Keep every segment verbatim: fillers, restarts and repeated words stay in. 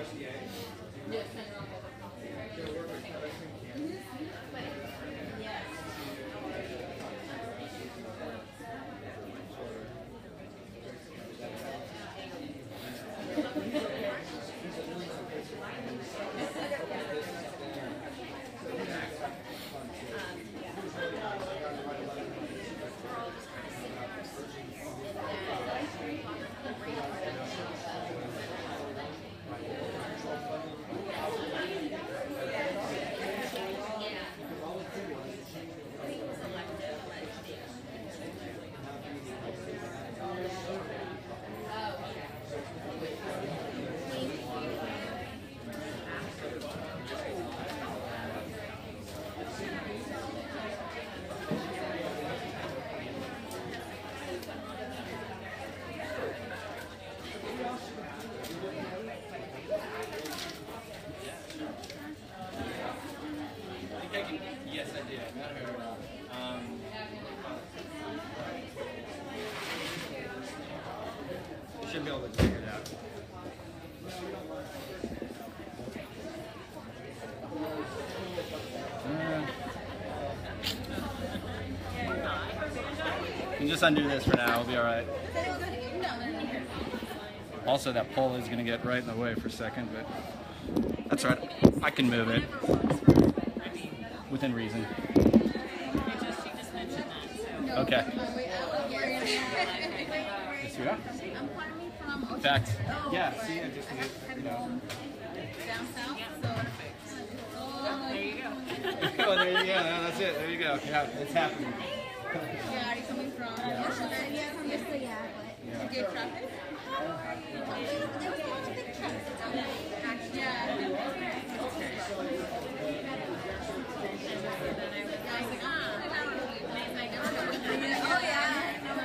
Yes, I did. I met her. Um, you should be able to figure it out. Uh, you can just undo this for now. We'll be all right. Also, that pole is going to get right in the way for a second, but that's all right. I can move it within reason. Okay. Yes, we are. In fact, yeah, see, I just need, you know. Down south, so oh, there you go. Oh, there you go. No, that's it. There you go. Yeah, it's happening. Yeah, are you coming from? Yeah. Yeah, from yesterday, yeah, but Yeah. you get traffic? Yeah. I was like, ah, I never know. Oh, yeah.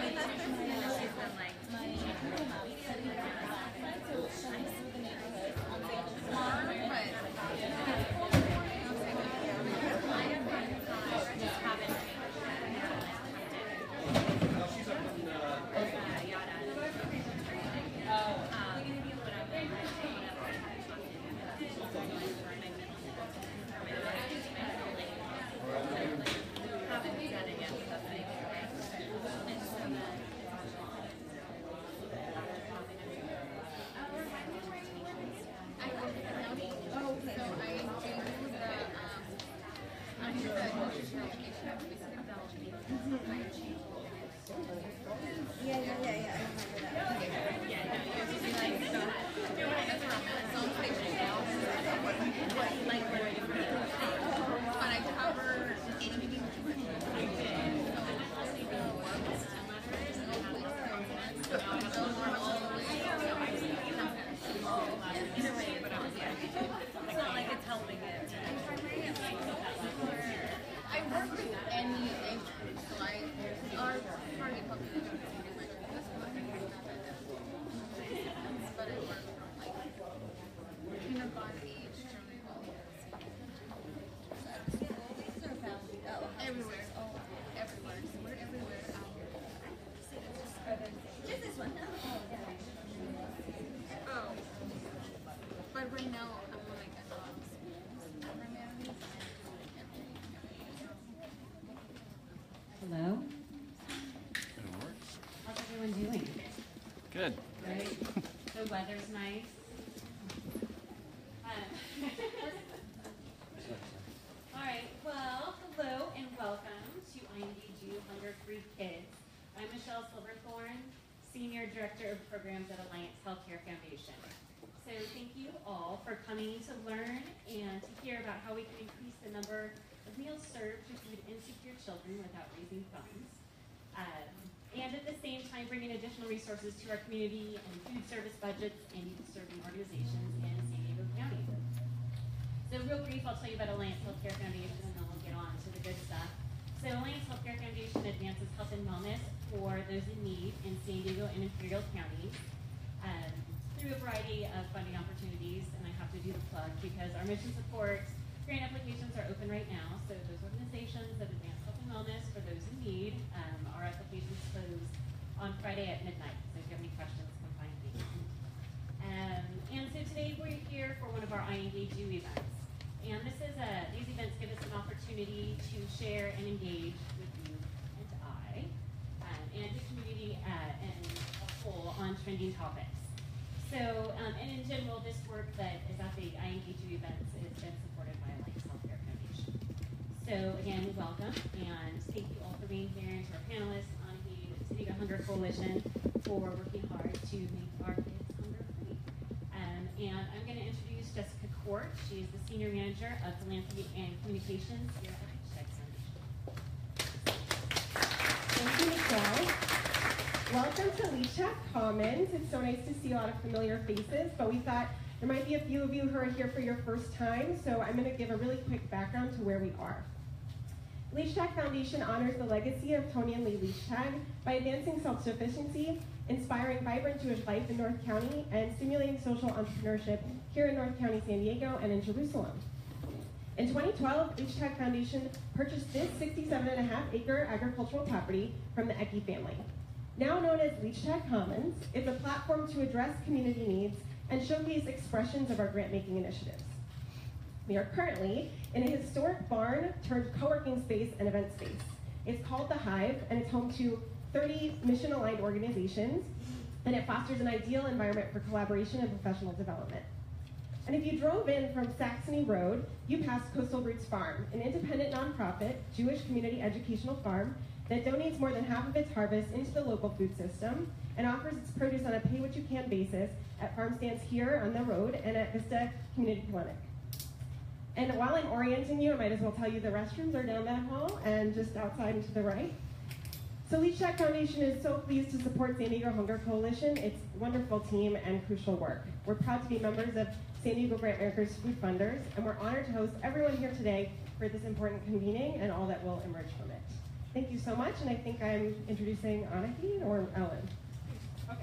Yeah, yeah, yeah, yeah. I remember that. But I cover anything. It's not like it's helping it. I work with any age group, so I our target population is pretty much this one. But I work from like kindergarten age to everywhere. Oh, everywhere. So we're everywhere. Just this one. Oh, but right now I'm like at schools primarily. Hello? It works. How's everyone doing? Good. Great. The weather's nice. Um, All right. Well, hello and welcome to I N D G Hunger Free Kids. I'm Michelle Silverthorne, Senior Director of Programs at Alliance Healthcare Foundation. So thank you all for coming to learn and to hear about how we can increase the number of meals served to feed insecure children without raising funds. Um, and at the same time, bringing additional resources to our community and food service budgets and youth-serving organizations in San Diego County. So real brief, I'll tell you about Alliance Healthcare Foundation and then we'll get on to the good stuff. So Alliance Healthcare Foundation advances health and wellness for those in need in San Diego and Imperial counties um, through a variety of funding opportunities, and I have to do the plug because our mission support grant applications are open right now. So those organizations that advance health and wellness for those in need, um, our applications close on Friday at midnight. So if you have any questions, come find me. Um, and so today we're here for one of our I Engage You events. And this is a, these events give us an opportunity to share and engage with you and I, um, and the community uh, and a whole on trending topics. So, um, and in general, this work that is at the I Engage You events has been supported by Alliance Healthcare Foundation. So again, welcome, and thank you all for being here, and to our panelists, Anahid, San Diego Hunger Coalition, for working hard to make our kids hunger-free. Um, and I'm going to introduce Jessica Court. She is the Senior Manager of Philanthropy and Communications here at Leach Tag Foundation. Thank you, Michelle. Welcome to Leach Tag Commons. It's so nice to see a lot of familiar faces, but we thought there might be a few of you who are here for your first time, so I'm going to give a really quick background to where we are. Leach Tag Foundation honors the legacy of Tony and Lee Leach Tag by advancing self-sufficiency, inspiring vibrant Jewish life in North County, and stimulating social entrepreneurship here in North County, San Diego, and in Jerusalem. In twenty twelve, Leach Tag Foundation purchased this sixty-seven and a half acre agricultural property from the Ecke family. Now known as Leach Tag Commons, it's a platform to address community needs and showcase expressions of our grant-making initiatives. We are currently in a historic barn turned co-working space and event space. It's called The Hive, and it's home to thirty mission-aligned organizations, and it fosters an ideal environment for collaboration and professional development. And if you drove in from Saxony Road, you passed Coastal Roots Farm, an independent nonprofit Jewish community educational farm that donates more than half of its harvest into the local food system and offers its produce on a pay-what-you-can basis at farm stands here on the road and at Vista Community Clinic. And while I'm orienting you, I might as well tell you the restrooms are down that hall and just outside and to the right. So Leach Tag Foundation is so pleased to support San Diego Hunger Coalition. It's a wonderful team and crucial work. We're proud to be members of San Diego Grantmakers Food Funders, and we're honored to host everyone here today for this important convening and all that will emerge from it. Thank you so much, and I think I'm introducing Anahid or Ellen. Okay.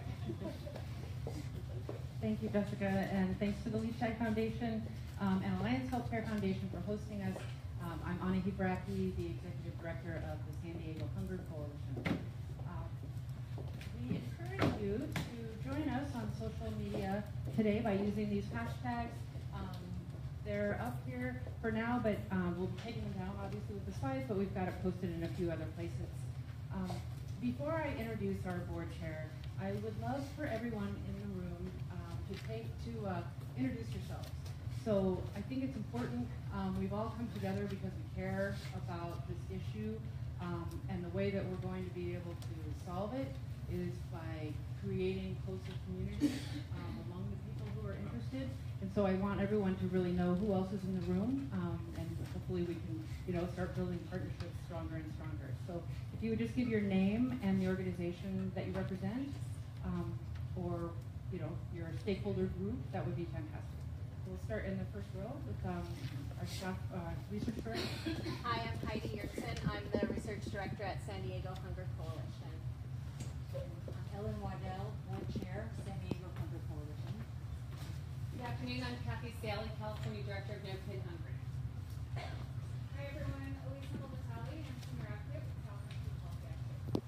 Thank you, Jessica, and thanks to the Leach Tag Foundation um, and Alliance Healthcare Foundation for hosting us. Um, I'm Anahid Bracke, the Executive Director of the San Diego Hunger Coalition. Uh, we encourage you to join us on social media today by using these hashtags. Um, they're up here for now, but um, we'll be taking them down, obviously, with the slides, but we've got it posted in a few other places. Um, before I introduce our board chair, I would love for everyone in the room um, to take to uh, introduce yourselves. So I think it's important, um, we've all come together because we care about this issue, um, and the way that we're going to be able to solve it is by creating closer communities um, among the people who are interested. And so I want everyone to really know who else is in the room, um, and hopefully we can, you know, start building partnerships stronger and stronger. So if you would just give your name and the organization that you represent, um, or, you know, your stakeholder group, that would be fantastic. We'll start in the first row with um, our staff uh, research director. Hi, I'm Heidi Yerksen. I'm the research director at San Diego Hunger Coalition. Ellen Waddell, one chair, San Diego Hunger Coalition. Good afternoon, I'm Kathy Staley, California Director of No Kid Hungry. Hi everyone, Elisa Mobatali, I'm Senior Active with California Food Policy Active.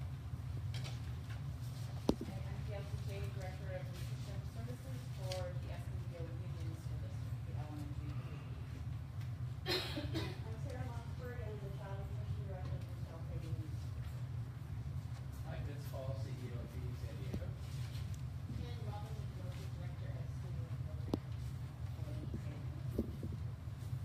And I'm Gail Cicciani, Director of Nutrition Services for the San Diego Union School District, the L M G. I'm Sarah Mossford and the Child Nutrition Director for South Hagen. Hi, Vince Hall, C E O of Feeding San Diego. And Robin, the Local Director at School.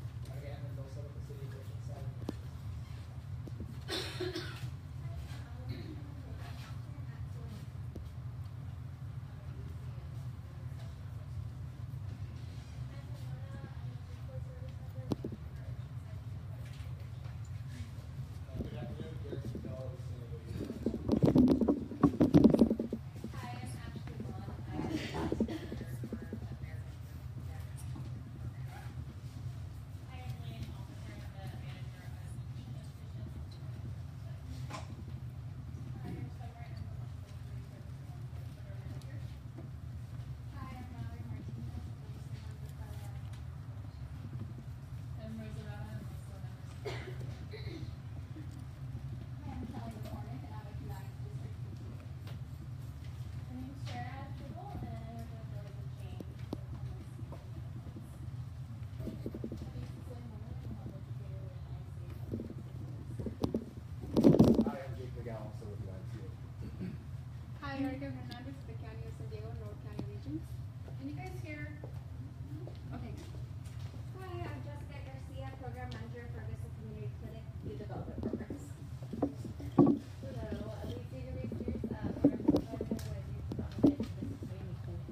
Hi, Erica Hernandez, the County of San Diego, North County Region. Can you guys hear? Okay. Hi, I'm Jessica Garcia, Program Manager for Vista Community Clinic Youth Development Programs. Hello, Alicia Research, uh, Program Supervisor with Youth Development Vista Community Clinic.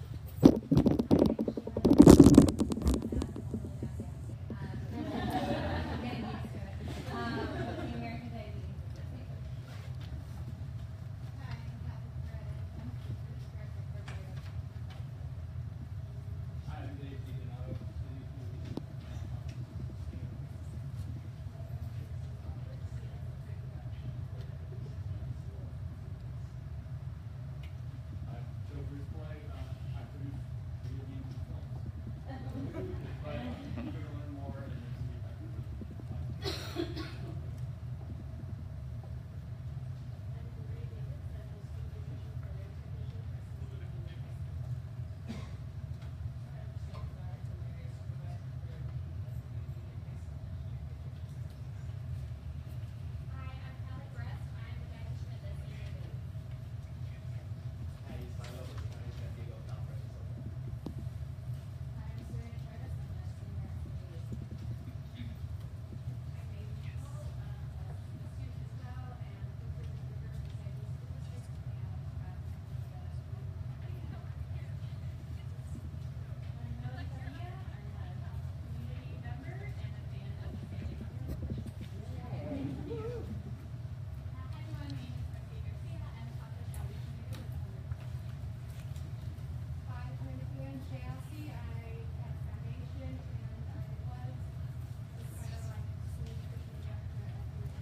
I'm Dave DiDonato, City Community I'm Joe Brisbois. Uh, I produce video games and films. But uh, I'm going to learn more and then see if I can uh, Hi, I'm Callie Brest. I'm the dietitian at the Senior Living. Hi, Ismailo, County San Diego, Cal Fresno. Hi, I'm Serena Travis. I'm the senior at Senior Living. I'm Amy Nicole, um, a student as well, and this is the River Society School District, and I'm the I'm Melody Padilla. I'm a community member and a fan of the San Diego Coalition. Hi everyone, my name is Garcia Garcia and I'm the Salvation Leader with the Hunger. Hi, I'm Olivia and Chelsea. I have a foundation and I was just kind of like sneak pushing after I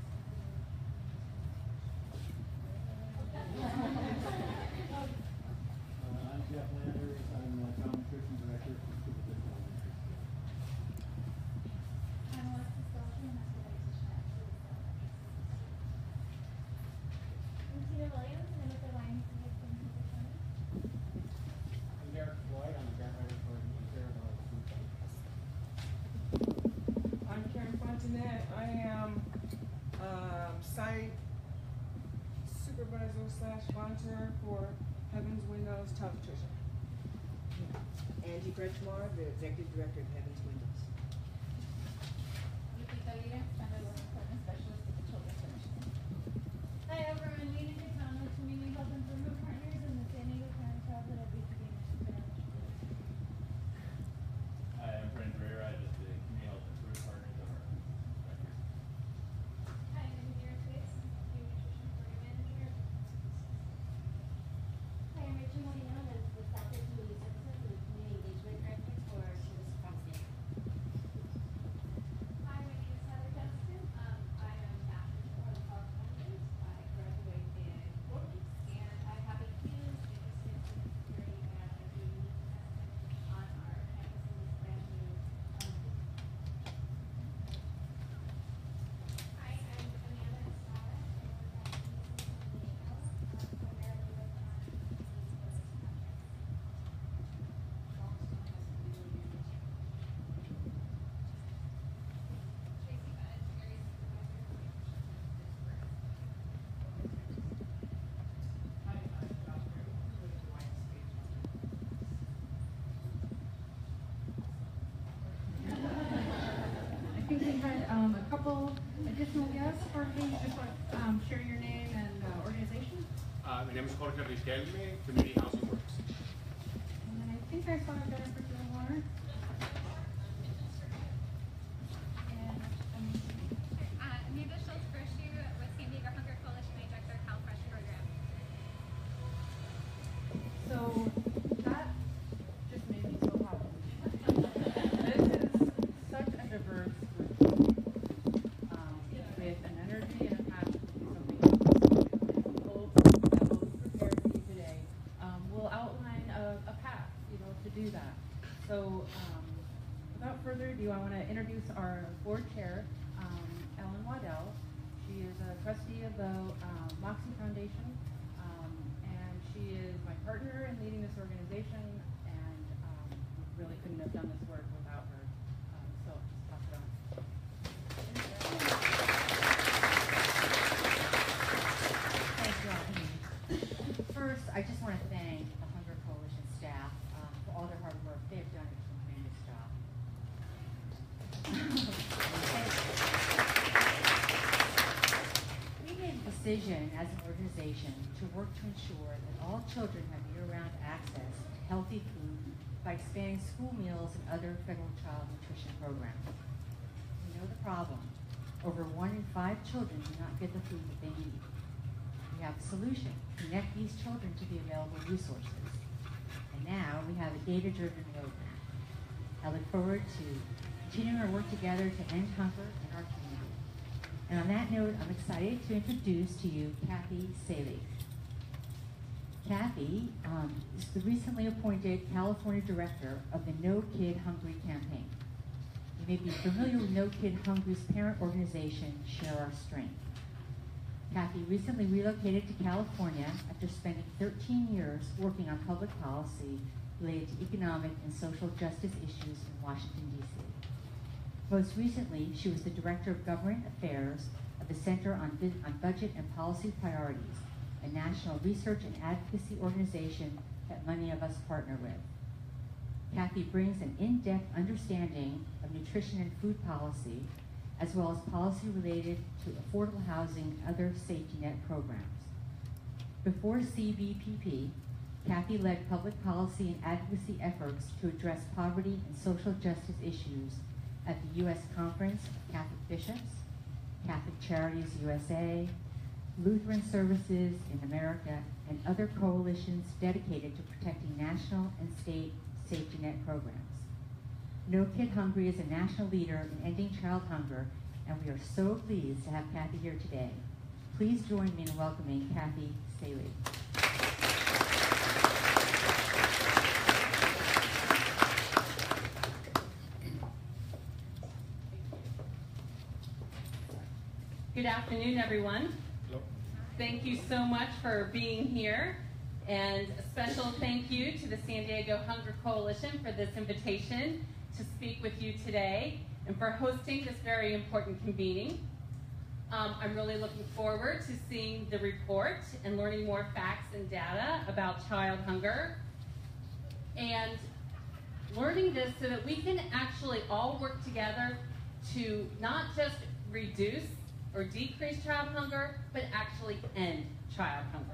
Uh, I'm Jeff Landers. I'm the Child Nutrition Director for School District Elementary. I'm Alexis Belcher and I'm the dietitian at School I'm Tina Williams and I'm with the Lions City of San Diego County. I'm Derek Floyd. I'm the grant writer for the Sarah Food Bank. I'm Karen Fontanet. I am um, site supervisor slash volunteer for Heaven's Windows Child Nutrition. Angie Kretschmar, the Executive Director of Heaven's Windows. Nikita Lira, Standalone Employment Specialist with the Children's Initiative. Hi everyone, Nina Gitano, Community Health Improvement Partners and the San Diego County Childhood Obesity Initiative. Hi, I'm Brent Rivera, just the Community Health Improvement Partners of our directors. Hi, I'm Nira Space, Community Nutrition Program Manager. Hi, I'm Rachel Molino, the, the Southwest Community Services and the Community Engagement Director for Service Across San Diego. Hi, my name is Heather Justin. Um, I am Master's for the Health Sciences. I graduated in four weeks, and I have a huge interest in food security, and I do need testing on our campus in this brand new um, Hi, I'm Amanda Estrada. I work at East San Diego, uh, primarily with on East Coast projects. Tracy Budd, Area Supervisor for Hi, I'm Josh Graham with the Lions City. I think we had um, a couple additional guests for you. Just want to um, share your name and uh, organization. Uh, my name is Jorge Riquelme, Community Housing Works. And then I think I saw Jennifer Gilmore. And um, Uh, Amanda Schultz Gershu with San Diego Hunger Coalition, I direct their Cal Fresh program. so that just made me so happy. This is such a diverse group um, with an energy and a passion to do something else. And we hope that what we prepared for you today um, will outline a, a path, you know, to do that. So um, without further ado, I want to introduce our board chair, um, Ellen Waddell. She is a trustee of the um, Moxie Foundation, um, and she is my partner in leading this organization, and um, really couldn't have done this work without her. Um, so just pass it on. Thank you, Ellen. First, I just want to thank the Hunger Coalition staff um, for all their hard work. They have done a tremendous job. We made a decision as an organization to work to ensure that all children have year-round access to healthy food by expanding school meals and other federal child nutrition programs. We know the problem. Over one in five children do not get the food that they need. We have a solution. Connect these children to the available resources. And now we have a data-driven roadmap. I look forward to continuing our work together to end hunger in our community. And on that note, I'm excited to introduce to you Kathy Saley. Kathy um, is the recently appointed California Director of the No Kid Hungry campaign. You may be familiar with No Kid Hungry's parent organization, Share Our Strength. Kathy recently relocated to California after spending thirteen years working on public policy related to economic and social justice issues in Washington, D C. Most recently, she was the Director of Government Affairs of the Center on, on Budget and Policy Priorities, a national research and advocacy organization that many of us partner with. Kathy brings an in-depth understanding of nutrition and food policy, as well as policy related to affordable housing and other safety net programs. Before C B P P, Kathy led public policy and advocacy efforts to address poverty and social justice issues at the U S Conference of Catholic Bishops, Catholic Charities U S A, Lutheran Services in America, and other coalitions dedicated to protecting national and state safety net programs. No Kid Hungry is a national leader in ending child hunger, and we are so pleased to have Kathy here today. Please join me in welcoming Kathy Saley. Good afternoon, everyone. Hello. Thank you so much for being here. And a special thank you to the San Diego Hunger Coalition for this invitation to speak with you today and for hosting this very important convening. Um, I'm really looking forward to seeing the report and learning more facts and data about child hunger and learning this so that we can actually all work together to not just reduce or decrease child hunger, but actually end child hunger.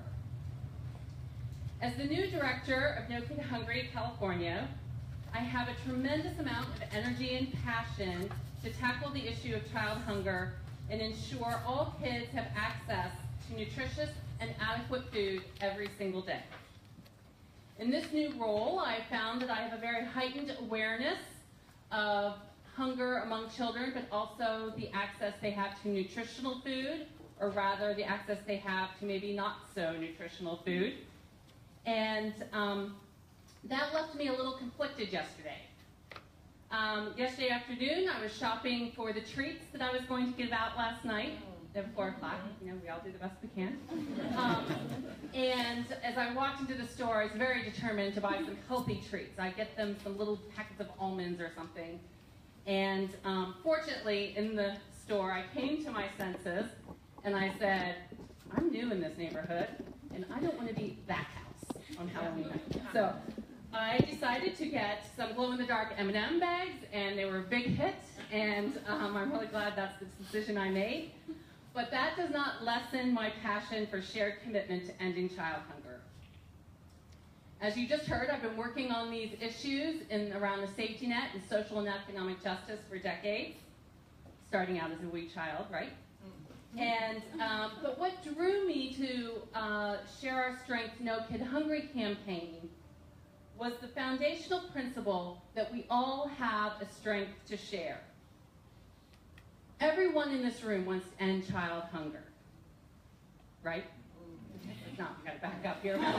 As the new director of No Kid Hungry California, I have a tremendous amount of energy and passion to tackle the issue of child hunger and ensure all kids have access to nutritious and adequate food every single day. In this new role, I have found that I have a very heightened awareness of hunger among children, but also the access they have to nutritional food, or rather the access they have to maybe not so nutritional food. And um, that left me a little conflicted yesterday. Um, yesterday afternoon, I was shopping for the treats that I was going to give out last night at four o'clock. You know, we all do the best we can. Um, and as I walked into the store, I was very determined to buy some healthy treats. I get them some little packets of almonds or something. And um, fortunately, in the store, I came to my senses, and I said, I'm new in this neighborhood, and I don't want to be that house on Halloween night. So I decided to get some glow-in-the-dark M and M bags, and they were a big hit, and um, I'm really glad that's the decision I made. But that does not lessen my passion for shared commitment to ending child hunger. As you just heard, I've been working on these issues in around the safety net and social and economic justice for decades, starting out as a wee child, right? And, um, but what drew me to uh, Share Our Strength, No Kid Hungry campaign was the foundational principle that we all have a strength to share. Everyone in this room wants to end child hunger, right? If not, we gotta back up here.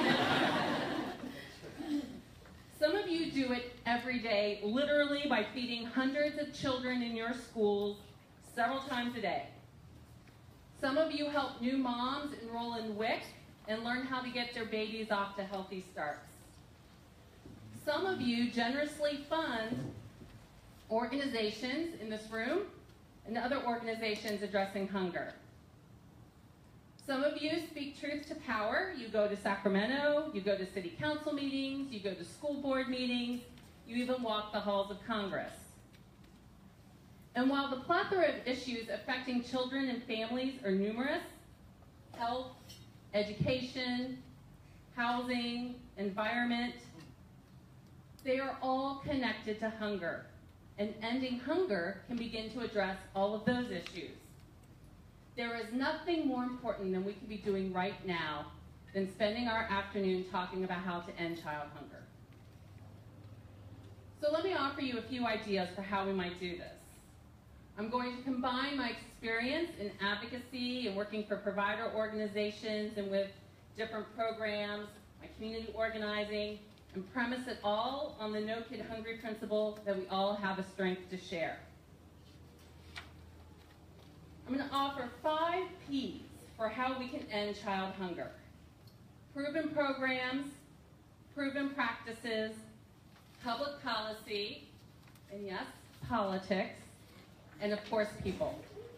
Some of you do it every day, literally by feeding hundreds of children in your schools several times a day. Some of you help new moms enroll in W I C and learn how to get their babies off to healthy starts. Some of you generously fund organizations in this room and other organizations addressing hunger. Some of you speak truth to power. You go to Sacramento, you go to city council meetings, you go to school board meetings, you even walk the halls of Congress. And while the plethora of issues affecting children and families are numerous, health, education, housing, environment, they are all connected to hunger. And ending hunger can begin to address all of those issues. There is nothing more important than we can be doing right now than spending our afternoon talking about how to end child hunger. So let me offer you a few ideas for how we might do this. I'm going to combine my experience in advocacy and working for provider organizations and with different programs, my community organizing, and premise it all on the No Kid Hungry principle that we all have a strength to share. I'm going to offer five P's for how we can end child hunger. Proven programs, proven practices, public policy, and yes, politics, and of course, people.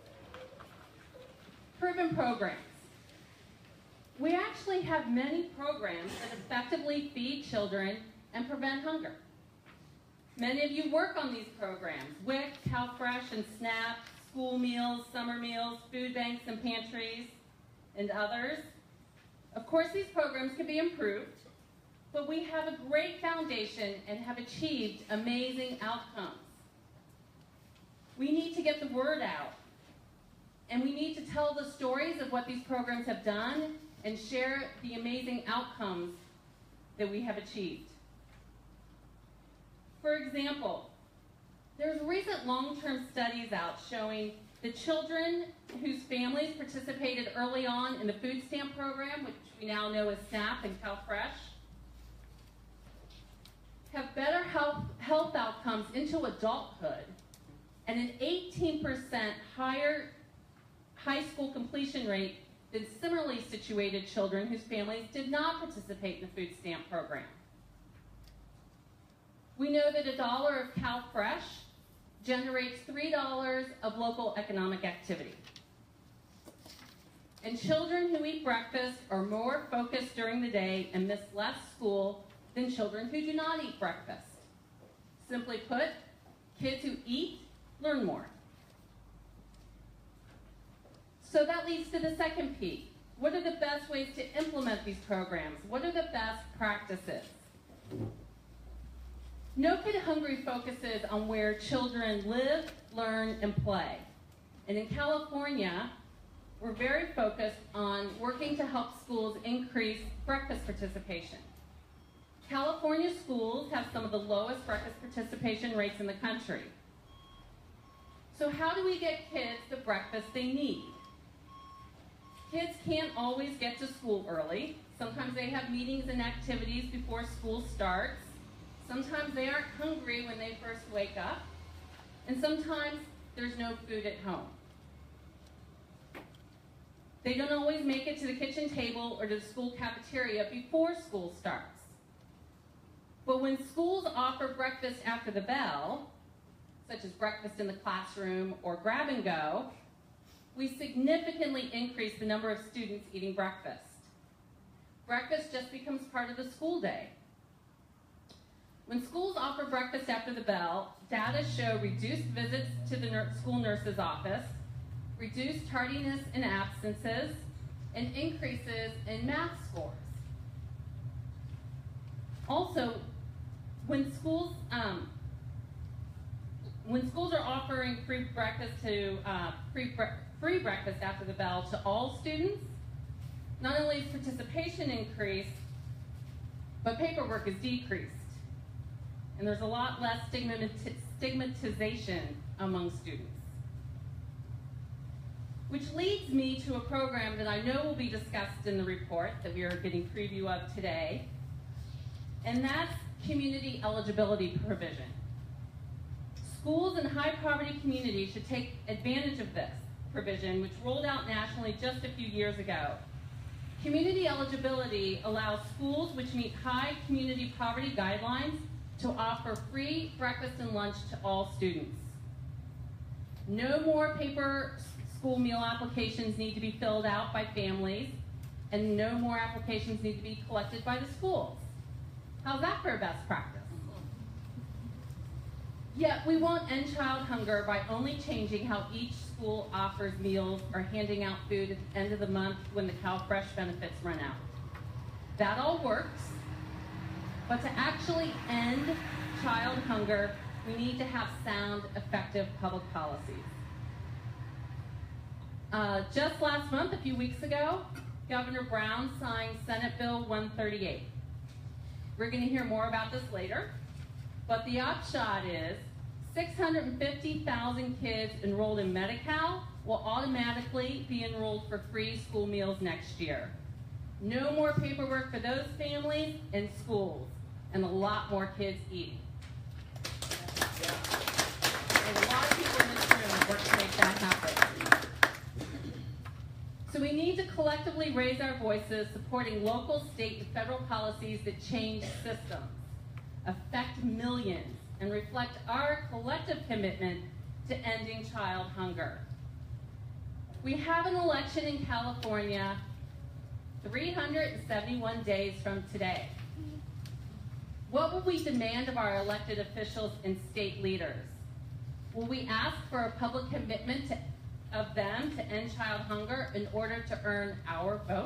Proven programs. We actually have many programs that effectively feed children and prevent hunger. Many of you work on these programs, W I C, CalFresh, and SNAP, school meals, summer meals, food banks and pantries, and others. Of course, these programs can be improved, but we have a great foundation and have achieved amazing outcomes. We need to get the word out, and we need to tell the stories of what these programs have done and share the amazing outcomes that we have achieved. For example, there's recent long-term studies out showing that children whose families participated early on in the food stamp program, which we now know as SNAP and CalFresh, have better health, health outcomes into adulthood and an eighteen percent higher high school completion rate than similarly situated children whose families did not participate in the food stamp program. We know that a dollar of CalFresh generates three dollars of local economic activity. And children who eat breakfast are more focused during the day and miss less school than children who do not eat breakfast. Simply put, kids who eat learn more. So that leads to the second P. What are the best ways to implement these programs? What are the best practices? No Kid Hungry focuses on where children live, learn, and play. And in California, we're very focused on working to help schools increase breakfast participation. California schools have some of the lowest breakfast participation rates in the country. So how do we get kids the breakfast they need? Kids can't always get to school early. Sometimes they have meetings and activities before school starts. Sometimes they aren't hungry when they first wake up. And sometimes there's no food at home. They don't always make it to the kitchen table or to the school cafeteria before school starts. But when schools offer breakfast after the bell, such as breakfast in the classroom or grab and go, we significantly increase the number of students eating breakfast. Breakfast just becomes part of the school day. When schools offer breakfast after the bell, data show reduced visits to the nur- school nurse's office, reduced tardiness and absences, and increases in math scores. Also, when schools um, when schools are offering free breakfast to uh, free, bre free breakfast after the bell to all students, not only is participation increased, but paperwork is decreased. And there's a lot less stigmati stigmatization among students. Which leads me to a program that I know will be discussed in the report that we are getting preview of today, and that's community eligibility provision. Schools in high poverty communities should take advantage of this provision, which rolled out nationally just a few years ago. Community eligibility allows schools which meet high community poverty guidelines to offer free breakfast and lunch to all students. No more paper school meal applications need to be filled out by families, and no more applications need to be collected by the schools. How's that for a best practice? Yet we won't end child hunger by only changing how each school offers meals or handing out food at the end of the month when the CalFresh benefits run out. That all works, but to actually end child hunger, we need to have sound, effective public policies. Uh, just last month, a few weeks ago, Governor Brown signed Senate Bill one thirty-eight. We're going to hear more about this later, but the upshot is six hundred fifty thousand kids enrolled in Medi-Cal will automatically be enrolled for free school meals next year. No more paperwork for those families in schools, and a lot more kids eating. And a lot of people in this room have worked to make that happen. So we need to collectively raise our voices supporting local, state, and federal policies that change systems, affect millions, and reflect our collective commitment to ending child hunger. We have an election in California three hundred seventy-one days from today. What will we demand of our elected officials and state leaders? Will we ask for a public commitment to, of them to end child hunger in order to earn our vote?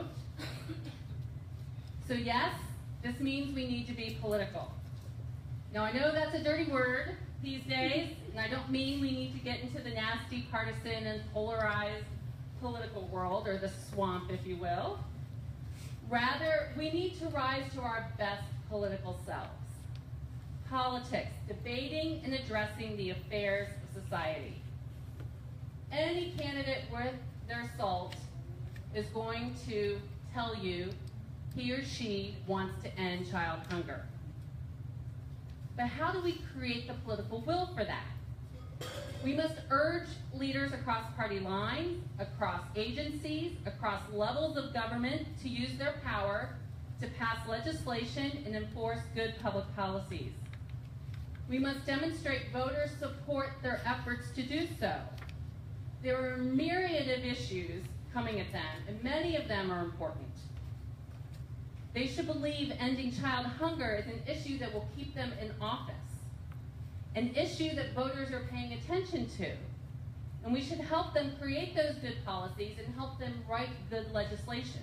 So yes, this means we need to be political. Now I know that's a dirty word these days, and I don't mean we need to get into the nasty partisan and polarized political world, or the swamp, if you will. Rather, we need to rise to our best political selves. Politics, debating and addressing the affairs of society. Any candidate worth their salt is going to tell you he or she wants to end child hunger. But how do we create the political will for that? We must urge leaders across party lines, across agencies, across levels of government to use their power to pass legislation and enforce good public policies. We must demonstrate voters support their efforts to do so. There are a myriad of issues coming at them, and many of them are important. They should believe ending child hunger is an issue that will keep them in office, an issue that voters are paying attention to, and we should help them create those good policies and help them write good legislation.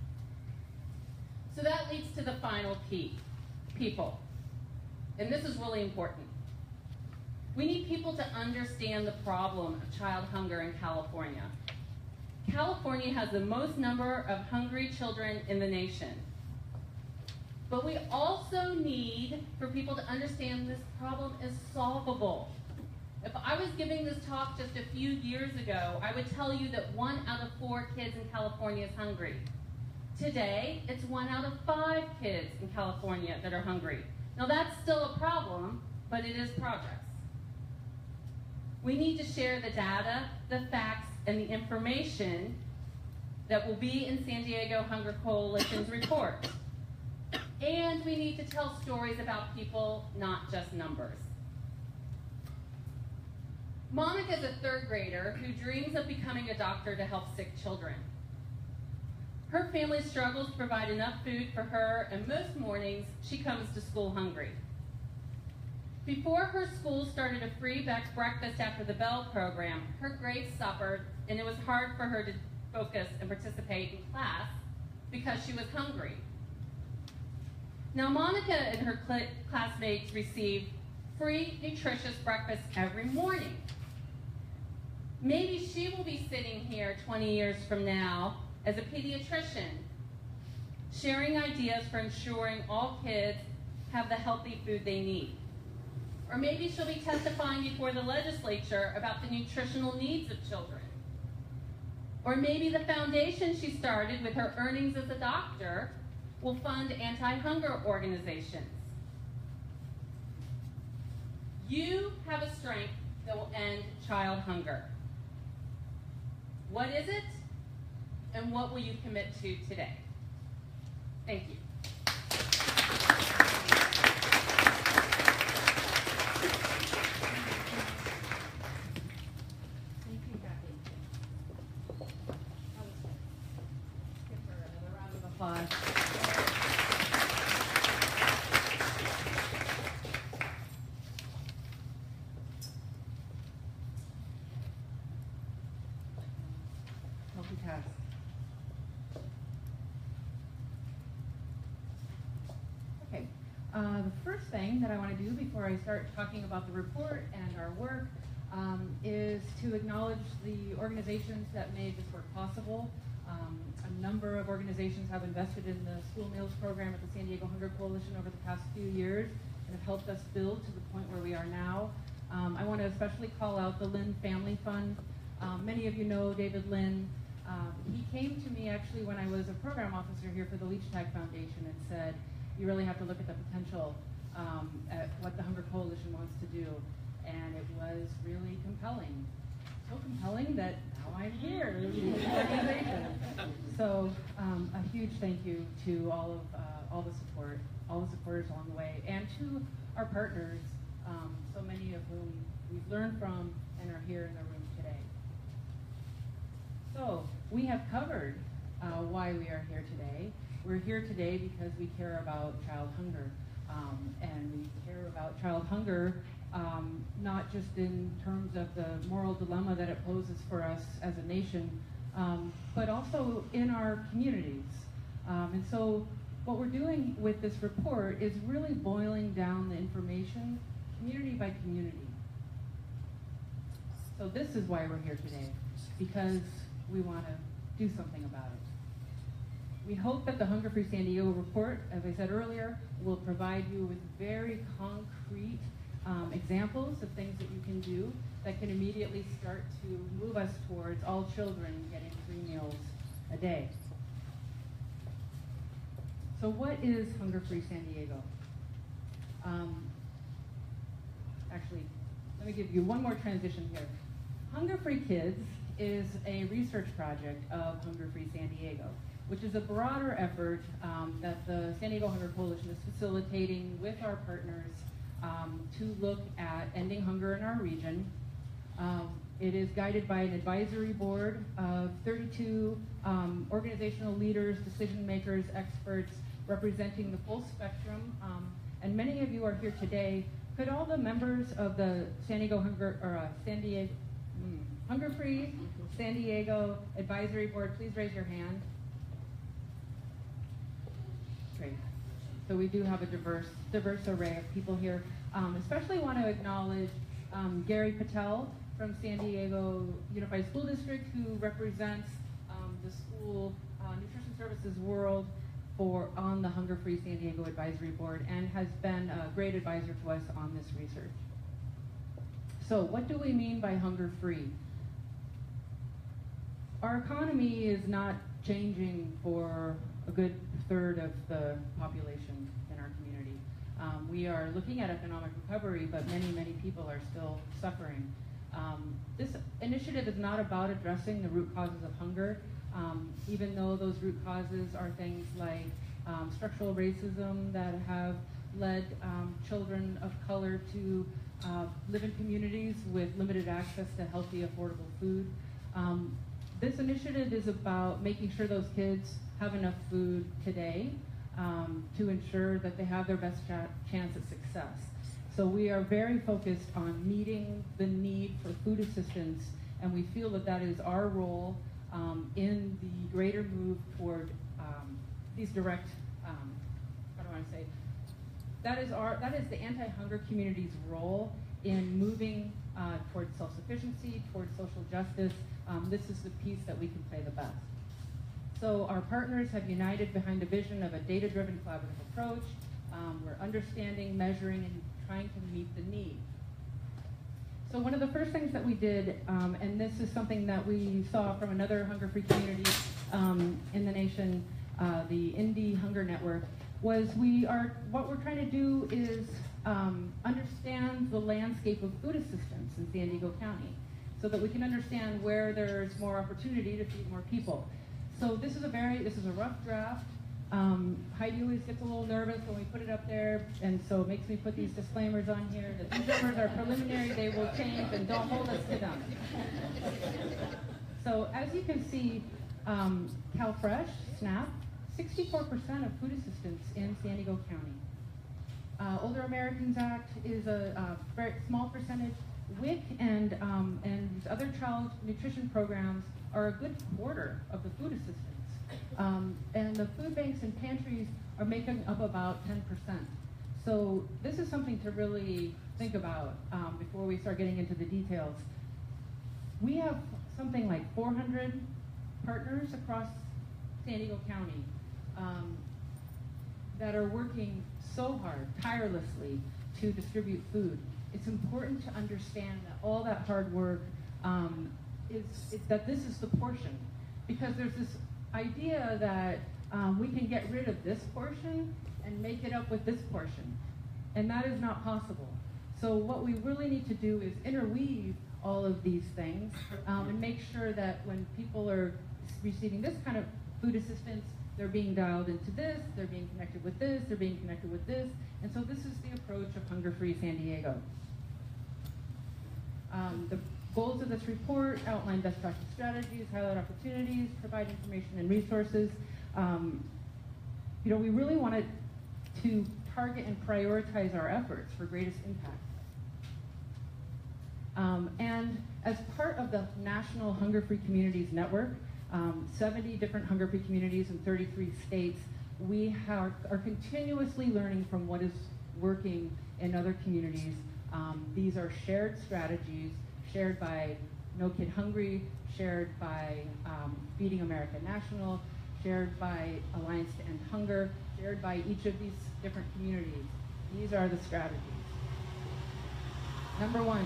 So that leads to the final key, people. And this is really important. We need people to understand the problem of child hunger in California. California has the most number of hungry children in the nation. But we also need for people to understand this problem is solvable. If I was giving this talk just a few years ago, I would tell you that one out of four kids in California is hungry. Today, it's one out of five kids in California that are hungry. Now that's still a problem, but it is progress. We need to share the data, the facts, and the information that will be in San Diego Hunger Coalition's report. And we need to tell stories about people, not just numbers. Monica is a third grader who dreams of becoming a doctor to help sick children. Her family struggles to provide enough food for her, and most mornings she comes to school hungry. Before her school started a free breakfast after the bell program, her grades suffered, and it was hard for her to focus and participate in class because she was hungry. Now, Monica and her cl- classmates receive free, nutritious breakfast every morning. Maybe she will be sitting here twenty years from now as a pediatrician, sharing ideas for ensuring all kids have the healthy food they need. Or maybe she'll be testifying before the legislature about the nutritional needs of children. Or maybe the foundation she started with her earnings as a doctor will fund anti-hunger organizations. You have a strength that will end child hunger. What is it? And what will you commit to today? Thank you. Thank you, Kathy. Uh, the first thing that I want to do before I start talking about the report and our work um, is to acknowledge the organizations that made this work possible. Um, a number of organizations have invested in the school meals program at the San Diego Hunger Coalition over the past few years and have helped us build to the point where we are now. Um, I want to especially call out the Lynn Family Fund. Um, many of you know David Lynn. Um, he came to me actually when I was a program officer here for the Leach Tag Foundation and said, you really have to look at the potential um, at what the Hunger Coalition wants to do. And it was really compelling. So compelling that now I'm here in the organization. So um, a huge thank you to all of uh, all the support, all the supporters along the way, and to our partners, um, so many of whom we've learned from and are here in the room today. So we have covered uh, why we are here today. We're here today because we care about child hunger, um, and we care about child hunger um, not just in terms of the moral dilemma that it poses for us as a nation, um, but also in our communities. Um, and so what we're doing with this report is really boiling down the information community by community. So this is why we're here today, because we want to do something about it. We hope that the Hunger Free San Diego report, as I said earlier, will provide you with very concrete um, examples of things that you can do that can immediately start to move us towards all children getting three meals a day. So what is Hunger Free San Diego? Um, actually, let me give you one more transition here. Hunger Free Kids is a research project of Hunger Free San Diego, which is a broader effort um, that the San Diego Hunger Coalition is facilitating with our partners um, to look at ending hunger in our region. Um, it is guided by an advisory board of thirty-two um, organizational leaders, decision makers, experts, representing the full spectrum. Um, and many of you are here today. Could all the members of the San Diego Hunger, or uh, San Diego, mm, Hunger Free San Diego Advisory Board please raise your hand? Great. So we do have a diverse, diverse array of people here. Um, especially want to acknowledge um, Gary Patel from San Diego Unified School District, who represents um, the school uh, nutrition services world for on the Hunger Free San Diego Advisory Board, and has been a great advisor to us on this research. So what do we mean by hunger free? Our economy is not changing for a good third of the population in our community. Um, we are looking at economic recovery, but many, many people are still suffering. Um, this initiative is not about addressing the root causes of hunger, um, even though those root causes are things like um, structural racism that have led um, children of color to uh, live in communities with limited access to healthy, affordable food. Um, this initiative is about making sure those kids have enough food today um, to ensure that they have their best ch chance at success. So we are very focused on meeting the need for food assistance, and we feel that that is our role um, in the greater move toward um, these direct, um, how do I want to say, that is, our, that is the anti-hunger community's role in moving uh, towards self-sufficiency, towards social justice. Um, this is the piece that we can play the best. So our partners have united behind a vision of a data-driven collaborative approach. Um, we're understanding, measuring, and trying to meet the need. So one of the first things that we did, um, and this is something that we saw from another hunger-free community um, in the nation, uh, the Indie Hunger Network, was we are, what we're trying to do is um, understand the landscape of food assistance in San Diego County so that we can understand where there's more opportunity to feed more people. So this is a very, this is a rough draft. Um, Heidi always gets a little nervous when we put it up there, and so it makes me put these disclaimers on here that these numbers are preliminary, they will change, and don't hold us to them. So as you can see, um, CalFresh, SNAP, sixty-four percent of food assistance in San Diego County. Uh, Older Americans Act is a, a very small percentage. W I C and, um, and these other child nutrition programs are a good quarter of the food assistance. Um, and the food banks and pantries are making up about ten percent. So this is something to really think about um, before we start getting into the details. We have something like four hundred partners across San Diego County um, that are working so hard, tirelessly, to distribute food. It's important to understand that all that hard work um, is, is that this is the portion, because there's this idea that um, we can get rid of this portion and make it up with this portion, and that is not possible. So what we really need to do is interweave all of these things um, and make sure that when people are receiving this kind of food assistance, they're being dialed into this, they're being connected with this, they're being connected with this, and so this is the approach of Hunger Free San Diego. Um, the goals of this report outline best practice strategies, highlight opportunities, provide information and resources. Um, you know, we really wanted to target and prioritize our efforts for greatest impact. Um, and as part of the National Hunger Free Communities Network, um, seventy different hunger free communities in thirty-three states, we are, are continuously learning from what is working in other communities. Um, these are shared strategies, shared by No Kid Hungry, shared by um, Feeding America National, shared by Alliance to End Hunger, shared by each of these different communities. These are the strategies. Number one,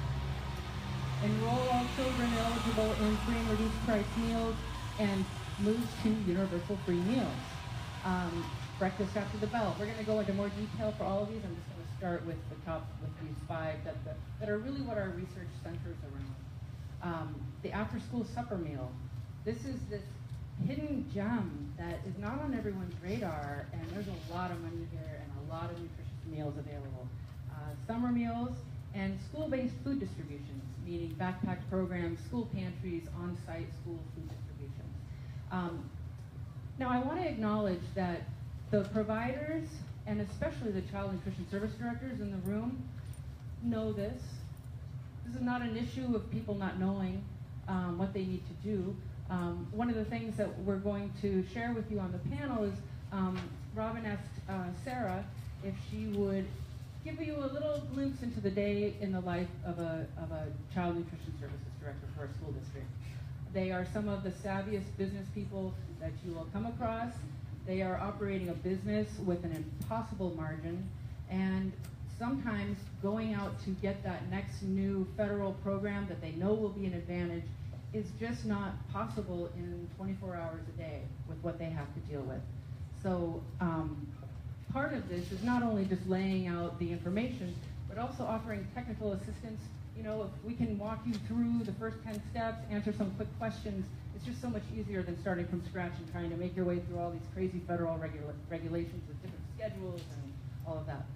enroll all children eligible in free and reduced price meals and move to universal free meals. Um, breakfast after the bell. We're going to go into more detail for all of these. I'm just going to start with the top, with these five that, that, that are really what our research centers around. Um, the after-school supper meal. This is this hidden gem that is not on everyone's radar, and there's a lot of money here and a lot of nutritious meals available. Uh, summer meals and school-based food distributions, meaning backpack programs, school pantries, on-site school food distributions. Um, now I want to acknowledge that the providers, and especially the child nutrition service directors in the room, know this. This is not an issue of people not knowing um, what they need to do. Um, one of the things that we're going to share with you on the panel is um, Robin asked uh, Sarah if she would give you a little glimpse into the day in the life of a, of a child nutrition services director for a school district. They are some of the savviest business people that you will come across. They are operating a business with an impossible margin, and sometimes going out to get that next new federal program that they know will be an advantage is just not possible in twenty-four hours a day with what they have to deal with. So um, part of this is not only just laying out the information, but also offering technical assistance. You know, if we can walk you through the first ten steps, answer some quick questions, it's just so much easier than starting from scratch and trying to make your way through all these crazy federal regula regulations with different schedules and all of that.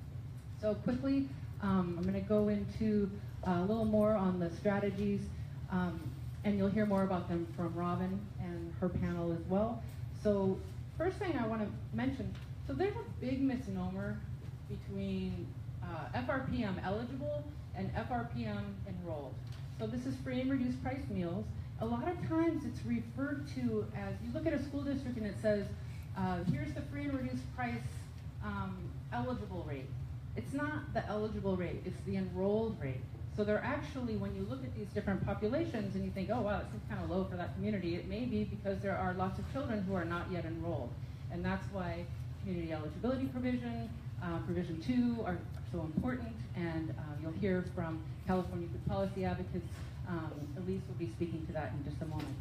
So quickly, um, I'm going to go into uh, a little more on the strategies, um, and you'll hear more about them from Robin and her panel as well. So first thing I want to mention, so there's a big misnomer between uh, F R P M eligible and F R P M enrolled. So this is free and reduced price meals. A lot of times it's referred to as, you look at a school district and it says, uh, here's the free and reduced price um, eligible rate. It's not the eligible rate, it's the enrolled rate. So they're actually, when you look at these different populations and you think, oh wow, it seems kind of low for that community, it may be because there are lots of children who are not yet enrolled. And that's why community eligibility provision, uh, provision two are so important, and uh, you'll hear from California Food Policy Advocates. Um, Elise will be speaking to that in just a moment.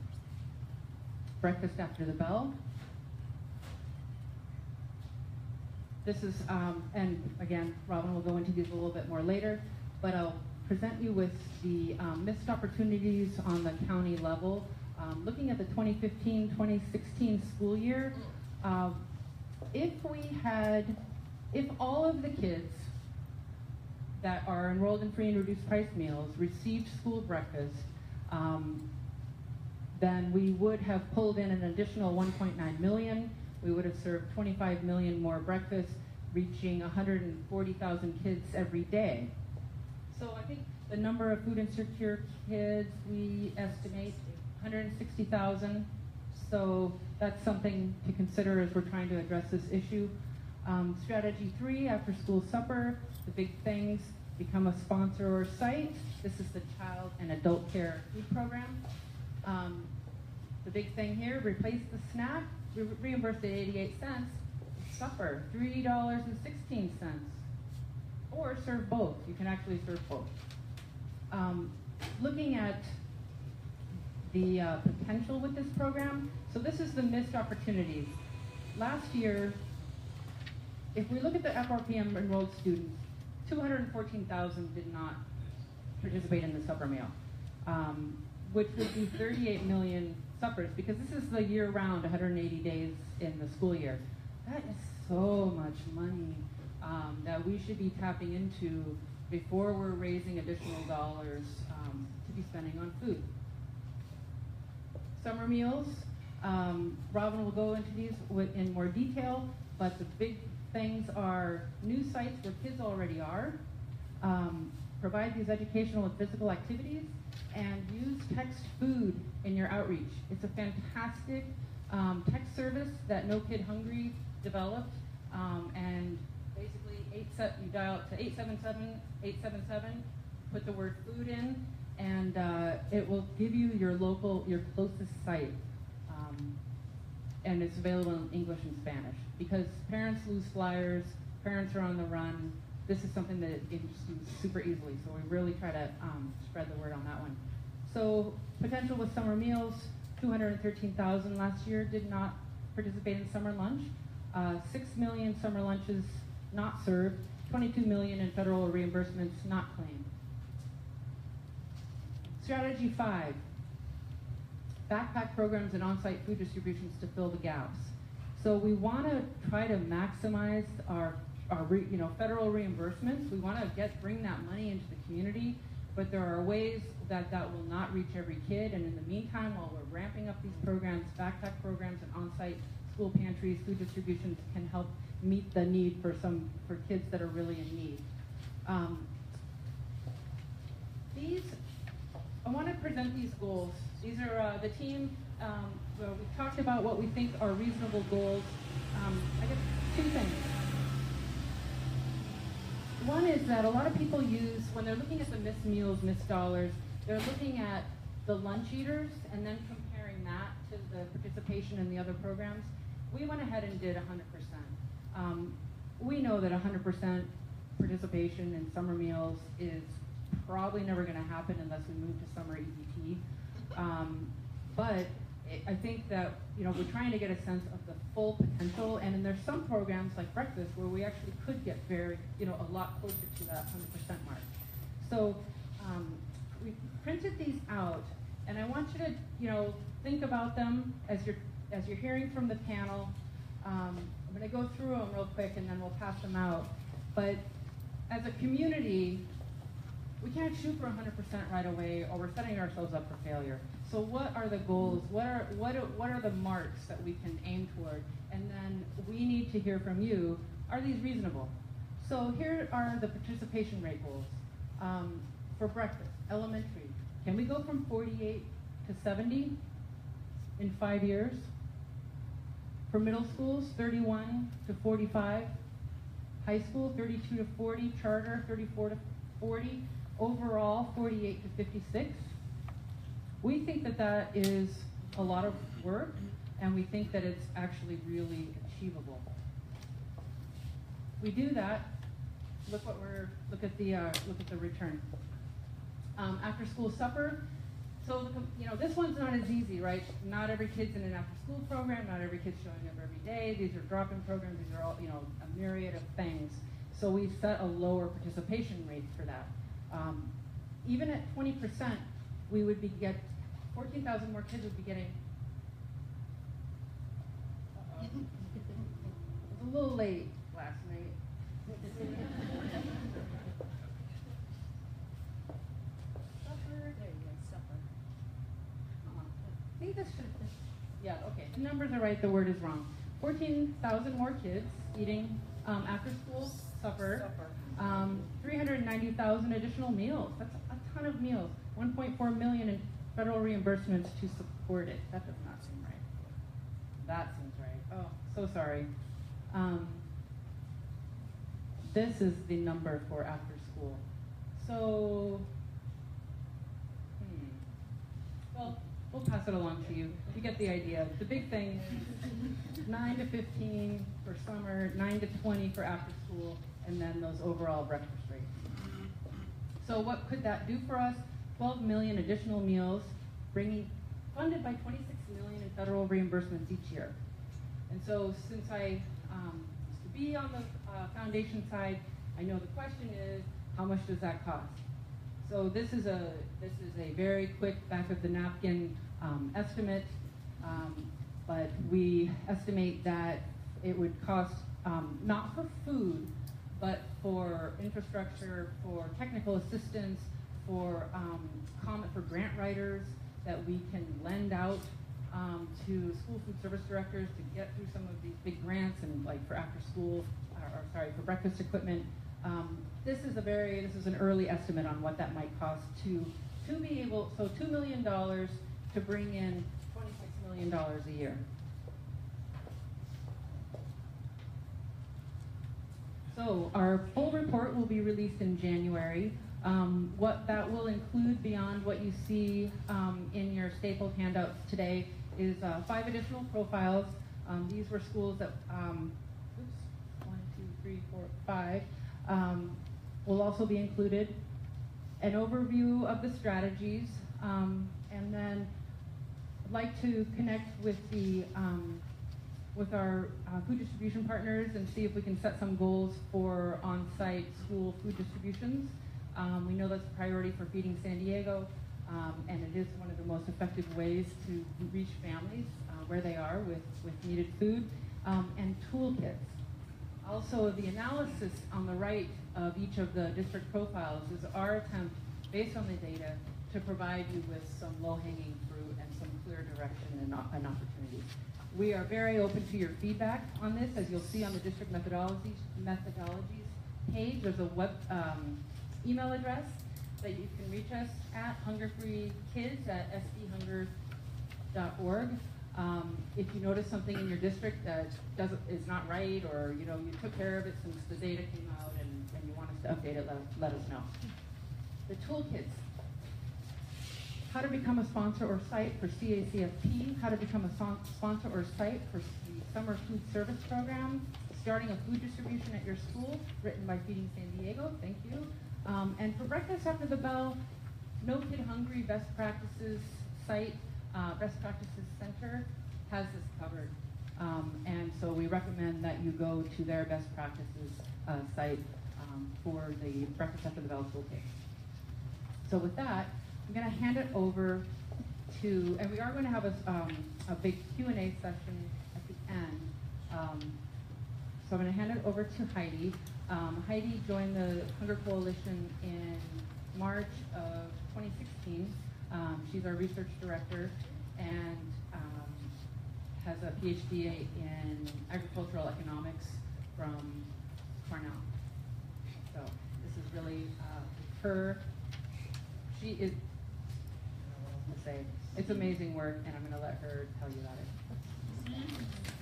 Breakfast after the bell. This is, um, and again, Robin will go into these a little bit more later, but I'll present you with the um, missed opportunities on the county level. Um, looking at the twenty fifteen twenty sixteen school year, uh, if we had, if all of the kids that are enrolled in free and reduced price meals received school breakfast, um, then we would have pulled in an additional one point nine million. We would have served twenty-five million more breakfasts, reaching one hundred forty thousand kids every day. So I think the number of food insecure kids, we estimate one hundred sixty thousand. So that's something to consider as we're trying to address this issue. Um, strategy three, after school supper, the big things, become a sponsor or site. This is the child and adult care food program. Um, the big thing here, replace the snack, re reimbursed at eighty-eight cents. Supper, three dollars and sixteen cents. Or serve both, you can actually serve both. Um, looking at the uh, potential with this program, so this is the missed opportunities. Last year, if we look at the F R P M enrolled students, two hundred fourteen thousand did not participate in the supper meal, um, which would be thirty-eight million suppers, because this is the year-round, one hundred eighty days in the school year. That is so much money um, that we should be tapping into before we're raising additional dollars um, to be spending on food. Summer meals, um, Robin will go into these with, in more detail, but the big things are new sites where kids already are, um, provide these educational and physical activities, and use text food in your outreach. It's a fantastic um, text service that No Kid Hungry developed, um, and basically eight set, you dial to eight seven seven, eight seven seven, put the word food in, and uh, it will give you your local, your closest site. Um, and it's available in English and Spanish, because parents lose flyers, parents are on the run. This is something that you can just do super easily, so we really try to um, spread the word on that one. So potential with summer meals, two hundred thirteen thousand last year did not participate in summer lunch. Uh, six million summer lunches not served, twenty-two million in federal reimbursements not claimed. Strategy five, backpack programs and on-site food distributions to fill the gaps. So we want to try to maximize our, our re, you know, federal reimbursements. We want to get bring that money into the community, but there are ways that that will not reach every kid. And in the meantime, while we're ramping up these programs, backpack programs and on-site school pantries, food distributions can help meet the need for some for kids that are really in need. Um, these, I want to present these goals. These are uh, the team. Um, well, we talked about what we think are reasonable goals. Um, I guess two things. One is that a lot of people use, when they're looking at the missed meals, missed dollars, they're looking at the lunch eaters and then comparing that to the participation in the other programs. We went ahead and did one hundred percent. Um, we know that one hundred percent participation in summer meals is probably never going to happen unless we move to summer E B T. Um, but it, I think that, you know, we're trying to get a sense of the full potential, and then there's some programs like breakfast where we actually could get very, you know, a lot closer to that one hundred percent mark. So um, we printed these out, and I want you to, you know, think about them as you're as you're hearing from the panel. Um, I'm going to go through them real quick, and then we'll pass them out. But as a community, we can't shoot for one hundred percent right away, or we're setting ourselves up for failure. So what are the goals? What are, what are, what are the marks that we can aim toward? And then we need to hear from you, are these reasonable? So here are the participation rate goals. Um, for breakfast, elementary, can we go from forty-eight to seventy in five years? For middle schools, thirty-one to forty-five. High school, thirty-two to forty. Charter, thirty-four to forty. Overall, forty-eight to fifty-six. We think that that is a lot of work, and we think that it's actually really achievable. We do that. Look what we're look at the uh, look at the return. Um, after school supper. So you know this one's not as easy, right? Not every kid's in an after-school program. Not every kid's showing up every day. These are drop-in programs. These are all you know a myriad of things. So we set a lower participation rate for that. Um, even at twenty percent, we would be get fourteen thousand more kids would be getting. Uh-oh. It was a little late last night. Supper, there you go, supper. Uh-huh. I think this should. Yeah, okay. The numbers are right. The word is wrong. Fourteen thousand more kids eating um, after school supper. supper. Um, three hundred ninety thousand additional meals. That's a ton of meals. one point four million in federal reimbursements to support it. That does not seem right. That seems right. Oh, so sorry. Um, this is the number for after school. So, hmm, well, we'll pass it along to you. You get the idea. The big thing, nine to fifteen for summer, nine to twenty for after school, and then those overall breakfast rates. So what could that do for us? twelve million additional meals, bringing, funded by twenty-six million in federal reimbursements each year. And so since I um, used to be on the uh, foundation side, I know the question is, how much does that cost? So this is a, this is a very quick back of the napkin um, estimate, um, but we estimate that it would cost, um, not for food, but for infrastructure, for technical assistance, for um, comment for grant writers that we can lend out um, to school food service directors to get through some of these big grants and like for after school, or, or sorry, for breakfast equipment. Um, this is a very, this is an early estimate on what that might cost to, to be able, so two million dollars to bring in twenty-six million dollars a year. So our full report will be released in January. Um, what that will include beyond what you see um, in your stapled handouts today is uh, five additional profiles. Um, these were schools that, um, oops, one, two, three, four, five, um, will also be included. An overview of the strategies, um, and then I'd like to connect with the um, with our uh, food distribution partners and see if we can set some goals for on-site school food distributions. Um, we know that's a priority for Feeding San Diego, um, and it is one of the most effective ways to reach families uh, where they are with, with needed food, um, and toolkits. Also, the analysis on the right of each of the district profiles is our attempt, based on the data, to provide you with some low-hanging fruit and some clear direction and, and opportunities. We are very open to your feedback on this. As you'll see on the district methodologies, methodologies page, there's a web um, email address that you can reach us at, hunger free kids at s d hunger dot org. Um, if you notice something in your district that doesn't, is not right, or you know you took care of it since the data came out and, and you want us to update it, let, let us know. The toolkits. How to become a sponsor or site for C A C F P, how to become a son- sponsor or site for the Summer Food Service Program, starting a food distribution at your school, written by Feeding San Diego, thank you. Um, and for Breakfast After the Bell, No Kid Hungry Best Practices site, uh, Best Practices Center has this covered. Um, and so we recommend that you go to their best practices uh, site um, for the Breakfast After the Bell toolkit. So with that, I'm going to hand it over to, and we are going to have a, um, a big Q and A session at the end. Um, so I'm going to hand it over to Heidi. Um, Heidi joined the Hunger Coalition in March of twenty sixteen. Um, she's our research director and um, has a P H D in agricultural economics from Cornell. So this is really uh, her, she is, I say. It's amazing work, and I'm going to let her tell you about it.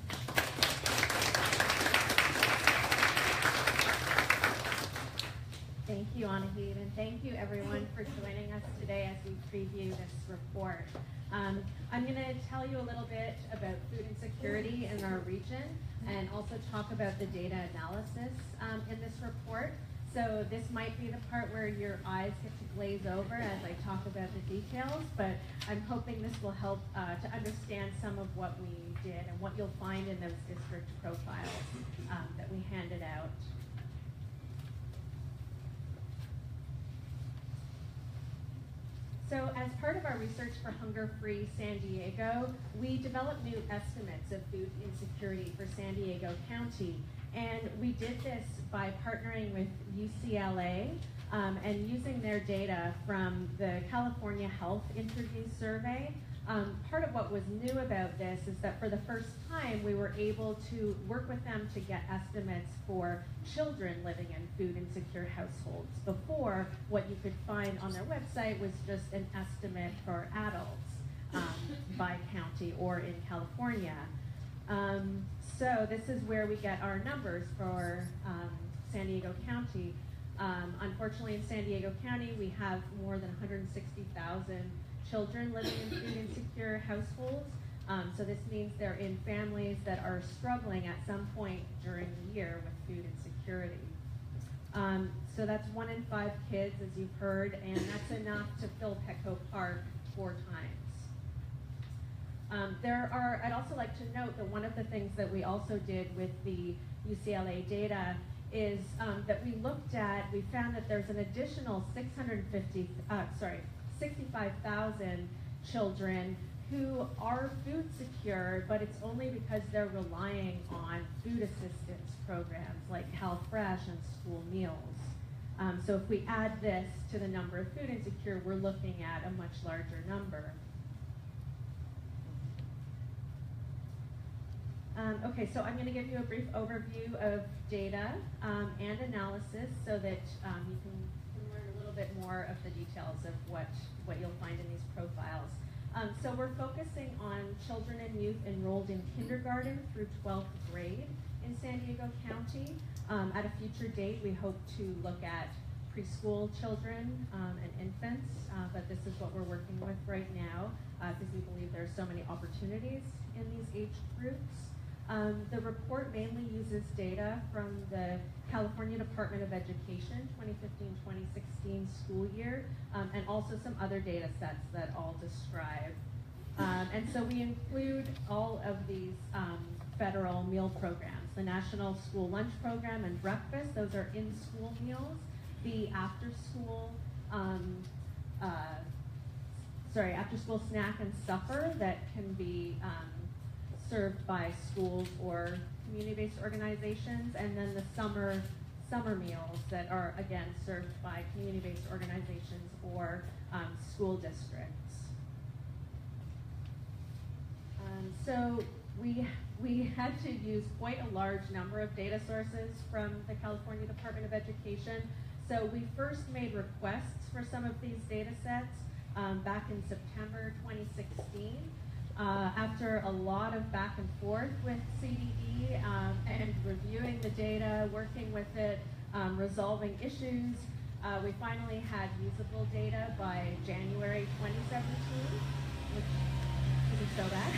Thank you, Anahid, and thank you everyone for joining us today as we preview this report. Um, I'm going to tell you a little bit about food insecurity in our region and also talk about the data analysis um, in this report. So this might be the part where your eyes get to glaze over as I talk about the details, but I'm hoping this will help uh, to understand some of what we did and what you'll find in those district profiles um, that we handed out. So as part of our research for Hunger Free San Diego, we developed new estimates of food insecurity for San Diego County. And we did this by partnering with U C L A um, and using their data from the California Health Interview Survey. Um, part of what was new about this is that for the first time we were able to work with them to get estimates for children living in food insecure households. Before, what you could find on their website was just an estimate for adults um, by county or in California. Um, so this is where we get our numbers for um, San Diego County. Um, unfortunately, in San Diego County, we have more than one hundred sixty thousand children living in food insecure households. Um, so this means they're in families that are struggling at some point during the year with food insecurity. Um, so that's one in five kids, as you've heard, and that's enough to fill Petco Park four times. Um, there are, I'd also like to note that one of the things that we also did with the U C L A data is um, that we looked at, we found that there's an additional six hundred fifty, uh, sorry, sixty-five thousand children who are food secure, but it's only because they're relying on food assistance programs like HealthFresh and school meals. Um, so if we add this to the number of food insecure, we're looking at a much larger number. Um, okay, so I'm going to give you a brief overview of data um, and analysis so that um, you can, can learn a little bit more of the details of what, what you'll find in these profiles. Um, so we're focusing on children and youth enrolled in kindergarten through twelfth grade in San Diego County. Um, at a future date, we hope to look at preschool children um, and infants, uh, but this is what we're working with right now because uh, we believe there are so many opportunities in these age groups. Um, the report mainly uses data from the California Department of Education twenty fifteen twenty sixteen school year, um, and also some other data sets that I'll describe. Um, and so we include all of these um, federal meal programs, the National School Lunch Program and Breakfast, those are in-school meals, the after-school, um, uh, sorry, after-school snack and supper that can be um, served by schools or community-based organizations, and then the summer summer meals that are, again, served by community-based organizations or um, school districts. Um, so we, we had to use quite a large number of data sources from the California Department of Education. So we first made requests for some of these data sets um, back in September twenty sixteen. Uh, after a lot of back and forth with C D E um, and reviewing the data, working with it, um, resolving issues, uh, we finally had usable data by January twenty seventeen, which isn't so bad.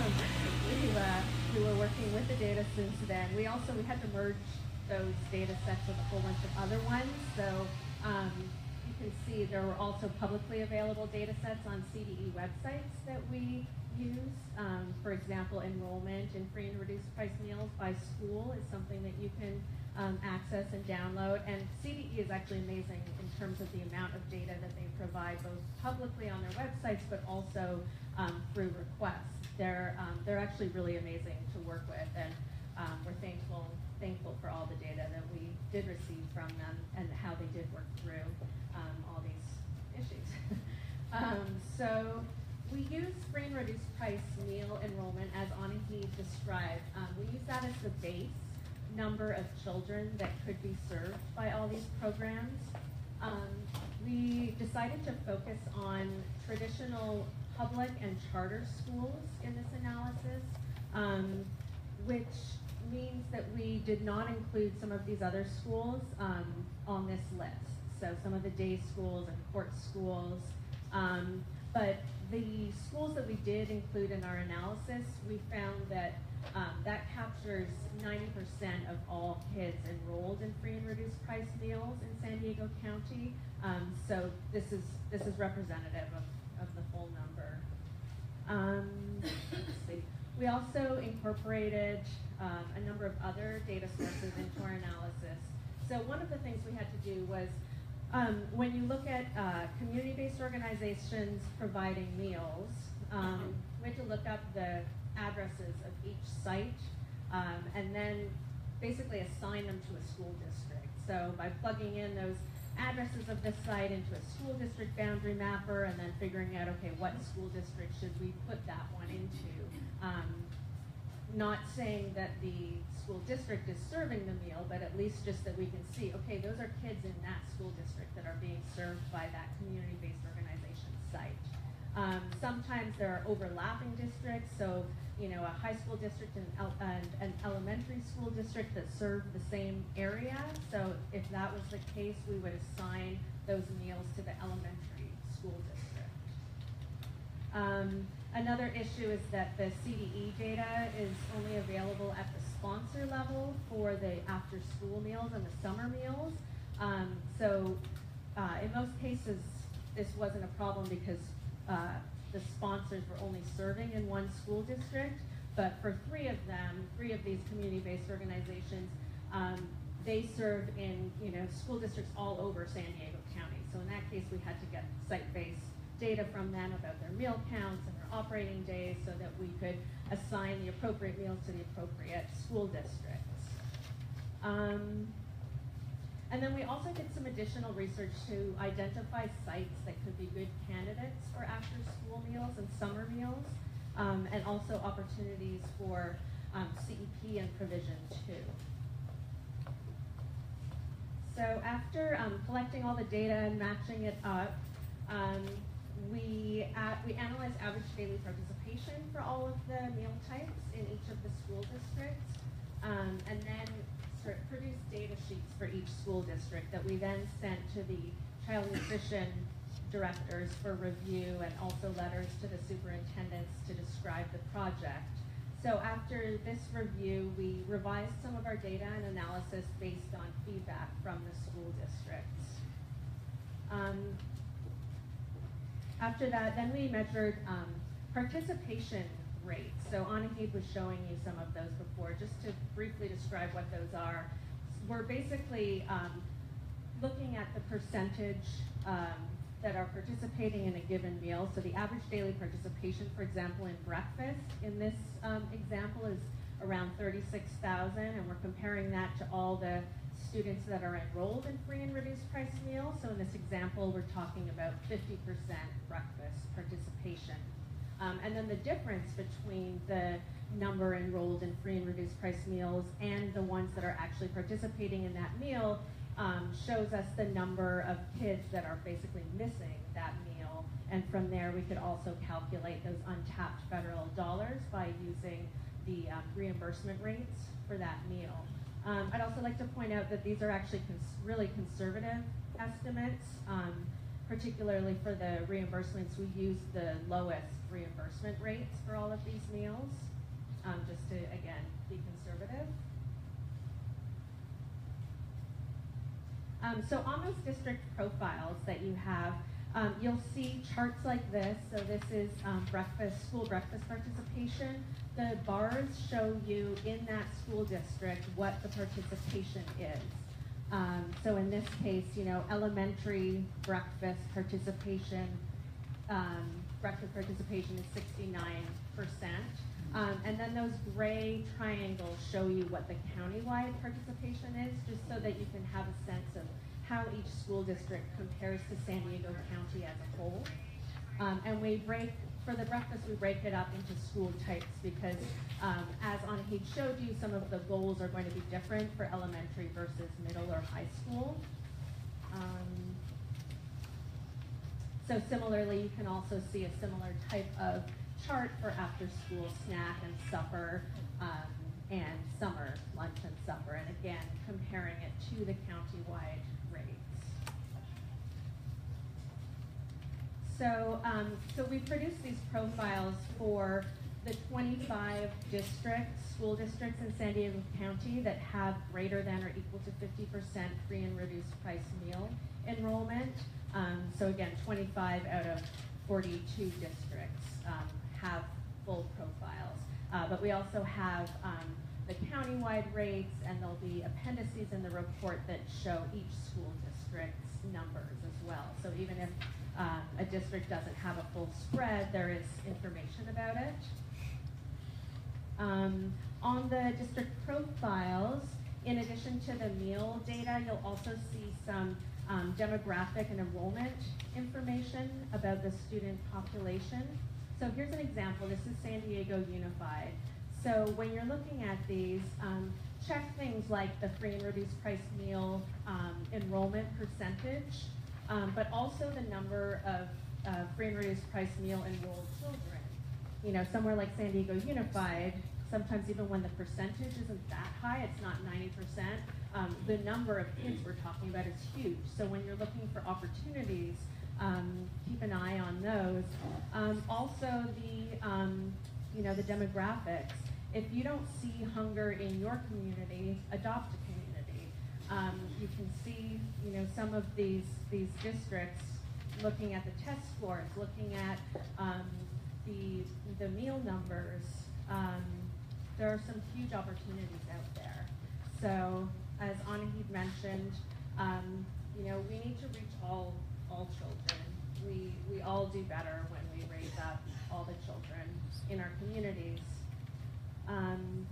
we, uh, we were working with the data since then. We also, we had to merge those data sets with a whole bunch of other ones. So um, you can see there were also publicly available data sets on C D E websites that we use. Um, for example, enrollment in free and reduced price meals by school is something that you can um, access and download. And C D E is actually amazing in terms of the amount of data that they provide, both publicly on their websites, but also um, through requests. They're, um, they're actually really amazing to work with, and um, we're thankful, thankful for all the data that we did receive from them and how they did work through um, all these issues. um, so. We use free and reduced price meal enrollment as Anahi described. Um, we use that as the base number of children that could be served by all these programs. Um, we decided to focus on traditional public and charter schools in this analysis, um, which means that we did not include some of these other schools um, on this list. So some of the day schools and court schools. Um, but the schools that we did include in our analysis, we found that um, that captures ninety percent of all kids enrolled in free and reduced price meals in San Diego County. Um, so this is this is representative of, of the full number. Um, let's see. We also incorporated um, a number of other data sources into our analysis. So one of the things we had to do was Um, when you look at uh, community-based organizations providing meals, um, we had to look up the addresses of each site um, and then basically assign them to a school district. So by plugging in those addresses of this site into a school district boundary mapper and then figuring out, okay, what school district should we put that one into? Um, not saying that the school district is serving the meal, but at least just that we can see, okay, those are kids in that school district that are being served by that community-based organization site. Um, sometimes there are overlapping districts, so you know, a high school district and, el- and an elementary school district that serve the same area. So if that was the case, we would assign those meals to the elementary school district. Um, another issue is that the C D E data is only available at the sponsor level for the after-school meals and the summer meals. Um, so uh, in most cases, this wasn't a problem because uh, the sponsors were only serving in one school district, but for three of them, three of these community-based organizations, um, they serve in you know school districts all over San Diego County. So in that case, we had to get site-based data from them about their meal counts and their operating days so that we could assign the appropriate meals to the appropriate school districts. Um, And then we also did some additional research to identify sites that could be good candidates for after-school meals and summer meals, um, and also opportunities for um, C E P and provision too. So after um, collecting all the data and matching it up, um, we, uh, we analyzed average daily participation for all of the meal types in each of the school districts, um, and then produced data sheets for each school district that we then sent to the child nutrition directors for review, and also letters to the superintendents to describe the project. So after this review, we revised some of our data and analysis based on feedback from the school districts. Um, after that, then we measured um, participation rates. So Anahid was showing you some of those before. Just to briefly describe what those are, we're basically um, looking at the percentage um, that are participating in a given meal. So the average daily participation, for example, in breakfast in this um, example is around thirty-six thousand, and we're comparing that to all the students that are enrolled in free and reduced price meals. So in this example, we're talking about fifty percent breakfast participation. Um, and then the difference between the number enrolled in free and reduced price meals and the ones that are actually participating in that meal um, shows us the number of kids that are basically missing that meal. And from there, we could also calculate those untapped federal dollars by using the um, reimbursement rates for that meal. Um, I'd also like to point out that these are actually cons really conservative estimates. Um, Particularly for the reimbursements, we use the lowest reimbursement rates for all of these meals, um, just to, again, be conservative. Um, so on those district profiles that you have, um, you'll see charts like this. So this is um, breakfast, school breakfast participation. The bars show you in that school district what the participation is. Um, so in this case, you know, elementary breakfast participation, um, breakfast participation is sixty-nine percent. Um, and then those gray triangles show you what the countywide participation is, just so that you can have a sense of how each school district compares to San Diego County as a whole. Um, and we break, for the breakfast, we break it up into school types because, um, as Anahid showed you, some of the goals are going to be different for elementary versus middle or high school. Um, so similarly, you can also see a similar type of chart for after-school snack and supper, um, and summer lunch and supper, and again, comparing it to the countywide rates. So, um, so we produced these profiles for the twenty-five districts, school districts in San Diego County that have greater than or equal to fifty percent free and reduced price meal enrollment. Um, so again, twenty-five out of forty-two districts um, have full profiles. Uh, but we also have um, the countywide rates, and there'll be appendices in the report that show each school district's numbers as well. So even if um, a district doesn't have a full spread, there is information about it. Um, on the district profiles, in addition to the meal data, you'll also see some um, demographic and enrollment information about the student population. So here's an example. This is San Diego Unified. So when you're looking at these, um, check things like the free and reduced price meal um, enrollment percentage, um, but also the number of uh, free and reduced price meal enrolled children. You know, somewhere like San Diego Unified, sometimes even when the percentage isn't that high, it's not ninety percent, um, the number of kids we're talking about is huge. So when you're looking for opportunities, um, keep an eye on those. Um, also the, um, you know, the demographics. If you don't see hunger in your community, adopt a community. Um, you can see, you know, some of these, these districts looking at the test scores, looking at um, the, the meal numbers. Um, there are some huge opportunities out there. So, as Anahid mentioned, um, you know, we need to reach all, all children. We, we all do better when we raise up all the children in our communities. Um,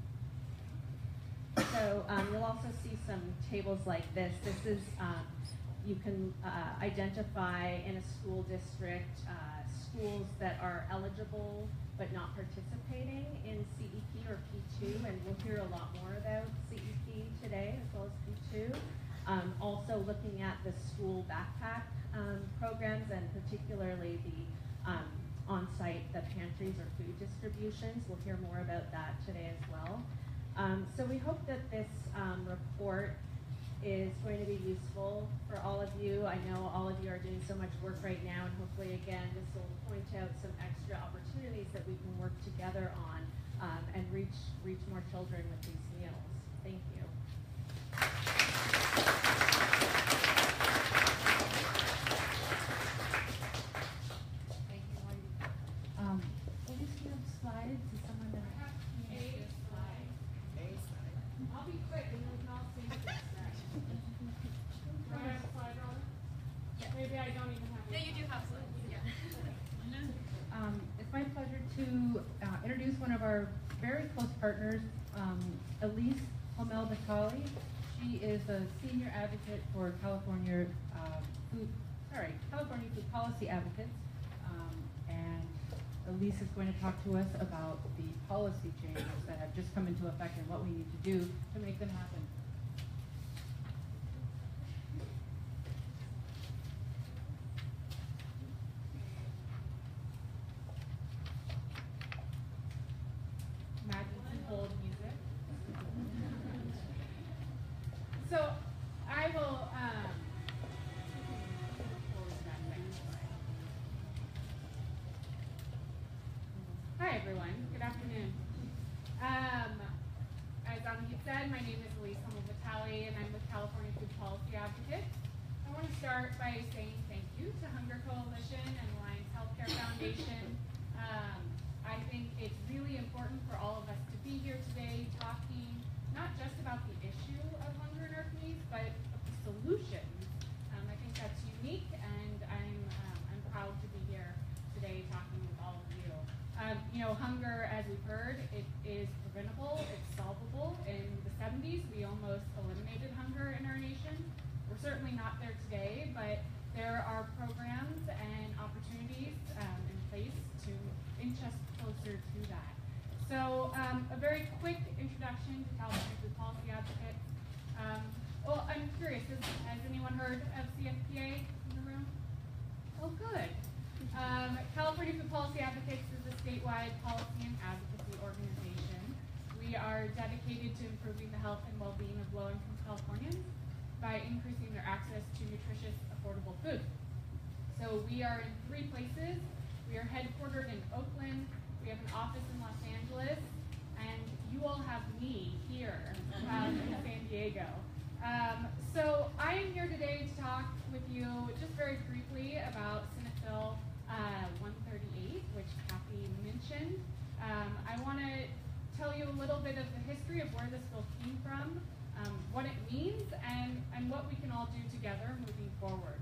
so um, you'll also see some tables like this. This is, um, you can uh, identify in a school district uh, schools that are eligible but not participating in C E P or P two, and we'll hear a lot more about C E P today as well as P two. Um, also looking at the school backpack um, programs, and particularly the um, on-site, the pantries or food distributions. We'll hear more about that today as well. Um, so we hope that this um, report is going to be useful for all of you. I know all of you are doing so much work right now, and hopefully again this will point out some extra opportunities that we can work together on um, and reach, reach more children with these meals. Thank you. Um, what is your slides? Is someone gonna? A slide. A slide. I'll be quick and then we can all see this next. Do I have a slide on? Yeah. Maybe I don't even have. No, you do have slides. Yeah. Um, it's my pleasure to uh, introduce one of our very close partners, um, Elise Hamel Batali. She is a senior advocate for California uh, food, sorry, California Food Policy Advocates, um, and Elise is going to talk to us about the policy changes that have just come into effect and what we need to do to make them happen. Imagine some hold music. So I will um, Hi everyone, good afternoon. Um, as Anahid said, my name is Elise Hamel Batali and I'm with California Food Policy Advocates. I want to start by saying thank you to Hunger Coalition and Alliance Healthcare Foundation. Um, I think it's really important for all of us to be here today talking not just about the issue of hunger in our communities, but of the solutions. Um, I think that's unique, and I'm, um, I'm proud to be here today talking with all of you. Um, you know, hunger, as we've heard, it is preventable, it's solvable. In the seventies, we almost eliminated hunger in our nation. We're certainly not there today, but there are programs and opportunities um, in place to inch us closer to that. So um, a very quick introduction to California Food Policy Advocates. Um, well, I'm curious, has, has anyone heard of C F P A in the room? Oh, good. Um, California Food Policy Advocates is a statewide policy and advocacy organization. We are dedicated to improving the health and well-being of low-income Californians by increasing their access to nutritious, affordable food. So we are in three places. We are headquartered in Oakland, we have an office in Los Angeles, and you all have me here um, in San Diego. Um, so I am here today to talk with you just very briefly about Senate Bill uh, one thirty-eight, which Kathy mentioned. Um, I want to tell you a little bit of the history of where this bill came from, um, what it means, and, and what we can all do together moving forward.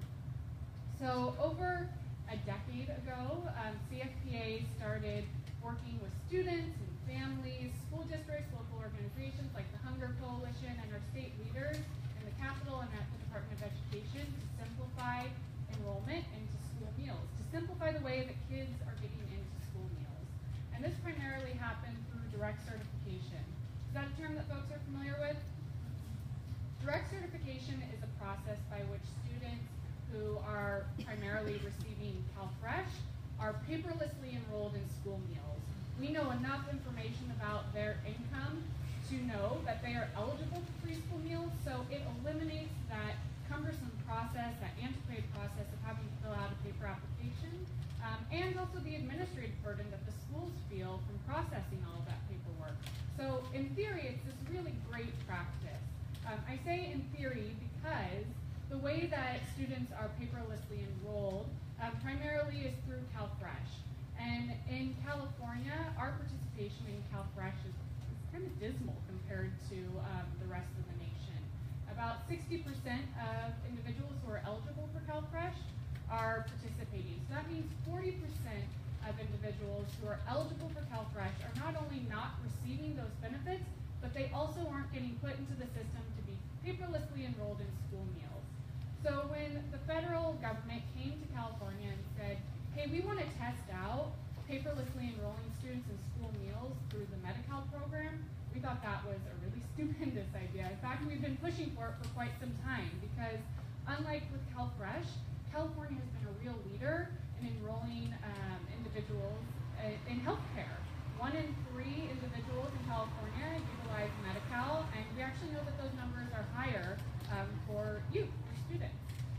So over a decade ago, um, C F P A started working with students and families, school districts, local organizations like the Hunger Coalition, and our state leaders in the Capitol and at the Department of Education to simplify enrollment into school meals, to simplify the way that kids are getting into school meals. And this primarily happened through direct certification. Is that a term that folks are familiar with? Direct certification is a process by which students who are primarily receiving CalFresh are paperlessly enrolled in school meals. We know enough information about their income to know that they are eligible for free school meals, so it eliminates that cumbersome process, that antiquated process of having to fill out a paper application, um, and also the administrative burden that the schools feel from processing all of that paperwork. So in theory, it's this really great practice. Um, I say in theory because the way that students are paperlessly enrolled um, primarily is through CalFresh. And in California, our participation in CalFresh is, is kind of dismal compared to um, the rest of the nation. About sixty percent of individuals who are eligible for CalFresh are participating. So that means forty percent of individuals who are eligible for CalFresh are not only not receiving those benefits, but they also aren't getting put into the system to be paperlessly enrolled in school meals. So when the federal government came to California and said, hey, we want to test out paperlessly enrolling students in school meals through the Medi-Cal program, we thought that was a really stupendous idea. In fact, we've been pushing for it for quite some time because unlike with CalFresh, California has been a real leader in enrolling um, individuals uh, in healthcare. One in three individuals in California utilize Medi-Cal, and we actually know that those numbers are higher um, for youth, for students.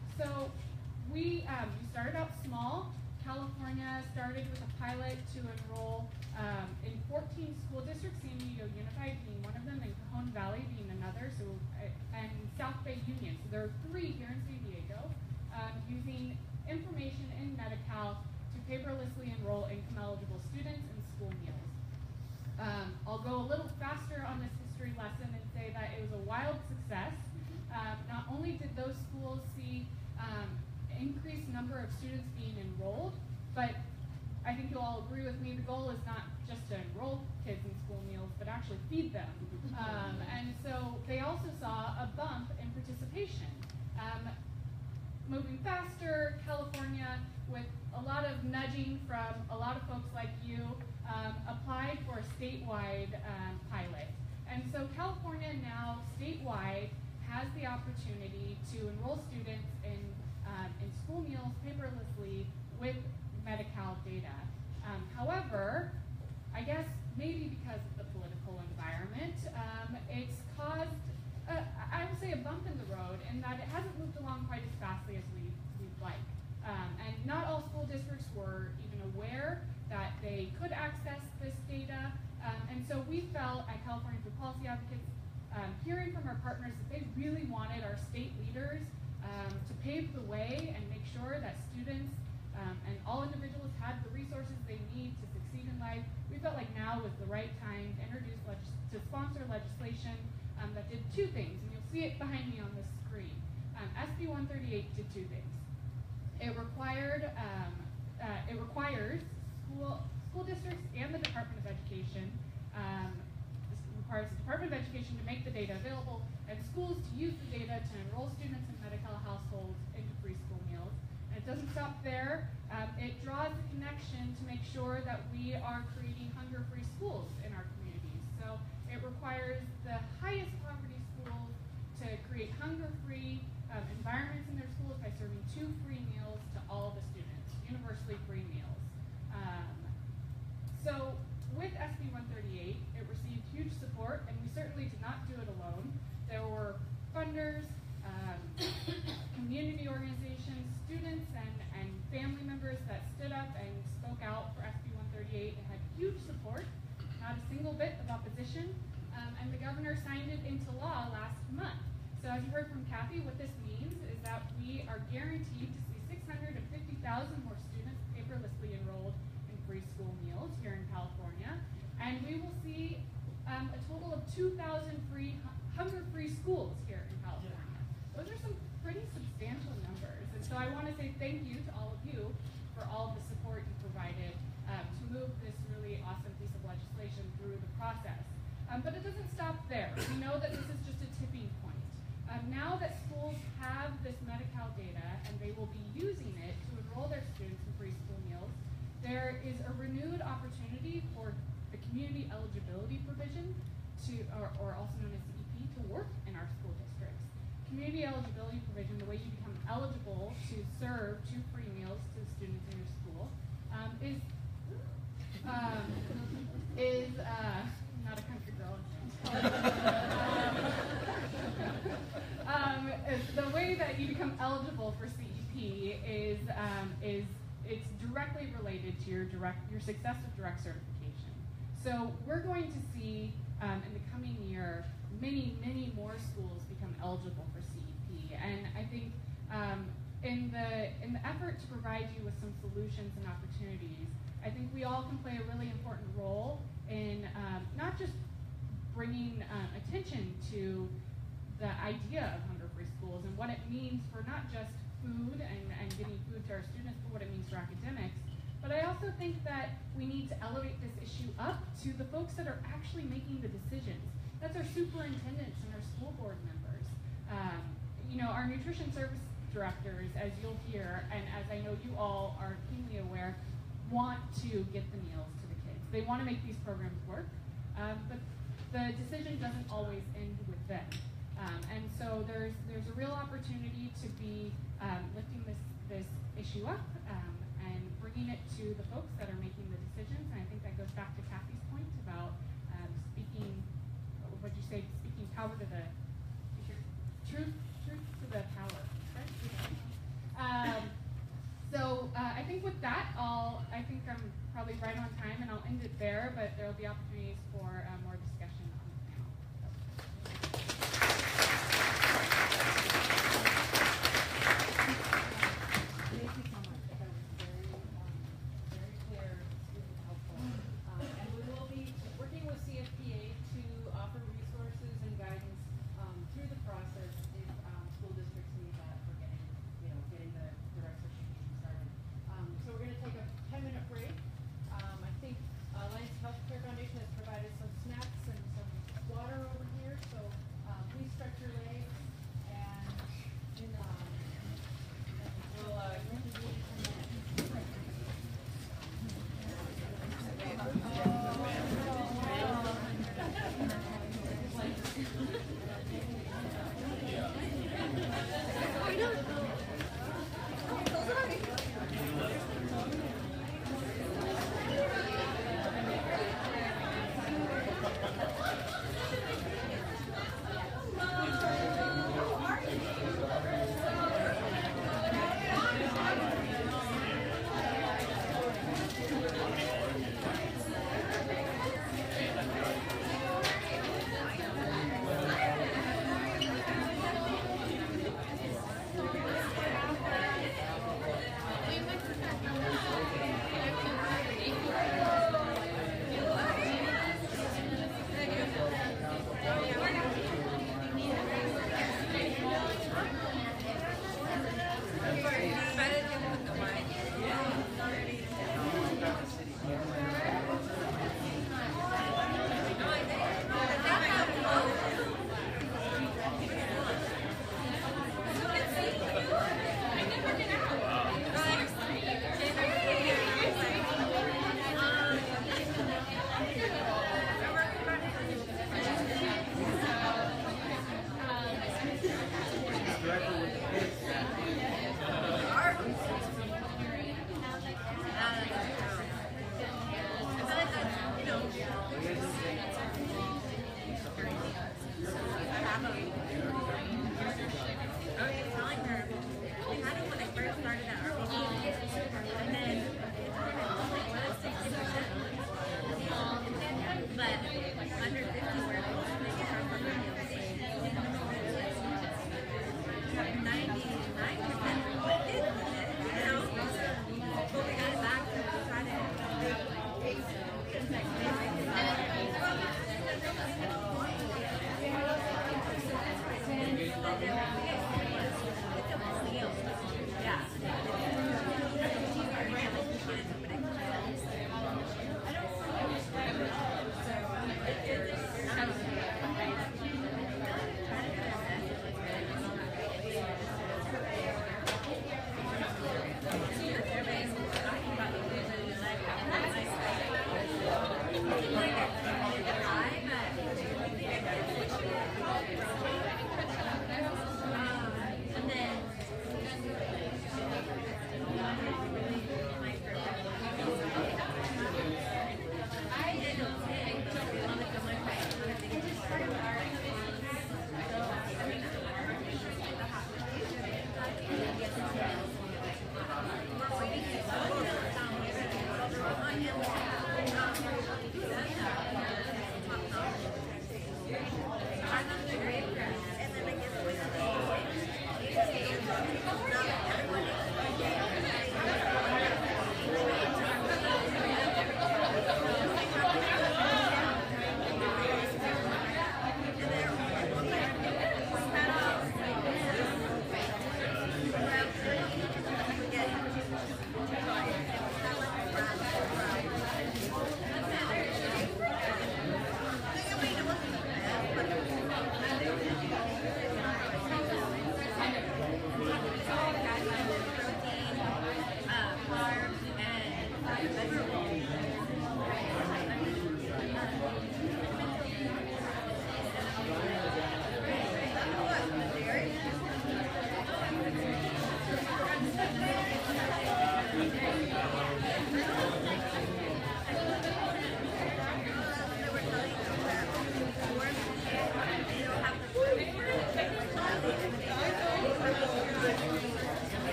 So we, um, we started out small. California started with a pilot to enroll um, in fourteen school districts, San Diego Unified being one of them, and Cajon Valley being another, so uh, and South Bay Union. So there are three here in San Diego um, using information in Medi-Cal to paperlessly enroll income-eligible students in school meals. Um, I'll go a little faster on this history lesson and say that it was a wild success. Um, not only did those schools see um, increased number of students being enrolled, but I think you'll all agree with me, the goal is not just to enroll kids in school meals, but actually feed them. Um, and so they also saw a bump in participation. Um, moving faster, California, with a lot of nudging from a lot of folks like you, um, applied for a statewide um, pilot. And so California now, statewide, has the opportunity to enroll students in Um, in school meals paperlessly with Medi-Cal data. Um, however, I guess maybe because of the political environment, um, it's caused, a, I would say, a bump in the road in that it hasn't moved along quite as fastly as we, we'd like. Um, and not all school districts were even aware that they could access this data. Um, and so we felt at California Food Policy Advocates, um, hearing from our partners that they really wanted our state leaders Um, to pave the way and make sure that students um, and all individuals had the resources they need to succeed in life. We felt like now was the right time to introduce, legis to sponsor legislation um, that did two things, and you'll see it behind me on the screen. Um, S B one thirty-eight did two things. It required, um, uh, it requires school, school districts and the Department of Education, um, this requires the Department of Education to make the data available and schools to use the data to enroll students in Medi-Cal households into free school meals. And it doesn't stop there. Um, it draws a connection to make sure that we are creating hunger-free schools in our communities. So it requires the highest poverty schools to create hunger-free um, environments in their schools by serving two free meals to all the students, universally free meals. Um, so with S B one thirty-eight, it received huge support, and we certainly did not do it alone. There were funders, um, community organizations, students, and, and family members that stood up and spoke out for S B one thirty-eight. It had huge support, not a single bit of opposition, um, and the governor signed it into law last month. So as you heard from Kathy, what this means is that we are guaranteed to see six hundred fifty thousand more students paperlessly enrolled in free school meals here in California, and we will see um, a total of two thousand free hunger-free schools here in California. Those are some pretty substantial numbers, and so I want to say thank you to all of you for all the support you provided um, to move this really awesome piece of legislation through the process. Um, but it doesn't stop there. We know that this is just a tipping point. Um, now that schools have this Medi-Cal data and they will be using it to enroll their students in free school meals, there is a renewed opportunity for the community eligibility provision, to, or, or also known as C E P, to work in our school districts. Community community eligibility provision, the way you become eligible to serve two free meals to the students in your school, um, is um, is uh, not a country girl. um, is the way that you become eligible for C E P is um, is it's directly related to your direct your success with direct certification. So we're going to see um, in the coming year many many more schools become eligible for C E P, and I think um, in the in the effort to provide you with some solutions and opportunities, I think we all can play a really important role in um, not just bringing uh, attention to the idea of hunger-free schools and what it means for not just food and, and getting food to our students, but what it means for academics. But I also think that we need to elevate this issue up to the folks that are actually making the decisions. That's our superintendents and our school board members. Um, you know, our nutrition service directors, as you'll hear, and as I know you all are keenly aware, want to get the meals to the kids. They want to make these programs work, um, but the decision doesn't always end with them. Um, and so there's there's a real opportunity to be um, lifting this this issue up um, and bringing it to the folks that are making the decisions. And I think that goes back to Kathy's point about um, speaking. What did you say? Speaking power to the truth, truth to the power. Right? Um, so uh, I think with that, I'll I think I'm probably right on time, and I'll end it there. But there will be opportunities for uh, more discussion on the panel. Thank you so much. That was very, um, very clear, super helpful. Um, and we will be working with C F P A to offer resources and guidance um, through the process if um, school districts need that for getting, you know, getting the direct certification started. Um, so we're going to take a ten minute break. Um, I think Alliance Healthcare Foundation has provided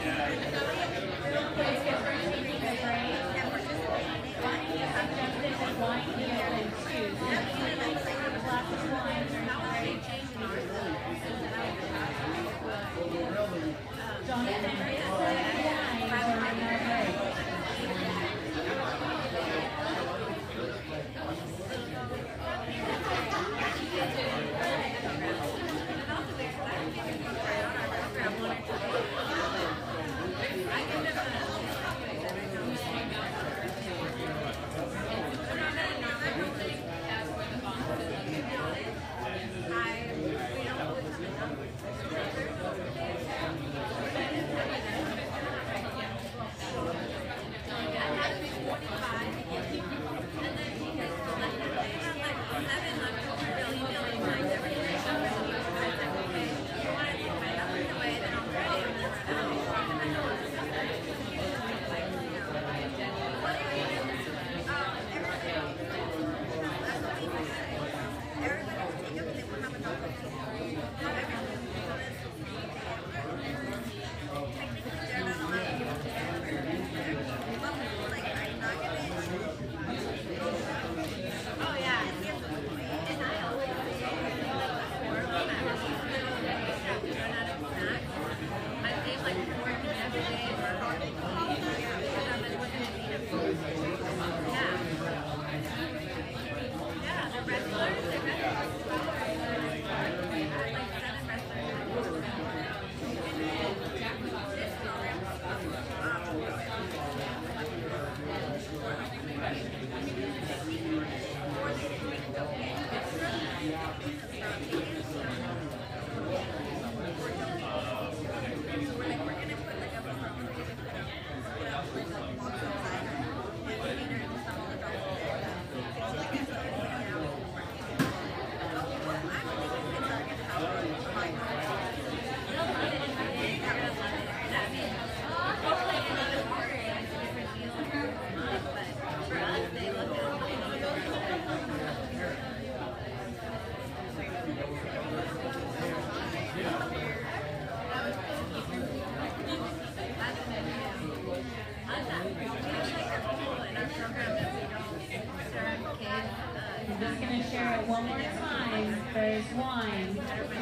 I'm just going to share it one more time. There's wine.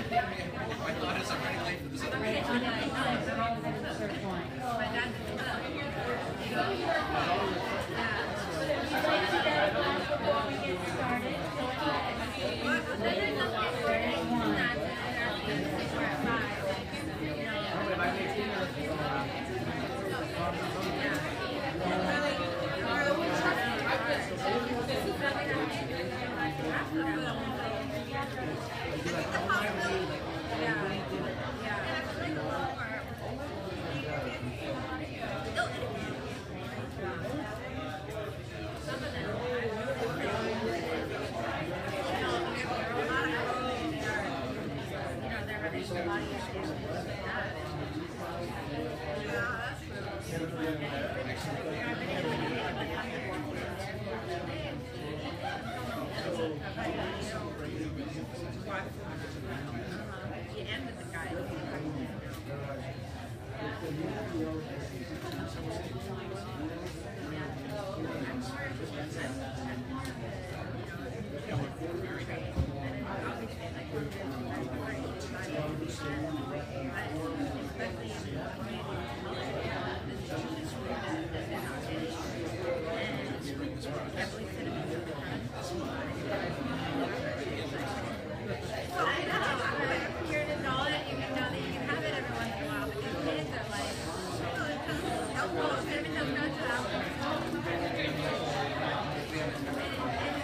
My thought is I'm running late for this other meeting. On the six, we're all going to serve wine. If you'd like to get a glass before we get started, go ahead. There's wine. Every time I go to the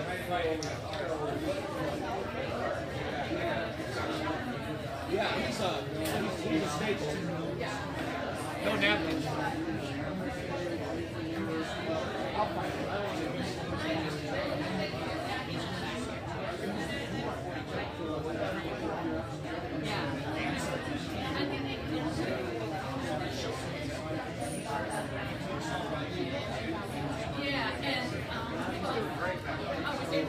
Yeah, he's uh, he's, he's a staple. No napkins. I'll find it. I don't want Yeah, and um, I was there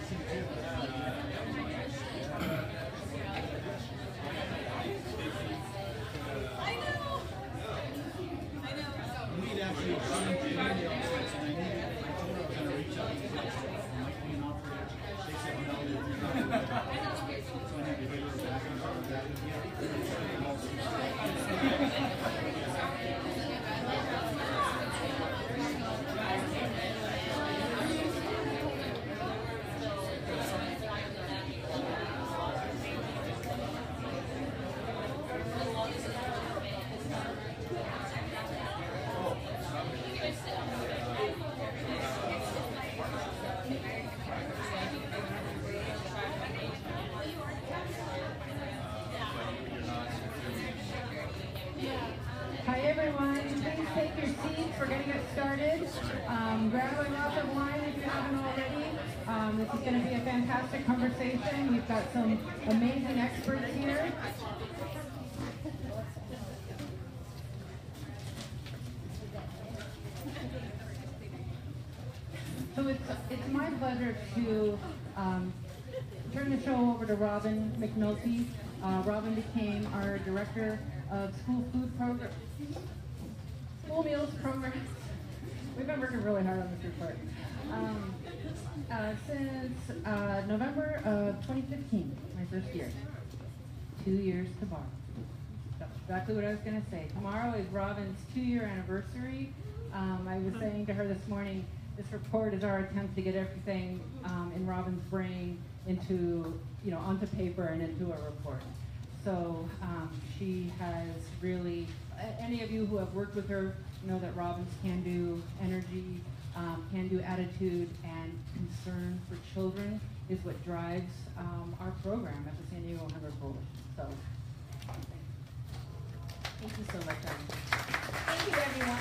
Hi everyone, please take your seats. We're going to get started. Um, grab a glass of wine if you haven't already. Um, this is going to be a fantastic conversation. We've got some amazing experts here. So it's, it's my pleasure to um, turn the show over to Robin McNulty. Uh, Robin became our Director of School Food Program, School Meals Program. We've been working really hard on this report. Um, uh, since uh, November of twenty fifteen, my first year. Two years tomorrow. That's exactly what I was going to say. Tomorrow is Robin's two-year anniversary. Um, I was saying to her this morning, this report is our attempt to get everything um, in Robin's brain into, you know, onto paper and into a report. So um, she has really, any of you who have worked with her know that Robin's can-do energy, um, can-do attitude, and concern for children is what drives um, our program at the San Diego Hunger Coalition. So, thank you so much, Ellen. Thank you, everyone.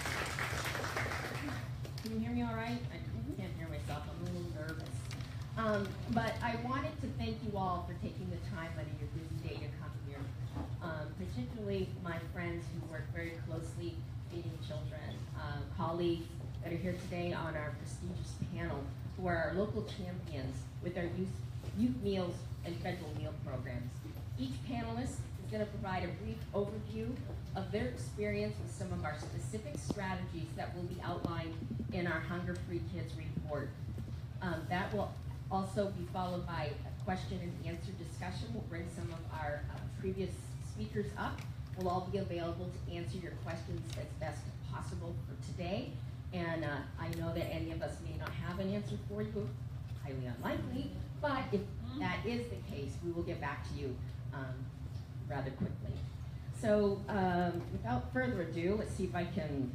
Can you hear me all right? I can't hear myself. I'm a little nervous. Um, but I wanted to thank you all for taking the time out of your busy day to come here, um, particularly my friends who work very closely feeding children, uh, colleagues that are here today on our prestigious panel, who are our local champions with our youth, youth meals and federal meal programs. Each panelist is going to provide a brief overview of their experience with some of our specific strategies that will be outlined in our Hunger Free Kids report. Um, that will also be followed by a question and answer discussion. We'll bring some of our uh, previous speakers up. We'll all be available to answer your questions as best possible for today. And uh, I know that any of us may not have an answer for you, highly unlikely, but if that is the case, we will get back to you um, rather quickly. So um, without further ado, let's see if I can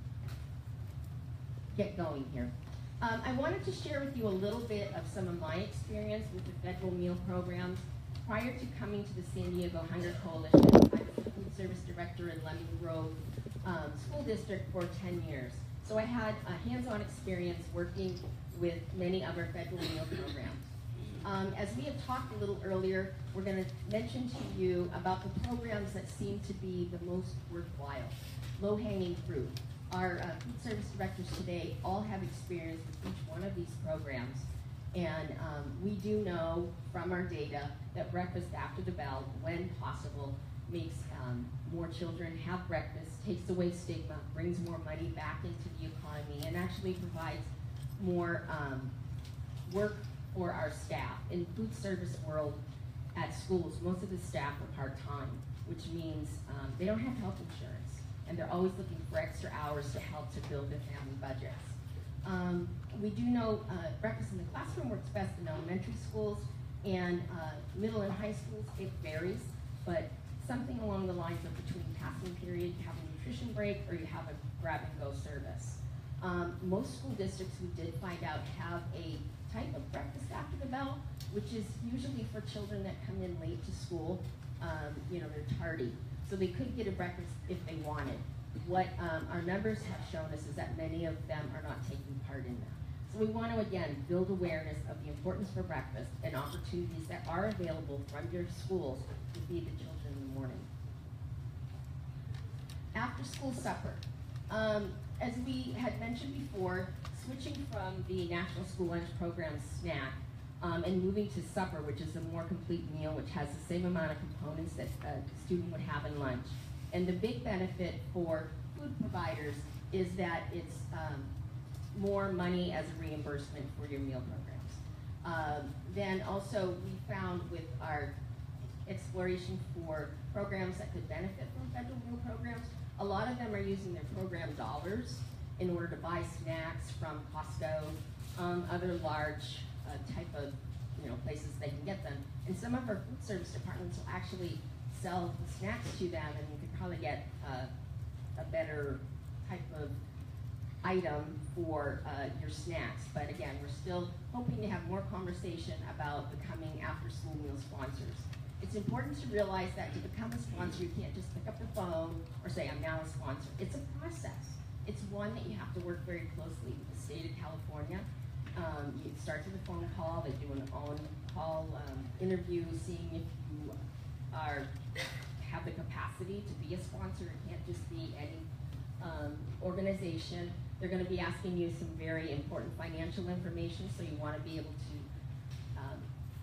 get going here. Um, I wanted to share with you a little bit of some of my experience with the federal meal programs. Prior to coming to the San Diego Hunger Coalition, I was the food service director in Lemon Grove um, School District for ten years. So I had a hands-on experience working with many of our federal meal programs. Um, as we had talked a little earlier, we're going to mention to you about the programs that seem to be the most worthwhile, low-hanging fruit. Our uh, food service directors today all have experience with each one of these programs. And um, we do know from our data that breakfast after the bell, when possible, makes um, more children have breakfast, takes away stigma, brings more money back into the economy, and actually provides more um, work for our staff. In food service world at schools, most of the staff are part-time, which means um, they don't have health insurance, and they're always looking for extra hours to help to build their family budgets. Um, we do know uh, breakfast in the classroom works best in elementary schools, and uh, middle and high schools, it varies, but something along the lines of between passing period, you have a nutrition break, or you have a grab-and-go service. Um, most school districts, we did find out, have a type of breakfast after the bell, which is usually for children that come in late to school. Um, you know, they're tardy. So they could get a breakfast if they wanted. What um, our numbers have shown us is that many of them are not taking part in that. So we want to, again, build awareness of the importance for breakfast and opportunities that are available from your schools to feed the children in the morning. After school supper. Um, as we had mentioned before, switching from the National School Lunch Program SNAC um, and moving to supper, which is a more complete meal, which has the same amount of components that a student would have in lunch. And the big benefit for food providers is that it's um, more money as a reimbursement for your meal programs. Um, then also we found with our exploration for programs that could benefit from federal meal programs, a lot of them are using their program dollars in order to buy snacks from Costco, um, other large uh, type of you know places they can get them. And some of our food service departments will actually sell the snacks to them, and you could probably get uh, a better type of item for uh, your snacks. But again, we're still hoping to have more conversation about becoming after-school meal sponsors. It's important to realize that to become a sponsor, you can't just pick up the phone or say, I'm now a sponsor. It's a process. It's one that you have to work very closely with the state of California. Um, it starts with a phone call. They do an on-call um, interview, seeing if you are have the capacity to be a sponsor. It can't just be any um, organization. They're going to be asking you some very important financial information, so you want to be able to um,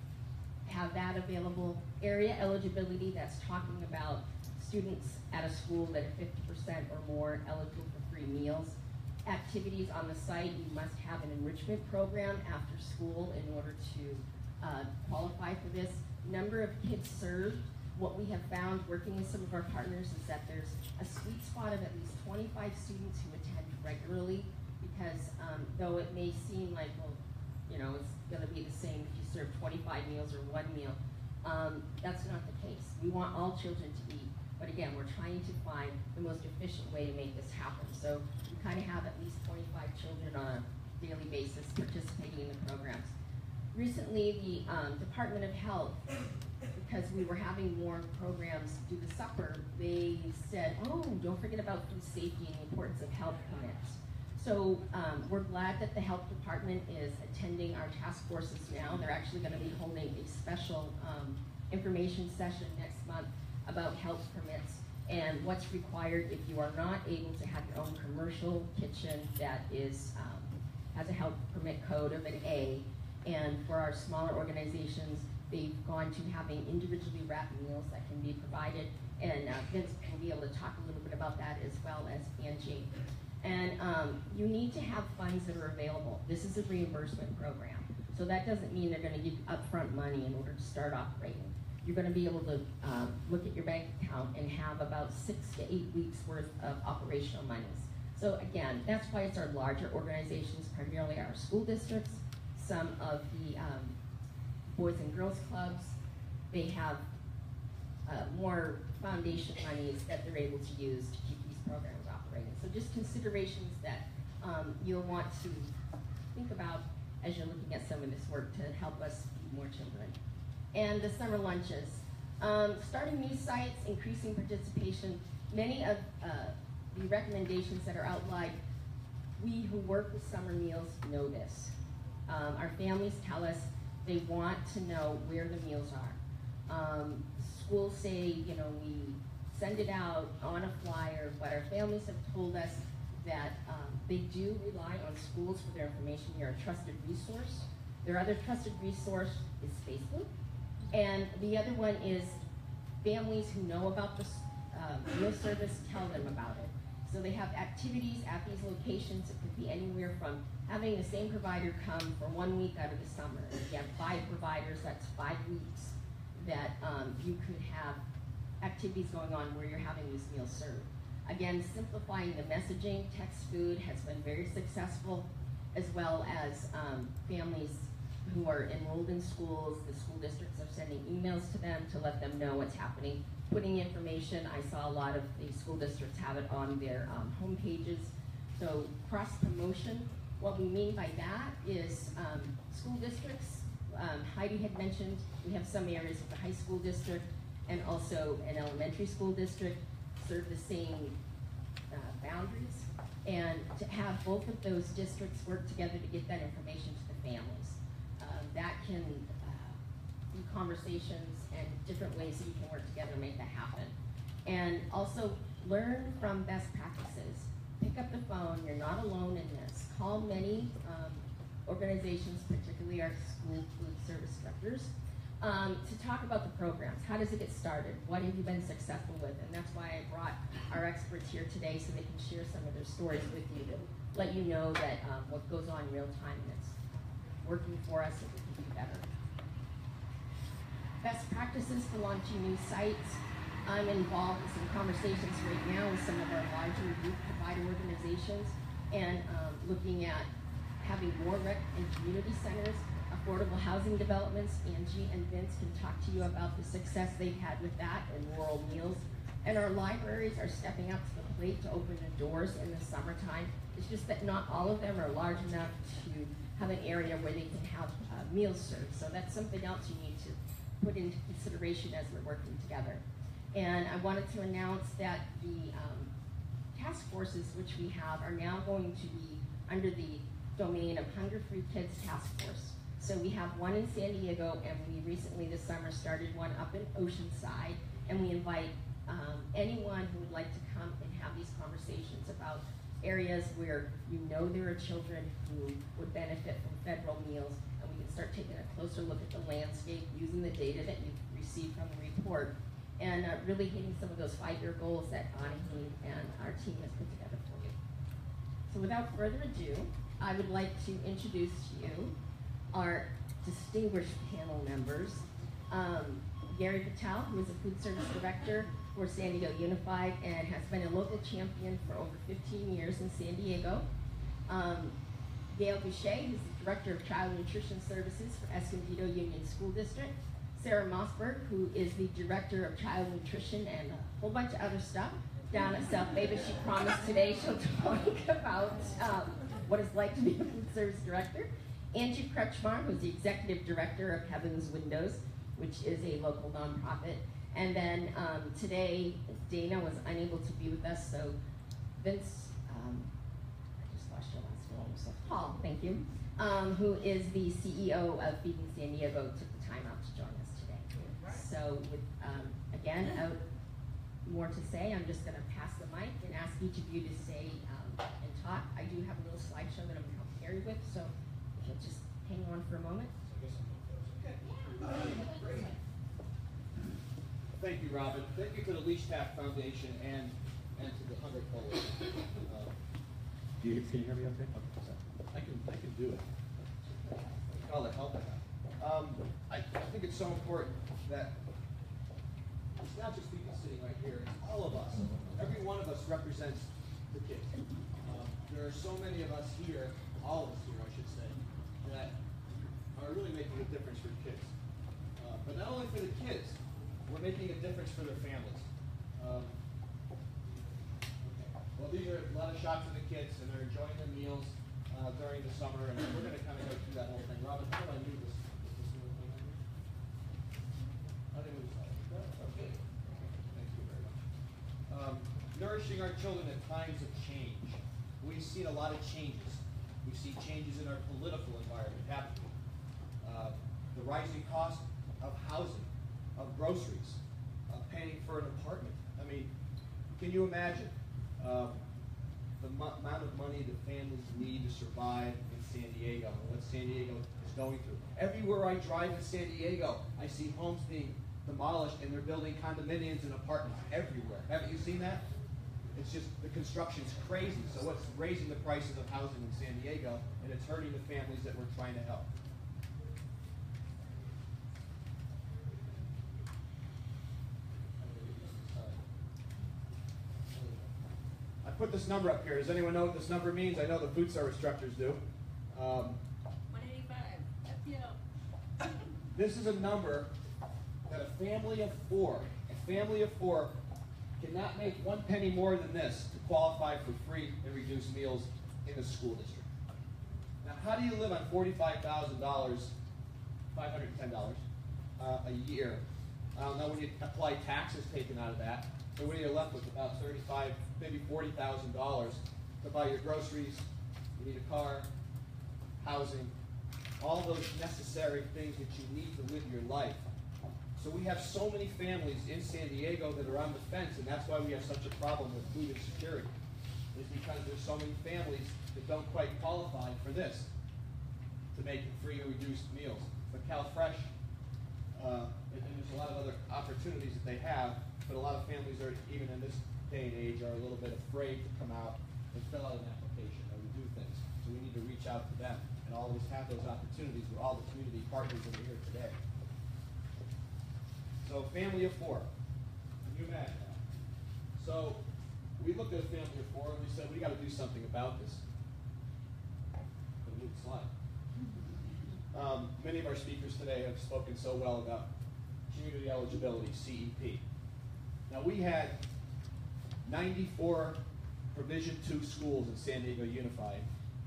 have that available. Area eligibility, that's talking about students at a school that are fifty percent or more eligible for free meals. Activities on the site, you must have an enrichment program after school in order to uh, qualify for this. Number of kids served. What we have found working with some of our partners is that there's a sweet spot of at least twenty-five students who attend regularly, because um, though it may seem like, well, you know, it's going to be the same if you serve twenty-five meals or one meal, um, that's not the case. We want all children to eat, but again, we're trying to find the most efficient way to make this happen. So we kind of have at least twenty-five children on a daily basis participating in the programs. Recently, the um, Department of Health, because we were having more programs do the supper, they said, oh, don't forget about food safety and the importance of health permits. So um, we're glad that the health department is attending our task forces now. They're actually going to be holding a special um, information session next month about health permits and what's required if you are not able to have your own commercial kitchen that is um, has a health permit code of an A. And for our smaller organizations, they've gone to having individually wrapped meals that can be provided. And uh, Vince will be able to talk a little bit about that, as well as Angie. And um, you need to have funds that are available. This is a reimbursement program. So that doesn't mean they're going to give you upfront money in order to start operating. You're going to be able to um, look at your bank account and have about six to eight weeks worth of operational monies. So again, that's why it's our larger organizations, primarily our school districts, some of the um, Boys and Girls Clubs. They have uh, more foundation monies that they're able to use to keep these programs operating. So just considerations that um, you'll want to think about as you're looking at some of this work to help us feed more children. And the summer lunches. Um, starting new sites, increasing participation. Many of uh, the recommendations that are outlined, we who work with summer meals know this. Um, our families tell us they want to know where the meals are. Um, schools say, you know, we send it out on a flyer, but our families have told us that um, they do rely on schools for their information. You're a trusted resource. Their other trusted resource is Facebook. And the other one is families who know about the uh, meal service tell them about it. So they have activities at these locations. It could be anywhere from having the same provider come for one week out of the summer. And if you have five providers, that's five weeks that um, you could have activities going on where you're having these meals served. Again, simplifying the messaging. Text food has been very successful, as well as um, families who are enrolled in schools. The school districts are sending emails to them to let them know what's happening. Putting information, I saw a lot of the school districts have it on their um, home pages. So cross promotion, what we mean by that is um, school districts, um, Heidi had mentioned, we have some areas of the high school district and also an elementary school district serve the same uh, boundaries. And to have both of those districts work together to get that information to the families. Um, that can uh, be conversations and different ways that you can work together to make that happen. And also learn from best practices. Pick up the phone, you're not alone in this. Call many um, organizations, particularly our school food service directors, um, to talk about the programs. How does it get started? What have you been successful with? And that's why I brought our experts here today so they can share some of their stories with you to let you know that um, what goes on in real time and it's working for us and we can do better. Best practices for launching new sites. I'm involved in some conversations right now with some of our larger youth provider organizations and um, looking at having more rec and community centers, affordable housing developments. Angie and Vince can talk to you about the success they've had with that and rural meals. And our libraries are stepping up to the plate to open the doors in the summertime. It's just that not all of them are large enough to have an area where they can have uh, meals served. So that's something else you need to put into consideration as we're working together. And I wanted to announce that the um, task forces which we have are now going to be under the domain of Hunger Free Kids Task Force. So we have one in San Diego, and we recently this summer started one up in Oceanside, and we invite um, anyone who would like to come and have these conversations about areas where you know there are children who would benefit from federal meals, and we can start taking a closer look at the landscape using the data that you've received from the report, and uh, really hitting some of those five-year goals that Anaheem and our team has put together for you. So without further ado, I would like to introduce to you our distinguished panel members. Um, Gary Patel, who is a food service director for San Diego Unified and has been a local champion for over fifteen years in San Diego. Um, Gail Boucher, who's the director of child nutrition services for Escondido Union School District. Sarah Mossberg, who is the director of child nutrition and a whole bunch of other stuff down at South Bay, but she promised today she'll talk about um, what it's like to be a food service director. Angie Kretschmar, who's the executive director of Heaven's Windows, which is a local nonprofit. And then um, today, Dana was unable to be with us, so Vince, um, I just lost your last name, so Paul, thank you, um, who is the C E O of Feeding San Diego, took the time out to join us today. So with, um, again, out more to say, I'm just gonna pass the mic and ask each of you to say um, and talk. I do have a little slideshow that I'm gonna help Carrie with, so if you'll just hang on for a moment. Thank you, Robin. Thank you to the Leash Taft Foundation and and to the Hunger Coalition. Uh, Do you, can you hear me okay? I can I can do it. All the help I have. Um, I, I think it's so important that it's not just people sitting right here. It's all of us. Every one of us represents the kids. Um, there are so many of us here, all of us here, I should say, that are really making a difference for kids. Uh, but not only for the kids, we're making a difference for their families. Um, okay. Well, these are a lot of shots of the kids, and they're enjoying their meals uh, during the summer, and we're going to kind of go through that whole thing. Robin, how do I move this? Is this little thing right here? How do I move this? Okay. Thank you very much. Um, nourishing our children at times of change. We've seen a lot of changes. We see changes in our political environment happening. Uh, the rising cost of housing, of groceries, of paying for an apartment. I mean, can you imagine uh, the mo amount of money that families need to survive in San Diego and what San Diego is going through? Everywhere I drive in San Diego, I see homes being demolished and they're building condominiums and apartments everywhere. Haven't you seen that? It's just, the construction's crazy. So it's raising the prices of housing in San Diego, and it's hurting the families that we're trying to help. I put this number up here. Does anyone know what this number means? I know the food service directors do. Um, one eighty-five. F P L. This is a number that a family of four, a family of four, cannot make one penny more than this to qualify for free and reduced meals in a school district. Now, how do you live on forty-five thousand dollars, five hundred ten dollars uh, a year? Uh, now, when you apply taxes taken out of that, so what are you left with? About thirty-five, maybe forty thousand dollars to buy your groceries. You need a car, housing, all those necessary things that you need to live your life. So we have so many families in San Diego that are on the fence, and that's why we have such a problem with food insecurity. Is because there's so many families that don't quite qualify for this, to make free or reduced meals. But CalFresh opportunities that they have, but a lot of families are, even in this day and age, are a little bit afraid to come out and fill out an application or to do things. So we need to reach out to them and always have those opportunities with all the community partners that are here today. So family of four. Can you imagine that? So we looked at a family of four and we said, we got to do something about this. Put a new slide. Um, many of our speakers today have spoken so well about community eligibility, C E P. Now we had ninety-four Provision two schools in San Diego Unified.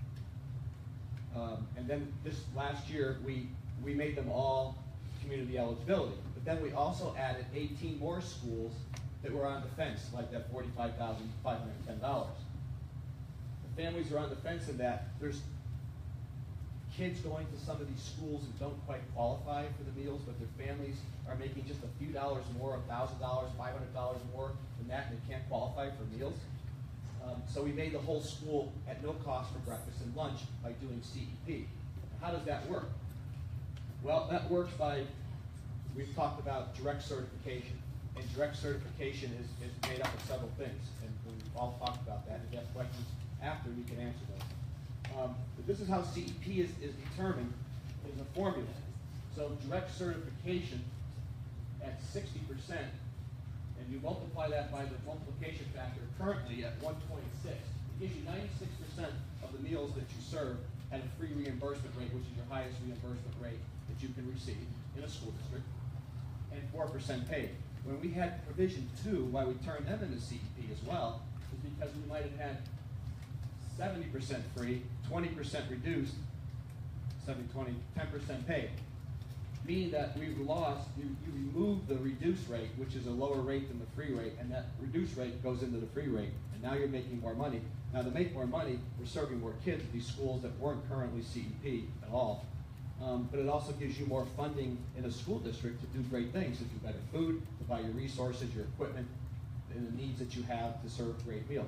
Um, and then this last year, we, we made them all community eligibility. But then we also added eighteen more schools that were on the fence, like that forty-five thousand five hundred ten dollars. The families are on the fence in that there's kids going to some of these schools that don't quite qualify for the meals, but their families are making just a few dollars more, one thousand dollars, five hundred dollars more than that, and they can't qualify for meals. Um, so we made the whole school at no cost for breakfast and lunch by doing C E P. How does that work? Well, that works by, we've talked about direct certification. And direct certification is, is made up of several things. And we've all talked about that. If you have questions after, we can answer those. Um, but this is how C E P is, is determined in the formula. So direct certification at sixty percent, and you multiply that by the multiplication factor currently at one point six. It gives you ninety-six percent of the meals that you serve at a free reimbursement rate, which is your highest reimbursement rate that you can receive in a school district, and four percent paid. When we had Provision two, why we turned them into C E P as well, is because we might have had seventy percent free, twenty percent reduced, seventy, twenty, ten percent paid. Meaning that we've lost, you, you remove the reduced rate, which is a lower rate than the free rate, and that reduced rate goes into the free rate, and now you're making more money. Now to make more money, we're serving more kids at these schools that weren't currently C E P at all. Um, but it also gives you more funding in a school district to do great things, to do better food, to buy your resources, your equipment, and the needs that you have to serve great meals.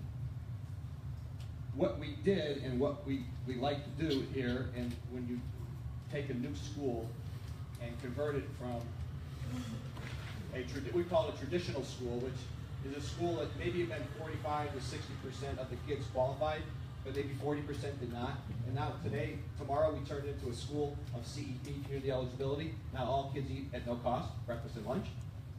What we did and what we, we like to do here, and when you take a new school and convert it from a, we call it a traditional school, which is a school that maybe had been forty-five to sixty percent of the kids qualified, but maybe forty percent did not. And now today, tomorrow, we turned it into a school of C E P, community eligibility. Now all kids eat at no cost, breakfast and lunch.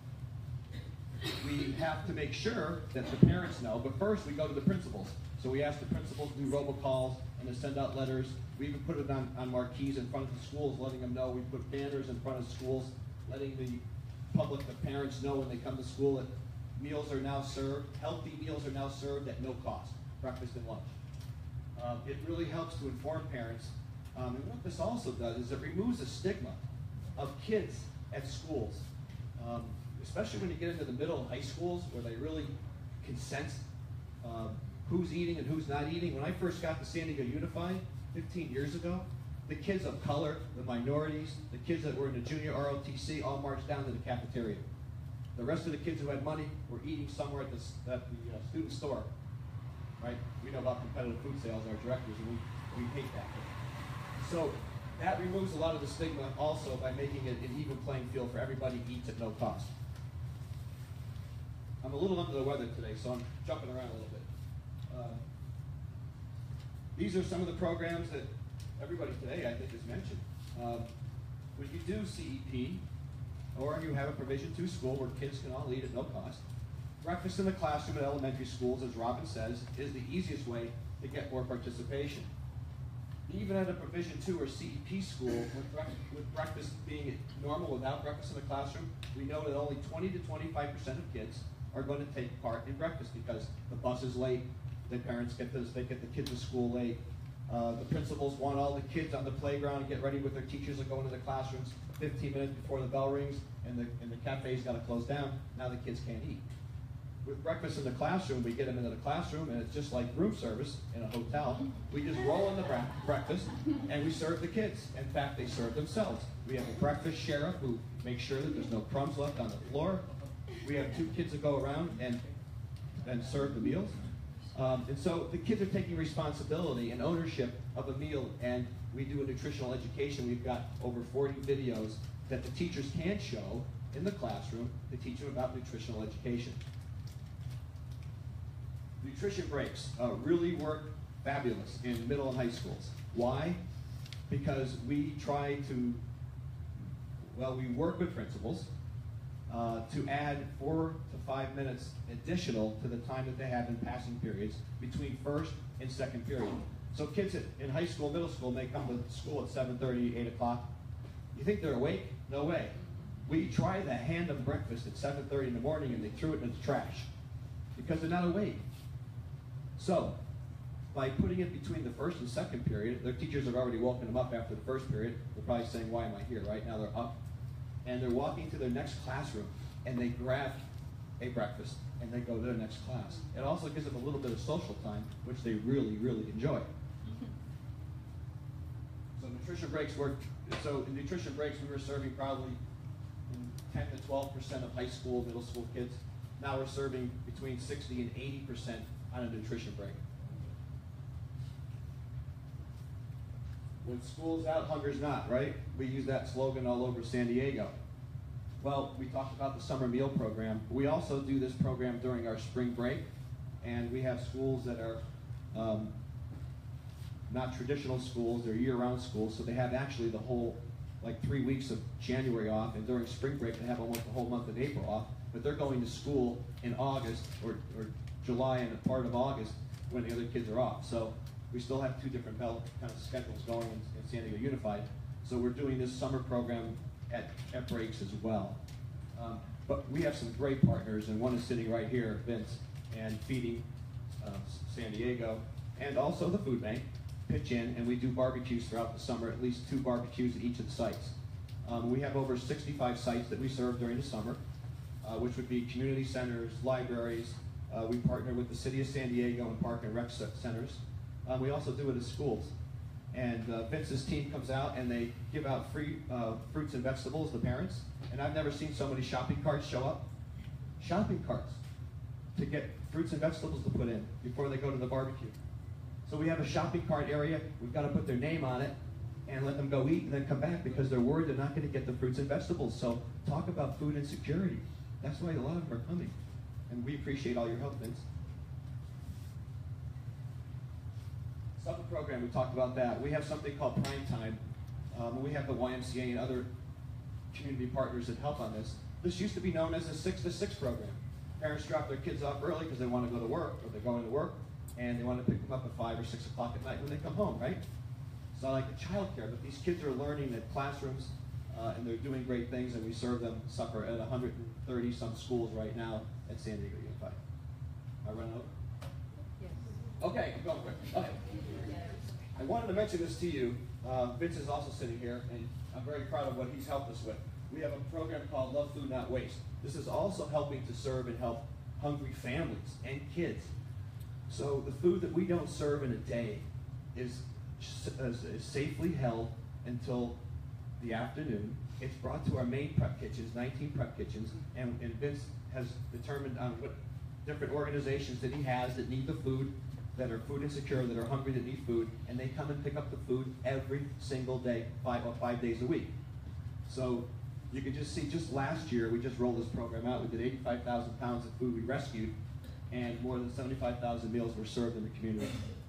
We have to make sure that the parents know, but first we go to the principals. So we ask the principals to do robocalls and to send out letters. We even put it on, on marquees in front of the schools, letting them know. We put banners in front of schools, letting the public, the parents know when they come to school that meals are now served, healthy meals are now served at no cost, breakfast and lunch. Um, it really helps to inform parents. Um, and what this also does is it removes the stigma of kids at schools, um, especially when you get into the middle and high schools where they really can sense um, who's eating and who's not eating. When I first got to San Diego Unified fifteen years ago, the kids of color, the minorities, the kids that were in the junior R O T C all marched down to the cafeteria. The rest of the kids who had money were eating somewhere at the, at the uh, student store. Right? We know about competitive food sales, our directors, and we, we hate that. So that removes a lot of the stigma also by making it an even playing field for everybody eats at no cost. I'm a little under the weather today, so I'm jumping around a little bit. Um, these are some of the programs that everybody today, I think, has mentioned. Um, when you do C E P, or you have a Provision two school where kids can all eat at no cost, breakfast in the classroom at elementary schools, as Robin says, is the easiest way to get more participation. Even at a Provision two or C E P school, with, bre with breakfast being normal without breakfast in the classroom, we know that only twenty to twenty-five percent of kids are going to take part in breakfast because the bus is late, the parents get this, they get the kids to school late, uh, the principals want all the kids on the playground to get ready with their teachers and go into the classrooms fifteen minutes before the bell rings, and the, and the cafe's got to close down. Now the kids can't eat. With breakfast in the classroom, we get them into the classroom, and it's just like room service in a hotel. We just roll in the bre breakfast, and we serve the kids. In fact, they serve themselves. We have a breakfast sheriff who makes sure that there's no crumbs left on the floor. We have two kids that go around and, and serve the meals. Um, and so the kids are taking responsibility and ownership of a meal, and we do a nutritional education. We've got over forty videos that the teachers can show in the classroom to teach them about nutritional education. Nutrition breaks uh, really work fabulous in middle and high schools. Why? Because we try to, well, we work with principals uh, to add four to five minutes additional to the time that they have in passing periods between first and second period. So kids at, in high school, middle school, they come to school at seven thirty, eight o'clock. You think they're awake? No way. We try to hand them breakfast at seven thirty in the morning and they threw it in the trash because they're not awake. So, by putting it between the first and second period, their teachers have already woken them up after the first period. They're probably saying, why am I here? Right now they're up. And they're walking to their next classroom and they grab a breakfast and they go to their next class. It also gives them a little bit of social time, which they really, really enjoy. So nutrition breaks work. So in nutrition breaks, we were serving probably ten to twelve percent of high school, middle school kids. Now we're serving between sixty and eighty percent on a nutrition break. When school's out, hunger's not, right? We use that slogan all over San Diego. Well, we talked about the summer meal program. We also do this program during our spring break, and we have schools that are um, not traditional schools, they're year-round schools, so they have actually the whole, like three weeks of January off, and during spring break they have almost the whole month of April off, but they're going to school in August, or, or July and a part of August when the other kids are off. So we still have two different kind of schedules going in, in San Diego Unified. So we're doing this summer program at, at breaks as well. Um, but we have some great partners, and one is sitting right here, Vince, and Feeding uh, San Diego, and also the food bank pitch in, and we do barbecues throughout the summer, at least two barbecues at each of the sites. Um, we have over sixty-five sites that we serve during the summer, uh, which would be community centers, libraries. Uh, we partner with the City of San Diego and Park and Rec centers. Um, we also do it at schools. And uh, Vince's team comes out and they give out free uh, fruits and vegetables to parents. And I've never seen so many shopping carts show up. Shopping carts to get fruits and vegetables to put in before they go to the barbecue. So we have a shopping cart area. We've got to put their name on it and let them go eat and then come back because they're worried they're not going to get the fruits and vegetables. So talk about food insecurity. That's why a lot of them are coming. And we appreciate all your help, Vince. Supper program, we talked about that. We have something called Prime Time. Um, we have the Y M C A and other community partners that help on this. This used to be known as a six to six program. Parents drop their kids off early because they want to go to work, or they're going to work, and they want to pick them up at five or six o'clock at night when they come home, right? It's not like the child care, but these kids are learning at classrooms, uh, and they're doing great things, and we serve them supper at one hundred thirty some schools right now at San Diego Unified. Am I running over? Yes. Okay, I'm going quick. Okay. I wanted to mention this to you. Uh, Vince is also sitting here, and I'm very proud of what he's helped us with. We have a program called Love Food Not Waste. This is also helping to serve and help hungry families and kids. So the food that we don't serve in a day is, is, is safely held until the afternoon. It's brought to our main prep kitchens, nineteen prep kitchens, and, and Vince has determined on what different organizations that he has that need the food, that are food insecure, that are hungry, that need food, and they come and pick up the food every single day, five or five days a week. So you can just see, just last year, we just rolled this program out. We did eighty-five thousand pounds of food we rescued, and more than seventy-five thousand meals were served in the community.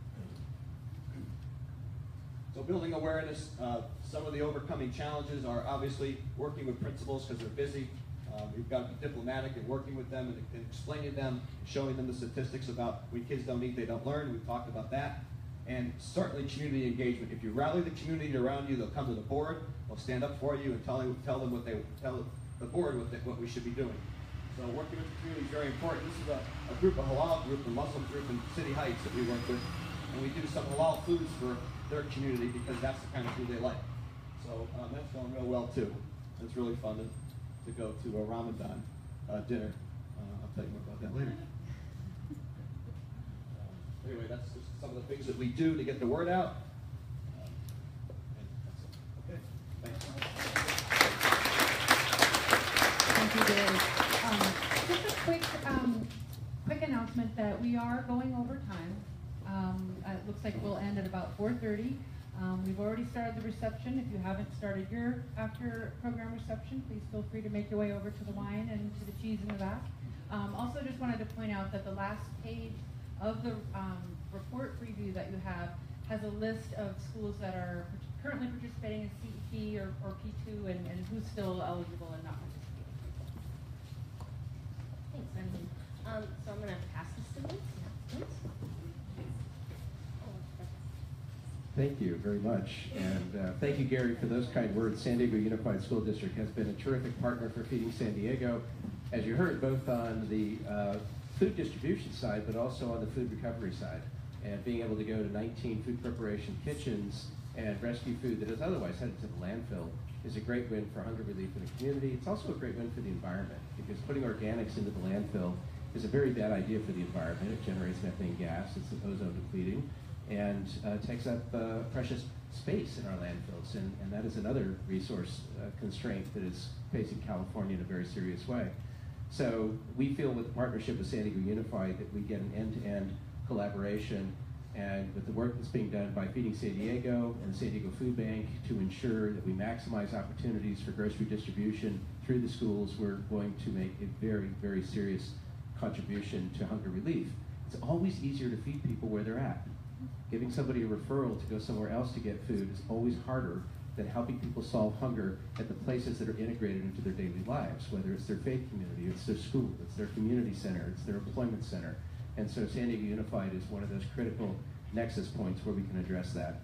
So building awareness, uh, some of the overcoming challenges are obviously working with principals because they're busy. Um, we've got to be diplomatic in working with them and, and explaining them, showing them the statistics about when kids don't eat, they don't learn. We've talked about that. And certainly community engagement. If you rally the community around you, they'll come to the board, they'll stand up for you and tell, tell them what they tell the board what, they, what we should be doing. So working with the community is very important. This is a, a group, a halal group, a Muslim group in City Heights that we work with. And we do some halal foods for their community because that's the kind of food they like. So um, that's going real well too. It's really fun to, to go to a Ramadan uh, dinner. Uh, I'll tell you more about that later. Anyway, that's just some of the things that we do to get the word out. Um, and that's it. Okay, thanks. Thank you, Dave. Um, just a quick, um, quick announcement that we are going over time. Um, uh, it looks like we'll end at about four thirty. Um, we've already started the reception. If you haven't started your after-program reception, please feel free to make your way over to the wine and to the cheese in the back. Um, also, just wanted to point out that the last page of the um, report preview that you have has a list of schools that are currently participating in C E P or, or P two and, and who's still eligible and not participating. Thanks, Wendy. Um, so I'm going to pass this to Vince now. Vince? Thank you very much, and uh, thank you, Gary, for those kind words. San Diego Unified School District has been a terrific partner for Feeding San Diego, as you heard, both on the uh, food distribution side, but also on the food recovery side. And being able to go to nineteen food preparation kitchens and rescue food that is otherwise headed to the landfill is a great win for hunger relief in the community. It's also a great win for the environment, because putting organics into the landfill is a very bad idea for the environment. It generates methane gas, it's ozone depleting, and uh, takes up uh, precious space in our landfills, and, and that is another resource uh, constraint that is facing California in a very serious way. So we feel with the partnership with San Diego Unified that we get an end-to-end collaboration, and with the work that's being done by Feeding San Diego and the San Diego Food Bank to ensure that we maximize opportunities for grocery distribution through the schools, we're going to make a very, very serious contribution to hunger relief. It's always easier to feed people where they're at. Giving somebody a referral to go somewhere else to get food is always harder than helping people solve hunger at the places that are integrated into their daily lives, whether it's their faith community, it's their school, it's their community center, it's their employment center. And so San Diego Unified is one of those critical nexus points where we can address that.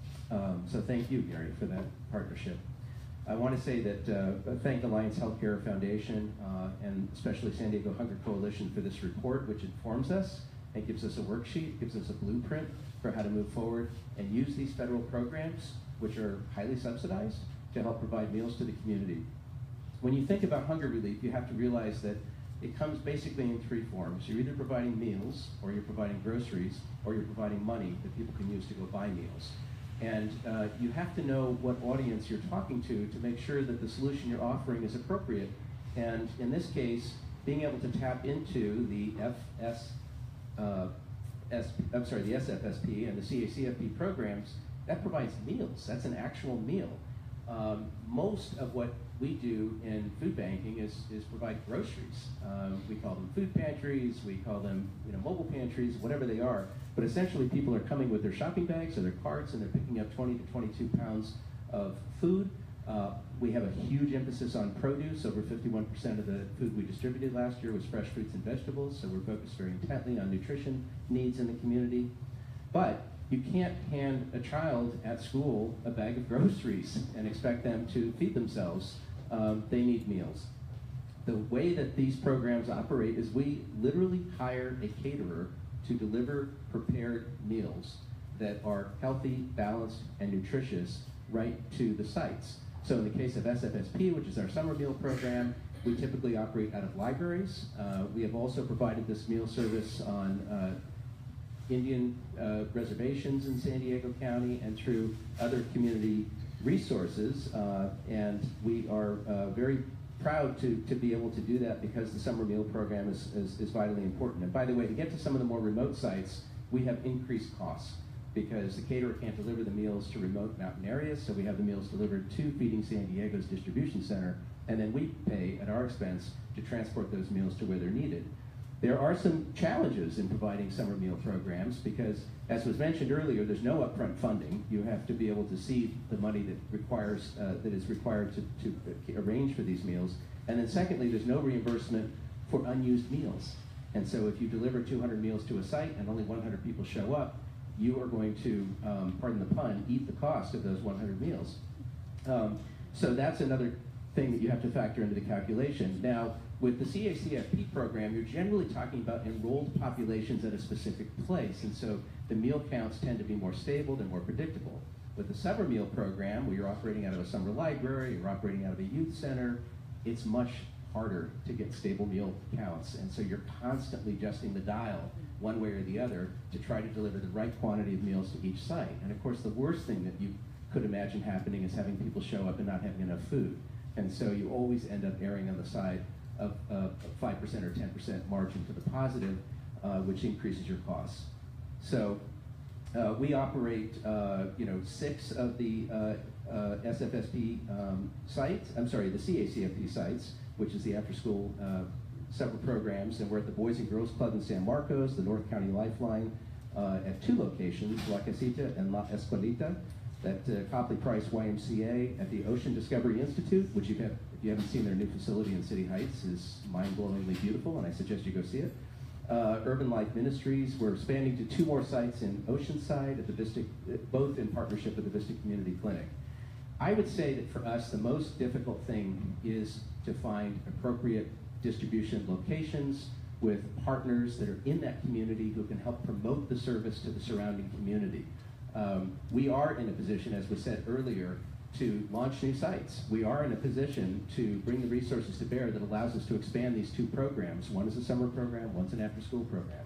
Um, so thank you, Gary, for that partnership. I want to say that, uh, thank Alliance Healthcare Foundation uh, and especially San Diego Hunger Coalition for this report, which informs us and gives us a worksheet, gives us a blueprint for how to move forward and use these federal programs, which are highly subsidized, to help provide meals to the community. When you think about hunger relief, you have to realize that it comes basically in three forms. You're either providing meals, or you're providing groceries, or you're providing money that people can use to go buy meals. And uh, you have to know what audience you're talking to to make sure that the solution you're offering is appropriate. And in this case, being able to tap into the F S, uh, S, I'm sorry, the S F S P and the C A C F P programs, that provides meals. That's an actual meal. Um, most of what we do in food banking is, is provide groceries. Um, we call them food pantries, we call them you know, mobile pantries, whatever they are. But essentially people are coming with their shopping bags or their carts and they're picking up twenty to twenty-two pounds of food. Uh, we have a huge emphasis on produce. Over fifty-one percent of the food we distributed last year was fresh fruits and vegetables, so we're focused very intently on nutrition needs in the community. But you can't hand a child at school a bag of groceries and expect them to feed themselves. Um, they need meals. The way that these programs operate is we literally hire a caterer to deliver prepared meals that are healthy, balanced, and nutritious right to the sites. So in the case of S F S P, which is our summer meal program, we typically operate out of libraries. Uh, we have also provided this meal service on uh, Indian uh, reservations in San Diego County and through other community resources, uh, and we are uh, very proud to, to be able to do that because the summer meal program is, is, is vitally important. And by the way, to get to some of the more remote sites, we have increased costs because the caterer can't deliver the meals to remote mountain areas, so we have the meals delivered to Feeding San Diego's distribution center, and then we pay at our expense to transport those meals to where they're needed. There are some challenges in providing summer meal programs because, as was mentioned earlier, there's no upfront funding. You have to be able to see the money that requires uh, that is required to, to arrange for these meals. And then secondly, there's no reimbursement for unused meals. And so if you deliver two hundred meals to a site and only one hundred people show up, you are going to, um, pardon the pun, eat the cost of those one hundred meals. Um, so that's another thing that you have to factor into the calculation. Now, with the C A C F P program, you're generally talking about enrolled populations at a specific place, and so the meal counts tend to be more stable, they're more predictable. With the summer meal program, where you're operating out of a summer library, you're operating out of a youth center, it's much harder to get stable meal counts, and so you're constantly adjusting the dial one way or the other to try to deliver the right quantity of meals to each site. And of course, the worst thing that you could imagine happening is having people show up and not having enough food. And so you always end up erring on the side of uh, five percent or ten percent margin to the positive, uh, which increases your costs. So Uh, we operate, uh, you know, six of the uh, uh, S F S P um, sites. I'm sorry, the C A C F P sites, which is the after-school uh, summer programs, and we're at the Boys and Girls Club in San Marcos, the North County Lifeline uh, at two locations, La Casita and La Escuelita, at uh, Copley Price Y M C A, at the Ocean Discovery Institute, which you have, if you haven't seen their new facility in City Heights, is mind-blowingly beautiful, and I suggest you go see it. Uh, Urban Life Ministries, we're expanding to two more sites in Oceanside, at the Vista, both in partnership with the Vista Community Clinic. I would say that for us, the most difficult thing is to find appropriate distribution locations with partners that are in that community who can help promote the service to the surrounding community. Um, we are in a position, as was said earlier, to launch new sites. We are in a position to bring the resources to bear that allows us to expand these two programs. One is a summer program, one's an after-school program.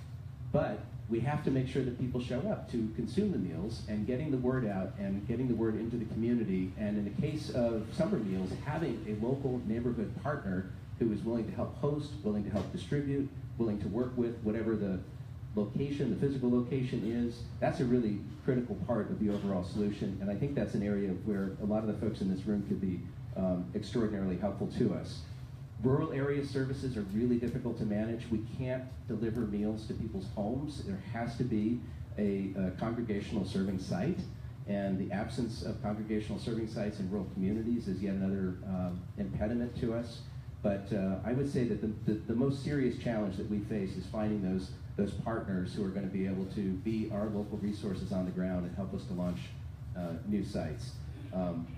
But we have to make sure that people show up to consume the meals, and getting the word out and getting the word into the community. And in the case of summer meals, having a local neighborhood partner who is willing to help host, willing to help distribute, willing to work with whatever the location, the physical location is, that's a really critical part of the overall solution. And I think that's an area where a lot of the folks in this room could be um, extraordinarily helpful to us. Rural area services are really difficult to manage. We can't deliver meals to people's homes. There has to be a, a congregational serving site, and the absence of congregational serving sites in rural communities is yet another um, impediment to us. But uh, I would say that the, the, the most serious challenge that we face is finding those those partners who are going to be able to be our local resources on the ground and help us to launch uh, new sites. Um,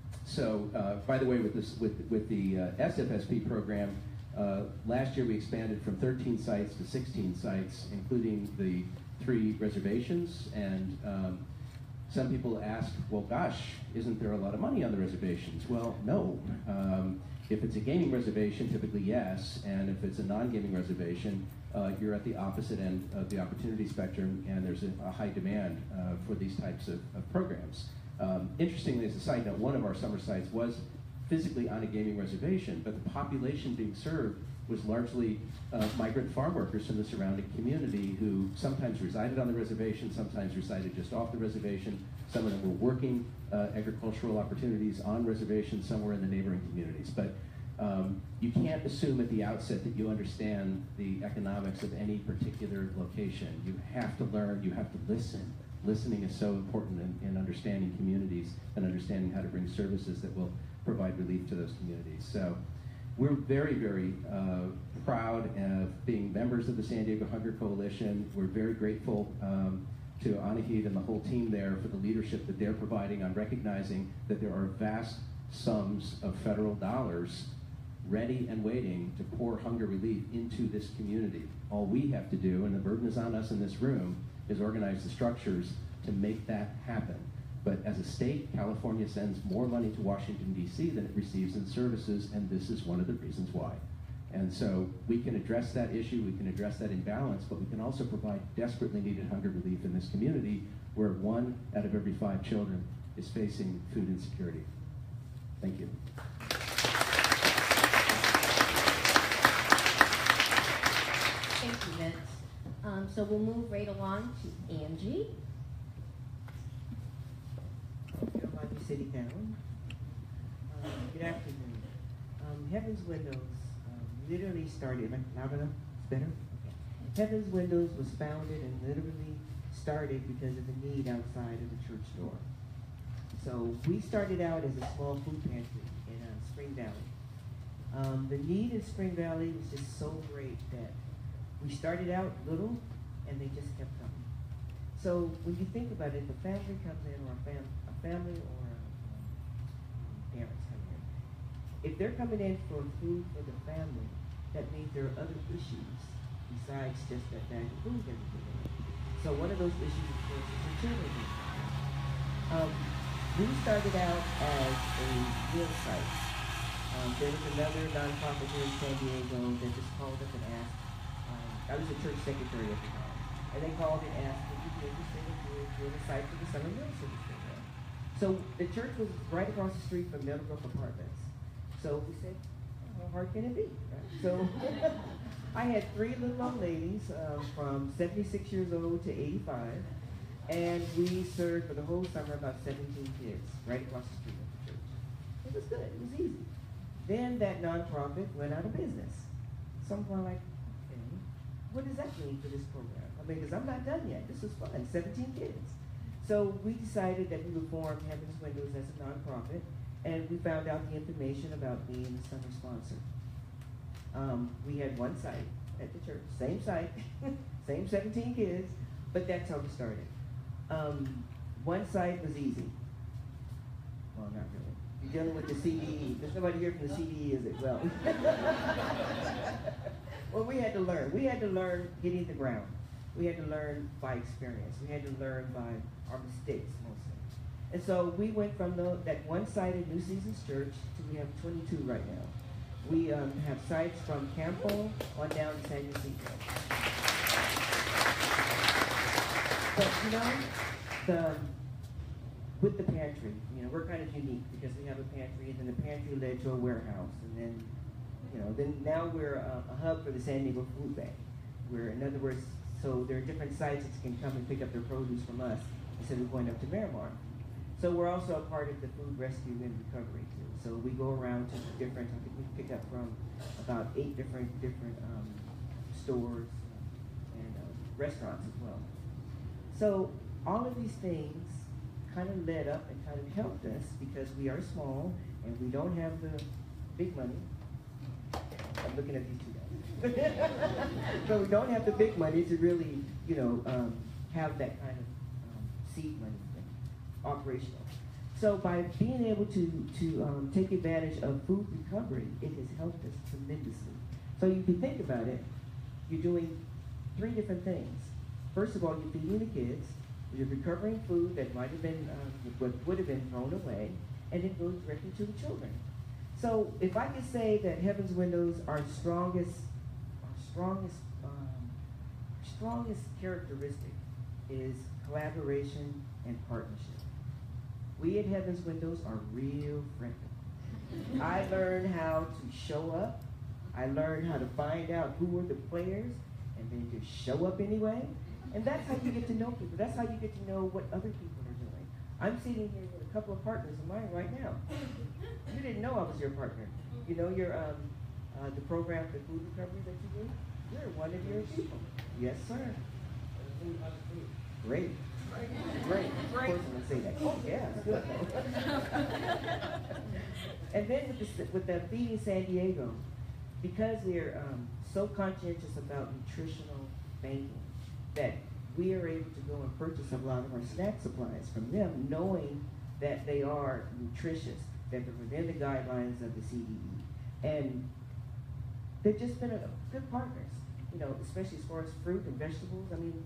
so, uh, by the way, with this, with with the uh, S F S P program, uh, last year we expanded from thirteen sites to sixteen sites, including the three reservations. And um, some people ask, well, gosh, isn't there a lot of money on the reservations? Well, no. Um, if it's a gaming reservation, typically yes, and if it's a non-gaming reservation, Uh, you're at the opposite end of the opportunity spectrum, and there's a, a high demand uh, for these types of, of programs. Um, interestingly, as a side note, one of our summer sites was physically on a gaming reservation, but the population being served was largely uh, migrant farm workers from the surrounding community who sometimes resided on the reservation, sometimes resided just off the reservation. Some of them were working uh, agricultural opportunities on reservations somewhere in the neighboring communities. But Um, you can't assume at the outset that you understand the economics of any particular location. You have to learn, you have to listen. Listening is so important in, in understanding communities and understanding how to bring services that will provide relief to those communities. So we're very, very uh, proud of being members of the San Diego Hunger Coalition. We're very grateful um, to Anahid and the whole team there for the leadership that they're providing on recognizing that there are vast sums of federal dollars ready and waiting to pour hunger relief into this community. All we have to do, and the burden is on us in this room, is organize the structures to make that happen. But as a state, California sends more money to Washington, D C than it receives in services, and this is one of the reasons why. And so we can address that issue, we can address that imbalance, but we can also provide desperately needed hunger relief in this community where one out of every five children is facing food insecurity. Thank you. Thank you, Vince. Um, so we'll move right along to Angie. Yolanda City Council. Um, good afternoon. Um, Heaven's Windows um, literally started, am I loud enough? It's better? Okay. Heaven's Windows was founded and literally started because of the need outside of the church door. So we started out as a small food pantry in uh, Spring Valley. Um, the need in Spring Valley was just so great that we started out little, and they just kept coming. So when you think about it, the family comes in, or a, fam a family or a, um, parents come in. If they're coming in for food for the family, that means there are other issues besides just that bag of food that we put in. So one of those issues, of course, is the children. Um, we started out as a meal site. Um, there was another nonprofit here in San Diego that just called up and asked. I was a church secretary at the time. And they called and asked, would you be interested in doing a site for the summer meal service program? So the church was right across the street from Meadowbrook Apartments. So we said, how hard can it be? Right? So I had three little old ladies um, from seventy-six years old to eighty-five. And we served for the whole summer about seventeen kids right across the street at the church. It was good. It was easy. Then that nonprofit went out of business. So I'm going like, okay, what does that mean for this program? I mean, because I'm not done yet. This was fun, seventeen kids. So we decided that we would form Heaven's Windows as a nonprofit, and we found out the information about being a summer sponsor. Um, we had one site at the church, same site, same seventeen kids, but that's how we started. Um, one site was easy. Well, not really. You're dealing with the C D E. There's nobody here from the C D E, is it? Well, well, we had to learn. We had to learn getting the ground. We had to learn by experience. We had to learn by our mistakes mostly. And so we went from the, that one site at New Seasons Church to we have twenty-two right now. We um, have sites from Campo on down to San Ysidro. But you know, the, with the pantry, you know, we're kind of unique because we have a pantry, and then the pantry led to a warehouse, and then, you know, then now we're a, a hub for the San Diego Food Bank. We're, in other words, so there are different sites that can come and pick up their produce from us instead of going up to Miramar. So we're also a part of the food rescue and recovery too. So we go around to different, I think we pick up from about eight different different um, stores and uh, restaurants as well. So all of these things kind of led up and kind of helped us because we are small and we don't have the big money. I'm looking at these two guys. So we don't have the big money to really, you know, um, have that kind of um, seed money thing, operational. So by being able to, to um, take advantage of food recovery, it has helped us tremendously. So you can think about it, you're doing three different things. First of all, you're feeding the kids, you're recovering food that might have been, uh, what would have been thrown away, and it goes directly to the children. So if I could say that Heaven's Windows, our strongest, our strongest, um, strongest characteristic is collaboration and partnership. We at Heaven's Windows are real friendly. I learned how to show up. I learned how to find out who were the players, and then just show up anyway. And that's how you get to know people. That's how you get to know what other people are doing. I'm sitting here with a couple of partners of mine right now. You didn't know I was your partner. You know your um, uh, the program for food recovery that you do? You're one of your people. Yes, sir. Great. Great. Of course I'm going to say that. Oh, yeah, it's good. And then with the, with the Feeding San Diego, because we're um, so conscientious about nutritional banking, that we are able to go and purchase a lot of our snack supplies from them, knowing that they are nutritious, that they're within the guidelines of the C D E. And they've just been a, good partners, you know, especially as far as fruit and vegetables. I mean,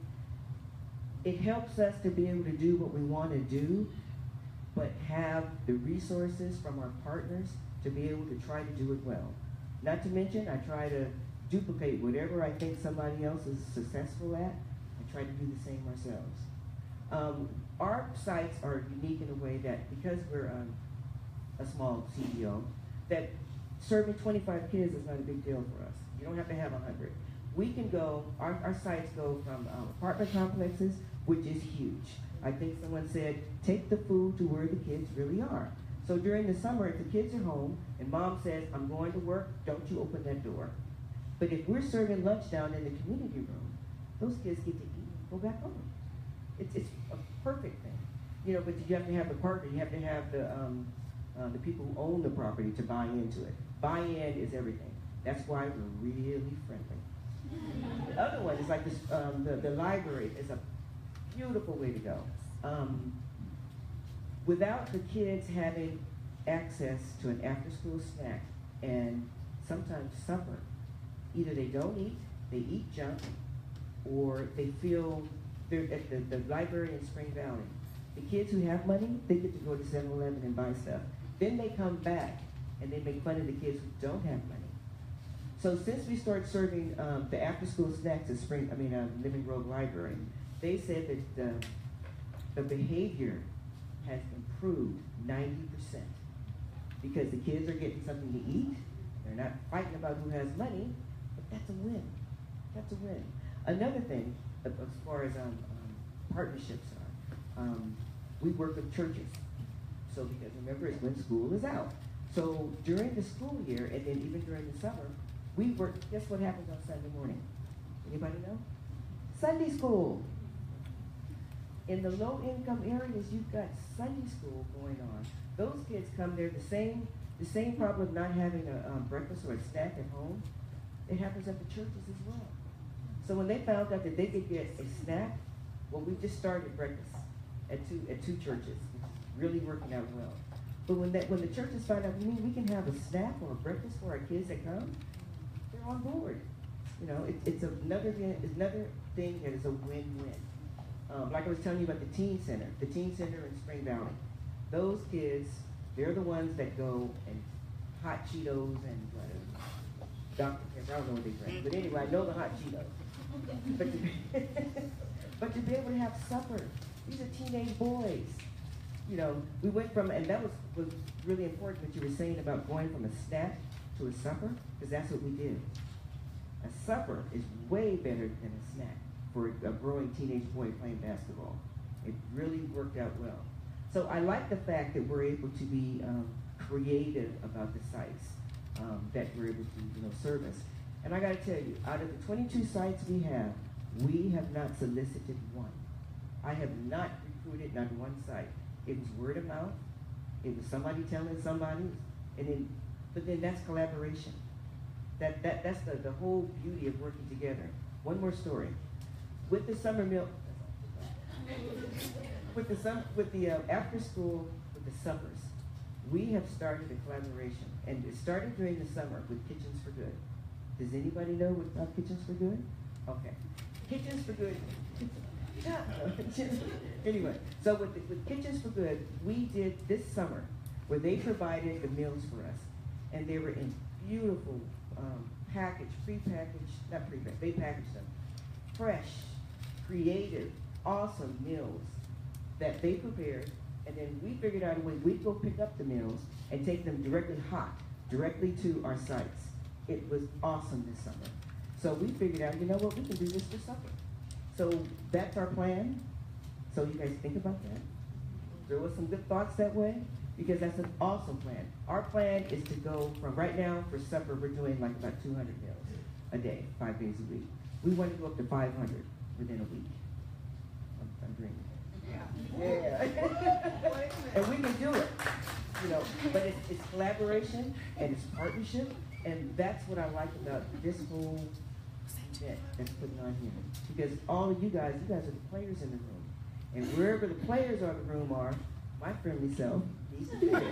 it helps us to be able to do what we want to do, but have the resources from our partners to be able to try to do it well. Not to mention, I try to duplicate whatever I think somebody else is successful at. I try to do the same ourselves. Um, our sites are unique in a way that because we're um, a small C E O, that serving twenty-five kids is not a big deal for us. You don't have to have one hundred. We can go, our, our sites go from um, apartment complexes, which is huge. I think someone said, take the food to where the kids really are. So during the summer, if the kids are home and mom says, I'm going to work, don't you open that door. But if we're serving lunch down in the community room, those kids get to eat and go back home. It's, it's a perfect thing. You know, but you have to have the partner, you have to have the, um, uh, the people who own the property to buy into it. Buy-in is everything. That's why we're really friendly. The other one is like this, um, the, the library is a beautiful way to go. Um, without the kids having access to an after-school snack and sometimes supper, either they don't eat, they eat junk, or they feel they're at the, the library in Spring Valley. The kids who have money, they get to go to seven eleven and buy stuff. Then they come back and they make fun of the kids who don't have money. So since we started serving um, the after-school snacks at Spring, I mean, uh, Living Grove Library, they said that uh, the behavior has improved ninety percent because the kids are getting something to eat. They're not fighting about who has money, but that's a win. That's a win. Another thing, as far as um, um, partnerships are, um, we work with churches. So because remember, it's when school is out. So during the school year, and then even during the summer, we work, guess what happens on Sunday morning? Anybody know? Sunday school. In the low-income areas, you've got Sunday school going on. Those kids come there, the same, the same problem of not having a um, breakfast or a snack at home, it happens at the churches as well. So when they found out that they could get a snack, well, we just started breakfast at two at two churches, which is really working out well. But when that when the churches find out, we mean we can have a snack or a breakfast for our kids that come, they're on board. You know, it, it's another it's another thing that is a win-win. Um, like I was telling you about the teen center, the teen center in Spring Valley. Those kids, they're the ones that go and hot Cheetos and uh, Doctor Pepper. I don't know what they drink, but anyway, I know the hot Cheetos. But to, but to be able to have supper, these are teenage boys. You know, we went from, and that was, was really important what you were saying about going from a snack to a supper, because that's what we did. A supper is way better than a snack for a growing teenage boy playing basketball. It really worked out well. So I like the fact that we're able to be um, creative about the sites um, that we're able to, you know, service. And I got to tell you, out of the twenty-two sites we have, we have not solicited one. I have not recruited not one site. It was word of mouth. It was somebody telling somebody, and then, but then that's collaboration. That that that's the, the whole beauty of working together. One more story. With the summer meal, with the sum, with the uh, after school, with the suppers, we have started a collaboration, and it started during the summer with Kitchens for Good. Does anybody know what uh, Kitchens for Good? Okay, Kitchens for Good. Anyway, so with, the, with Kitchens for Good, we did this summer where they provided the meals for us, and they were in beautiful um, package, pre-packaged, not pre-packaged, they packaged them, fresh, creative, awesome meals that they prepared, and then we figured out a way we'd go pick up the meals and take them directly hot, directly to our sites. It was awesome this summer. So we figured out, you know what, we can do this for supper. So that's our plan. So you guys think about that. There was some good thoughts that way, because that's an awesome plan. Our plan is to go from right now for supper, we're doing like about two hundred meals a day, five days a week. We want to go up to five hundred within a week. I'm, I'm dreaming. Yeah. Yeah. And we can do it, you know, but it's, it's collaboration and it's partnership, and that's what I like about this whole event that's putting on here. Because all of you guys, you guys are the players in the room. And wherever the players of the room are, my friendly self needs to be there.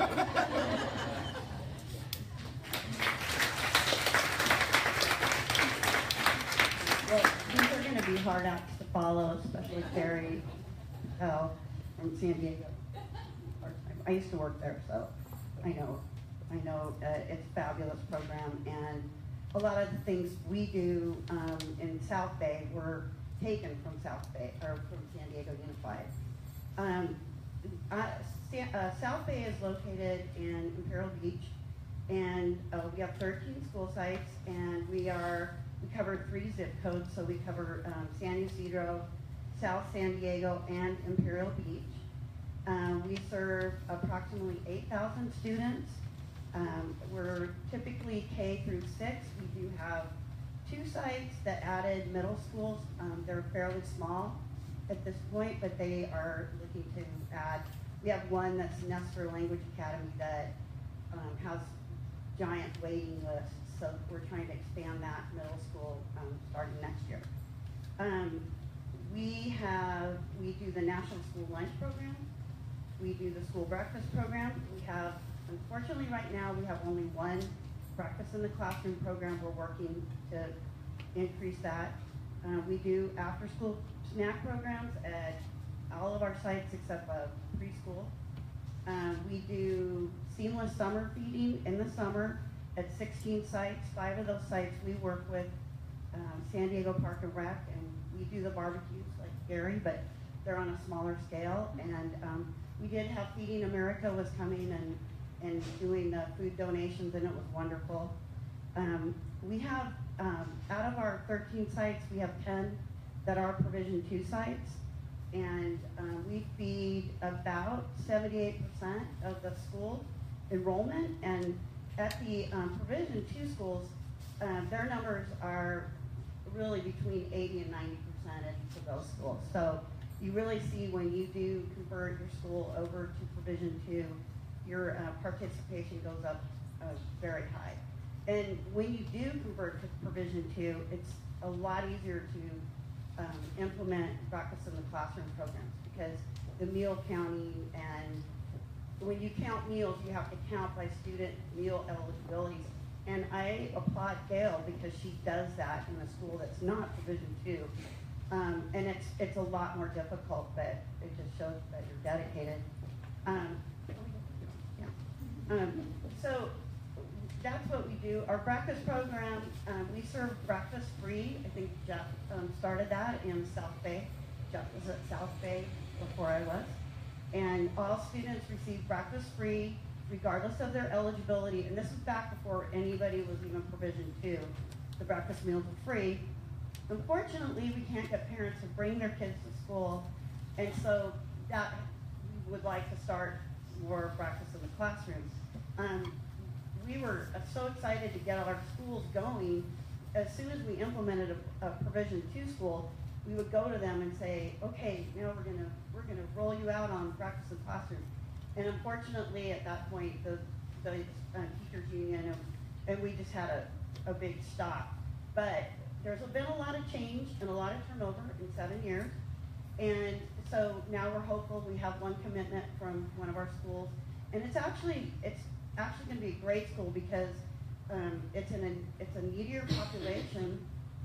Well, these are going to be hard acts to follow, especially Carrie Bell from San Diego. I used to work there, so I know. I know uh, it's a fabulous program, and a lot of the things we do um, in South Bay were taken from South Bay or from San Diego Unified. Um, uh, San, uh, South Bay is located in Imperial Beach, and uh, we have thirteen school sites, and we are we cover three zip codes, so we cover um, San Ysidro, South San Diego, and Imperial Beach. Um, we serve approximately eight thousand students. Um, we're typically K through six. We do have two sites that added middle schools. Um, they're fairly small at this point, but they are looking to add. We have one that's Nestor Language Academy that um, has giant waiting lists, so we're trying to expand that middle school um, starting next year. Um, we have, we do the National School Lunch Program. We do the school breakfast program. We have, unfortunately right now, we have only one breakfast in the classroom program. We're working to increase that. Uh, we do after school snack programs at all of our sites except uh, preschool. Um, we do seamless summer feeding in the summer at sixteen sites. Five of those sites we work with um, San Diego Park and Rec, and we do the barbecues like Gary, but they're on a smaller scale. And um, we did have Feeding America was coming and, and doing the food donations, and it was wonderful. Um, we have, um, out of our thirteen sites, we have ten that are Provision two sites. and um, we feed about seventy-eight percent of the school enrollment, and at the um, Provision two schools, um, their numbers are really between eighty and ninety percent at each of those schools. So you really see when you do convert your school over to Provision two, your uh, participation goes up uh, very high. And when you do convert to Provision two, it's a lot easier to um, implement breakfast in the classroom programs, because the meal counting, and when you count meals, you have to count by student meal eligibilities. And I applaud Gail because she does that in a school that's not Provision two. Um, and it's it's a lot more difficult, but it just shows that you're dedicated. Um, yeah. um, so that's what we do. Our breakfast program, um, we serve breakfast free. I think Jeff um, started that in South Bay. Jeff was at South Bay before I was. And all students receive breakfast free, regardless of their eligibility. And this is back before anybody was even Provision two. The breakfast meals are free. Unfortunately, we can't get parents to bring their kids to school, and so that we would like to start more breakfast in the classrooms. Um, we were so excited to get our schools going. As soon as we implemented a, a Provision two school, we would go to them and say, okay, you know, we're gonna we're gonna roll you out on breakfast in the classroom. And unfortunately, at that point, the the uh, teachers union and, and we just had a, a big stop. But there's been a lot of change and a lot of turnover in seven years. And so now we're hopeful. We have one commitment from one of our schools. And it's actually, it's actually going to be a great school because um, it's, an, it's a needier population,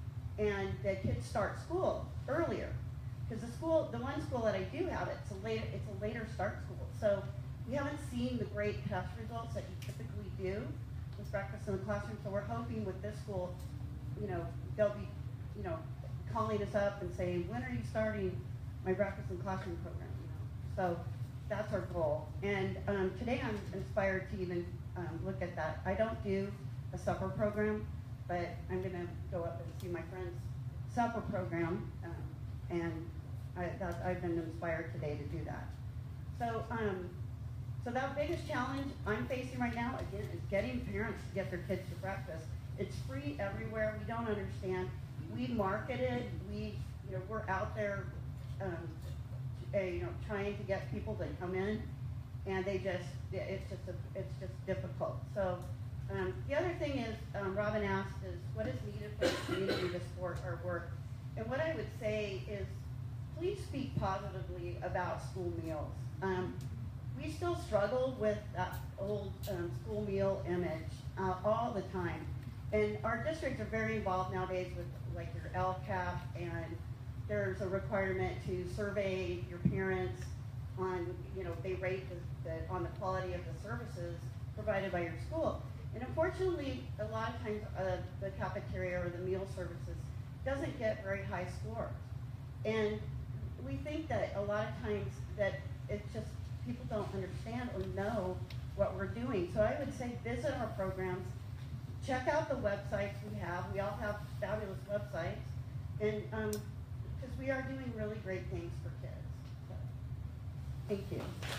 and the kids start school earlier. Because the school, the one school that I do have, it's a later, it's a later start school. So we haven't seen the great test results that you typically do with breakfast in the classroom. So we're hoping with this school, you know, they'll be, you know, calling us up and saying, when are you starting my breakfast in classroom program? You know, so that's our goal. And um, today I'm inspired to even um, look at that. I don't do a supper program, but I'm going to go up and see my friend's supper program, um, and I, that, I've been inspired today to do that. So, um, so that biggest challenge I'm facing right now, again, is getting parents to get their kids to breakfast. It's free everywhere. We don't understand. We market it. We, you know, we're out there, um, uh, you know, trying to get people to come in, and they just, it's just, a, it's just difficult. So um, the other thing is, um, Robin asked, is what is needed for the community to support our work? And what I would say is, please speak positively about school meals. Um, we still struggle with that old um, school meal image uh, all the time. And our districts are very involved nowadays with like your L C A P, and there's a requirement to survey your parents on, you know, they rate the, the, on the quality of the services provided by your school. And unfortunately, a lot of times uh, the cafeteria or the meal services doesn't get very high scores. And we think that a lot of times that it's just people don't understand or know what we're doing. So I would say visit our programs. Check out the websites we have. We all have fabulous websites, and um, because we are doing really great things for kids. So, thank you.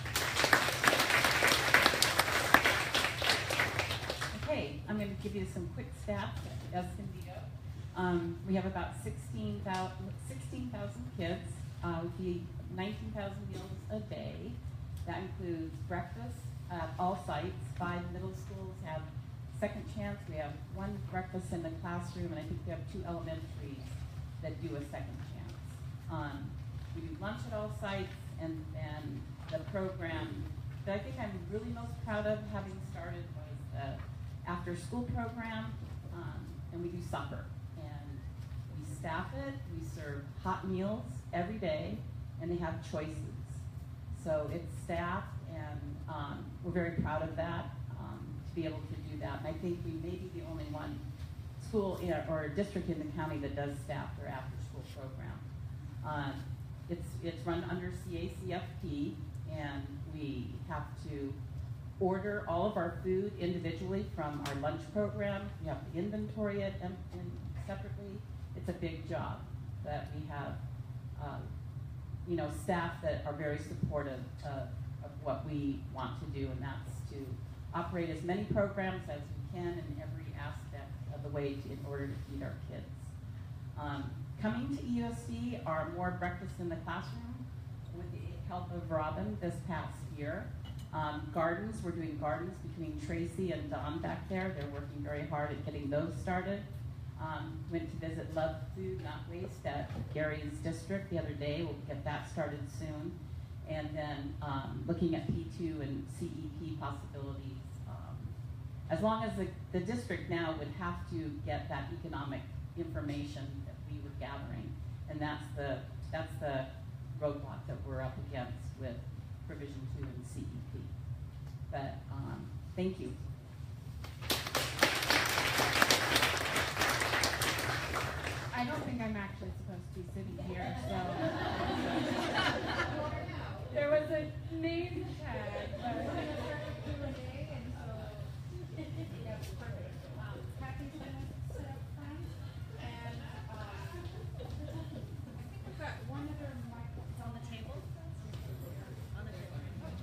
Okay, I'm going to give you some quick stats at Escondido. Um, we have about sixteen thousand kids. Uh, we feed nineteen thousand meals a day. That includes breakfast at all sites. Five middle schools have Second Chance. We have one breakfast in the classroom, and I think we have two elementaries that do a Second Chance. Um, we do lunch at all sites, and then the program that I think I'm really most proud of having started was the after-school program, um, and we do supper. And we staff it. We serve hot meals every day, and they have choices. So it's staffed, and um, we're very proud of that, um, to be able to do that. And I think we may be the only one school in, or district in the county that does staff their after-school program. Uh, it's, it's run under C A C F P, and we have to order all of our food individually from our lunch program. We have to inventory it and, and separately. It's a big job that we have uh, you know, staff that are very supportive of, of what we want to do, and that's to operate as many programs as we can in every aspect of the way to, in order to feed our kids. Um, coming to E O S D are more breakfasts in the classroom with the help of Robin this past year. Um, gardens, we're doing gardens between Tracy and Don back there. They're working very hard at getting those started. Um, went to visit Love Food Not Waste at Gary's district the other day. We'll get that started soon. And then um, looking at P two and C E P possibilities. Um, as long as the, the district now would have to get that economic information that we were gathering. And that's the, that's the roadblock that we're up against with Provision two and C E P. But um, thank you. I don't think I'm actually supposed to be sitting here, so. There was a name tag, but. One other microphone on the table. On the table.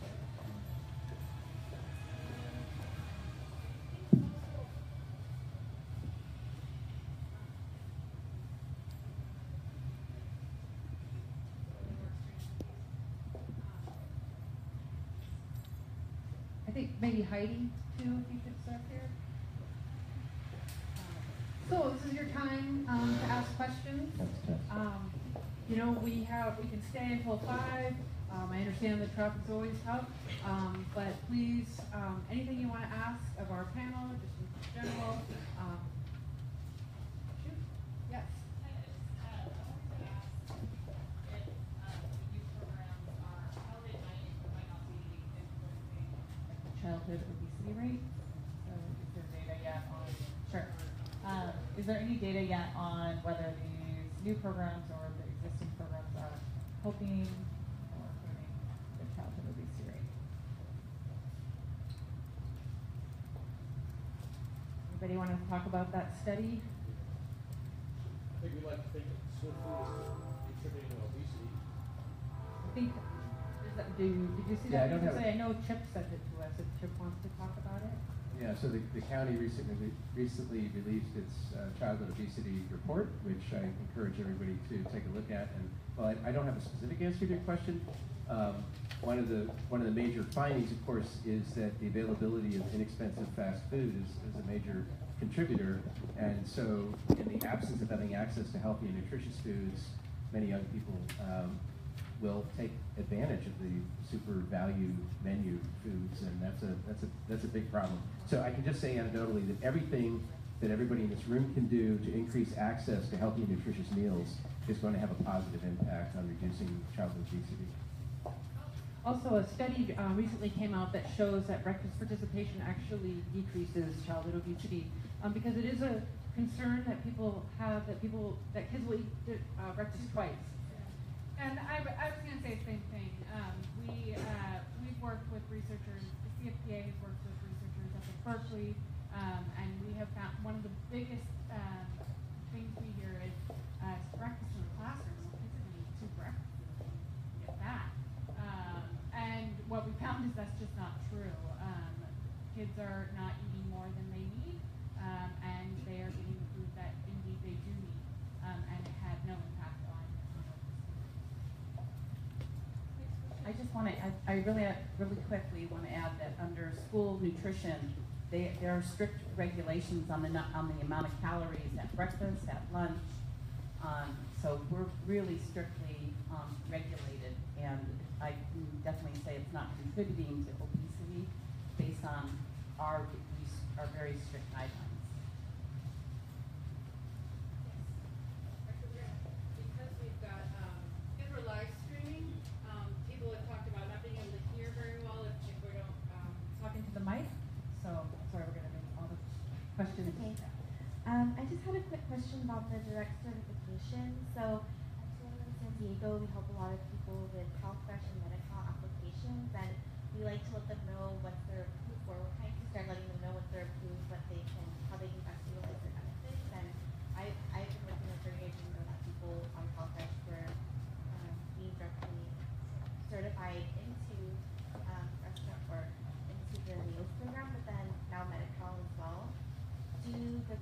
I think maybe Heidi, too, if you could start there. So this is your time um, to ask questions. Um, you know, we have, we can stay until five. Um, I understand that traffic's always tough, um, but please, um, anything you want to ask of our panel, just in general. Um, shoot. Yes. Childhood obesity rate. So is there data yet on? Sure. Um, is there any data yet on whether these new programs or the existing programs are helping or hurting the childhood obesity rate? Anybody want to talk about that study? I think we like to think that slow food is contributing to obesity. I think, is that, do, did you see Yeah, I that? don't have Say, I know Chip sent it to us, if Chip wants to talk about it. Yeah, so the, the county recently recently released its uh, childhood obesity report, which I encourage everybody to take a look at. And well, I, I don't have a specific answer to your question. Um, one of the one of the major findings, of course, is that the availability of inexpensive fast food is, is a major contributor. And so, in the absence of having access to healthy and nutritious foods, many young people um, will take advantage of the super value menu foods, and that's a that's a that's a big problem. So I can just say anecdotally that everything that everybody in this room can do to increase access to healthy and nutritious meals is going to have a positive impact on reducing childhood obesity. Also, a study uh, recently came out that shows that breakfast participation actually decreases childhood obesity um, because it is a concern that people have that people that kids will eat uh, breakfast twice. And I, I was going to say the same thing. Um, we, uh, we've worked with researchers, the C F P A has worked with researchers up at Berkeley, um, and we have found one of the biggest um, things we hear is uh, breakfast in the classroom. Well, kids are going to eat two breakfasts and get that. Um, and what we found is that's just not true. Um, kids are not eating more than they need, um, and they are getting the food that indeed they do need, um, and it had no impact on I just want to, I, I really, really quickly want to add that under school nutrition, they, there are strict regulations on the nu- on the amount of calories at breakfast, at lunch. Um, so we're really strictly um, regulated, and I can definitely say it's not contributing to obesity based on our our very strict guidelines. Because we've got, um, because we're live streaming, um, people have talked about not being able to hear very well if, if we don't, um, Talking to the mic. So, sorry, we're going to make all the questions. Okay. Um, I just had a quick question about the direct certification. So, at School in San Diego, we help a lot of people with CalFresh and Medi-Cal applications, and we like to let them know what they're approved for. We're trying to start letting them know what they're approved, what they can, how they can best utilize their benefits. And I, I've been working with thirty years to know that people on CalFresh were um, being directly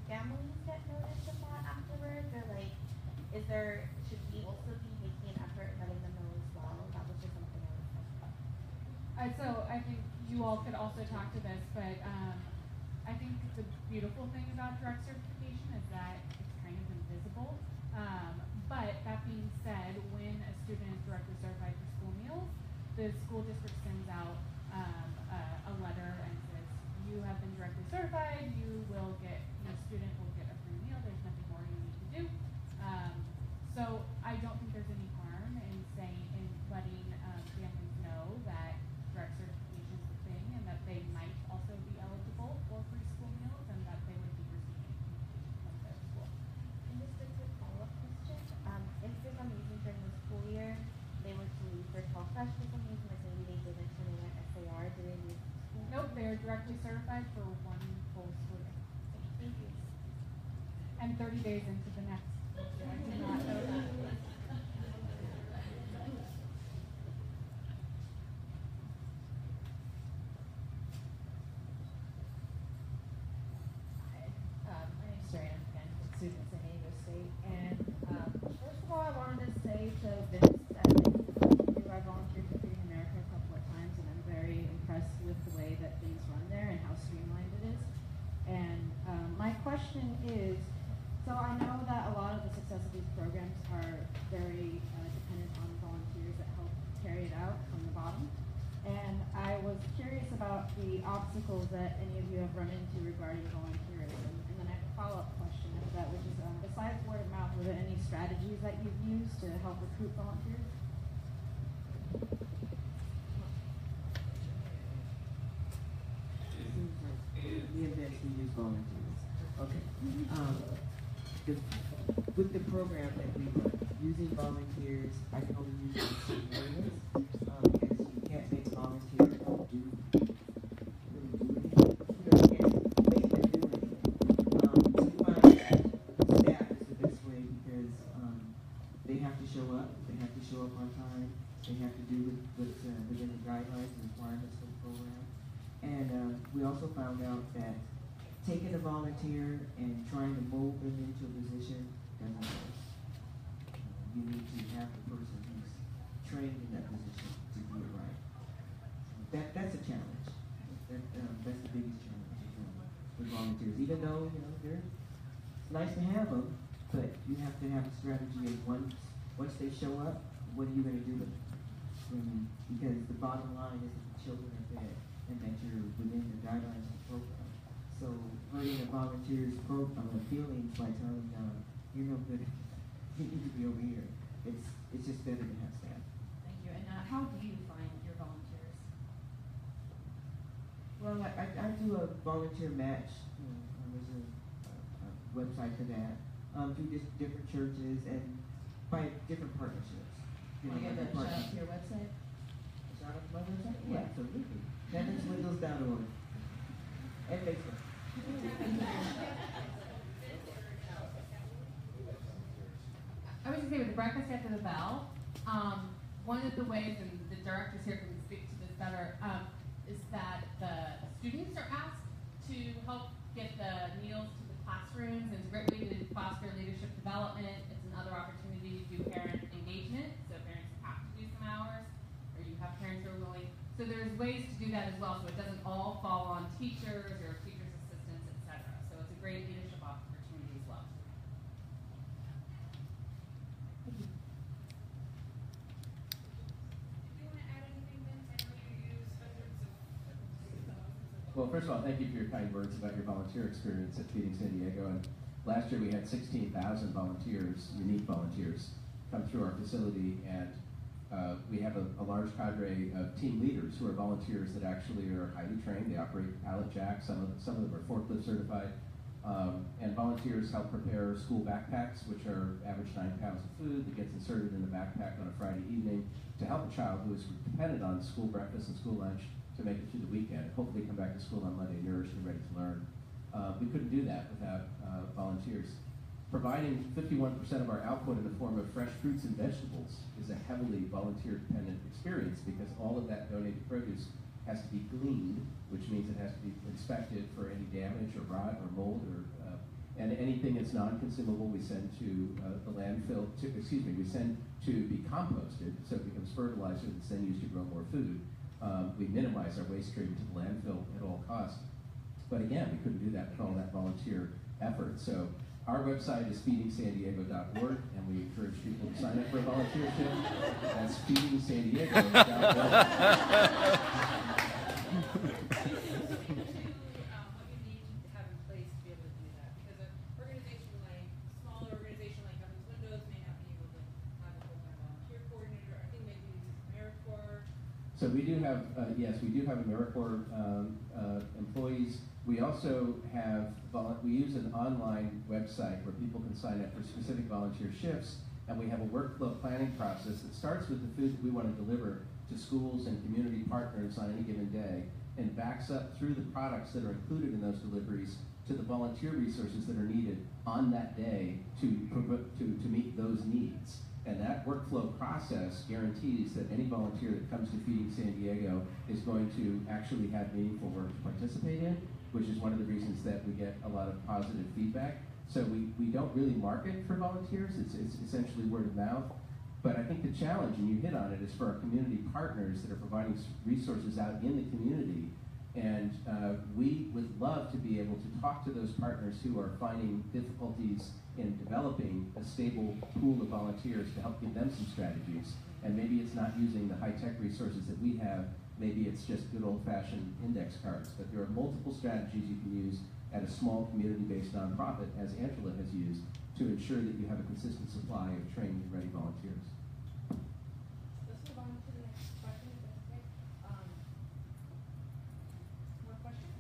families get notice of that afterwards, or like, is there, should we also be making an effort in letting them know as well? That was just something I was thinking about. Uh, so I think you all could also talk to this, but um, I think the beautiful thing about direct certification is that it's kind of invisible. Um, but that being said, when a student is directly certified for school meals, the school district sends out um, a, a letter and says, you have been directly certified, you will get, your student will get a free meal, there's nothing more you need to do. Um, so I don't think there's any harm in saying, in letting um, families know that direct certification is a thing and that they might also be eligible for free school meals and that they would be receiving communication from their school. And just a quick follow-up question. Um, if for some reason during the school year they were to leave their twelfth fresh for some reason, like maybe they didn't turn in an S A R, do they leave school? Nope, they're directly certified for one full school year. Thank you. And thirty days into the next school year. I did not know that. Um, my name's Sarah again, student at San Diego State. And um, first of all, I wanted to say to Vince that I volunteered for Feeding America a couple of times, and I'm very impressed with the way that things run there and how streamlined it is. And um, my question is, so I know that a lot of the success of these programs are very uh, dependent on volunteers that help carry it out from the bottom. And I was curious about the obstacles that any of you have run into regarding volunteerism. And then I have a follow-up question after that, which is, um, besides word of mouth, were there any strategies that you've used to help recruit volunteers? The events we use volunteers. Okay. Um, the, with the program that we run, using volunteers, I can only use it in certain areas um, because you can't make volunteers do really do anything. You know, you can't make them do anything. Um, we find that staff is the best way because um, they have to show up. They have to show up on time. They have to do with, with uh, within the guidelines and requirements for the program. And uh, we also found out that taking a volunteer and trying to mold them into a position doesn't work. Uh, you need to have the person who's trained in that position to do it right. That that's a challenge. That um, that's the biggest challenge with, um, with volunteers. Even though you know they're it's nice to have them, but you have to have a strategy of once once they show up, what are you going to do with them? Um, because the bottom line is that the children are fed and that you're within the guidelines of the program. So hurting a volunteer's pro uh, feelings by telling them, you're no good, you need to be over here. It's it's just better to have staff. Thank you. And uh, how do you find your volunteers? Well, I, I, I do a volunteer match. You know, um, there's a, a, a website for that. Um, through just different churches and by different partnerships. You Want to know, give a like shout out partners. to your website? Shout out to my website? Yeah. Yeah, absolutely. heavens windows dot org. And Facebook. I was just say with the breakfast after the bell, um, one of the ways, and the directors here can speak to this better, um, is that the students are asked to help get the meals to the classrooms, and it's a great way to foster leadership development. It's another opportunity to do parent engagement, so parents have to do some hours, or you have parents who are willing. So there's ways to do that as well, so it doesn't all fall on teachers or teachers' assistants, et cetera. So it's a great leadership opportunity as well. Well, first of all, thank you for your kind words about your volunteer experience at Feeding San Diego. And last year we had sixteen thousand volunteers, unique volunteers, come through our facility, and uh, we have a, a large cadre of team leaders who are volunteers that actually are highly trained. They operate pallet jacks. Some of some of them are forklift certified. Um, and volunteers help prepare school backpacks, which are average nine pounds of food that gets inserted in the backpack on a Friday evening to help a child who is dependent on school breakfast and school lunch to make it through the weekend, hopefully come back to school on Monday nourished and ready to learn. Uh, we couldn't do that without uh, volunteers. Providing fifty-one percent of our output in the form of fresh fruits and vegetables is a heavily volunteer-dependent experience because all of that donated produce has to be gleaned, which means it has to be inspected for any damage or rot or mold, or uh, and and anything that's non-consumable we send to uh, the landfill, to, excuse me, we send to be composted, so it becomes fertilizer that's then used to grow more food. Um, we minimize our waste stream to the landfill at all costs. But again, we couldn't do that with all that volunteer effort. So our website is feeding san diego dot org, and we encourage people to sign up for a volunteership. That's feeding san diego dot org. So we do have, uh, yes, we do have AmeriCorps um, uh, employees. We also have, we use an online website where people can sign up for specific volunteer shifts, and we have a workflow planning process that starts with the food that we want to deliver to schools and community partners on any given day, and backs up through the products that are included in those deliveries to the volunteer resources that are needed on that day to, to, to meet those needs. And that workflow process guarantees that any volunteer that comes to Feeding San Diego is going to actually have meaningful work to participate in, which is one of the reasons that we get a lot of positive feedback. So we, we don't really market for volunteers, it's, it's essentially word of mouth. But I think the challenge, and you hit on it, is for our community partners that are providing resources out in the community. And uh, we would love to be able to talk to those partners who are finding difficulties in developing a stable pool of volunteers to help give them some strategies. And maybe it's not using the high-tech resources that we have, maybe it's just good old-fashioned index cards. But there are multiple strategies you can use at a small community-based nonprofit, as Angela has used, to ensure that you have a consistent supply of trained and ready volunteers. Let's move on to the next question, if that's okay. Um, more questions?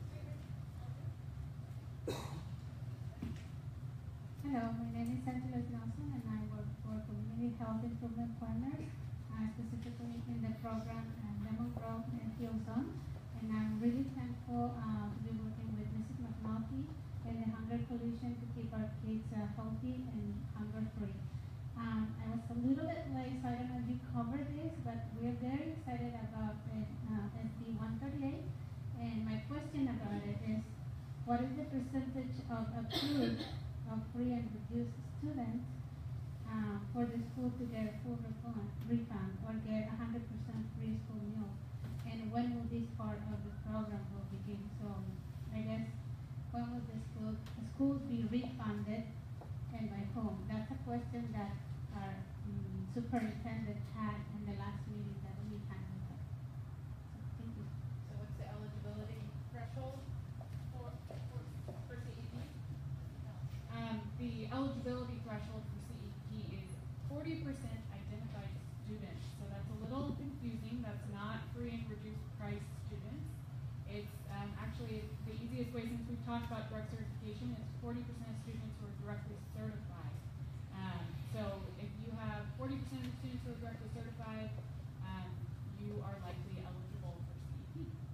Hello, my name is Angela Nelson, and I work for Community Health Improvement Partners, uh, specifically in the program uh, Lemon Grove and Hill Zone. And I'm really thankful uh, to be working with Missus McNulty and the Hunger Coalition to keep our kids uh, healthy and hunger-free. Um, I was a little bit late, so I don't know if you covered this, but we're very excited about uh, S B one thirty-eight. And my question about it is, what is the percentage of approved of free and reduced students uh, for the school to get a full refund, refund or get one hundred percent free school meal? And when will this part of the program will begin? So I guess when will the school, the schools be refunded and by whom? That's a question that our um, superintendent had in the last meeting that we had with her. So thank you. So what's the eligibility threshold for, for, for C E P? Um, the eligibility threshold for C E P is forty percent identified students. So that's a little confusing. That's not free and reduced price students. It's um, actually the easiest way, since we've talked about direct certification, it's forty percent of students who are directly certified. Um, so if you have forty percent of students who are directly certified, um, you are likely eligible for C E P.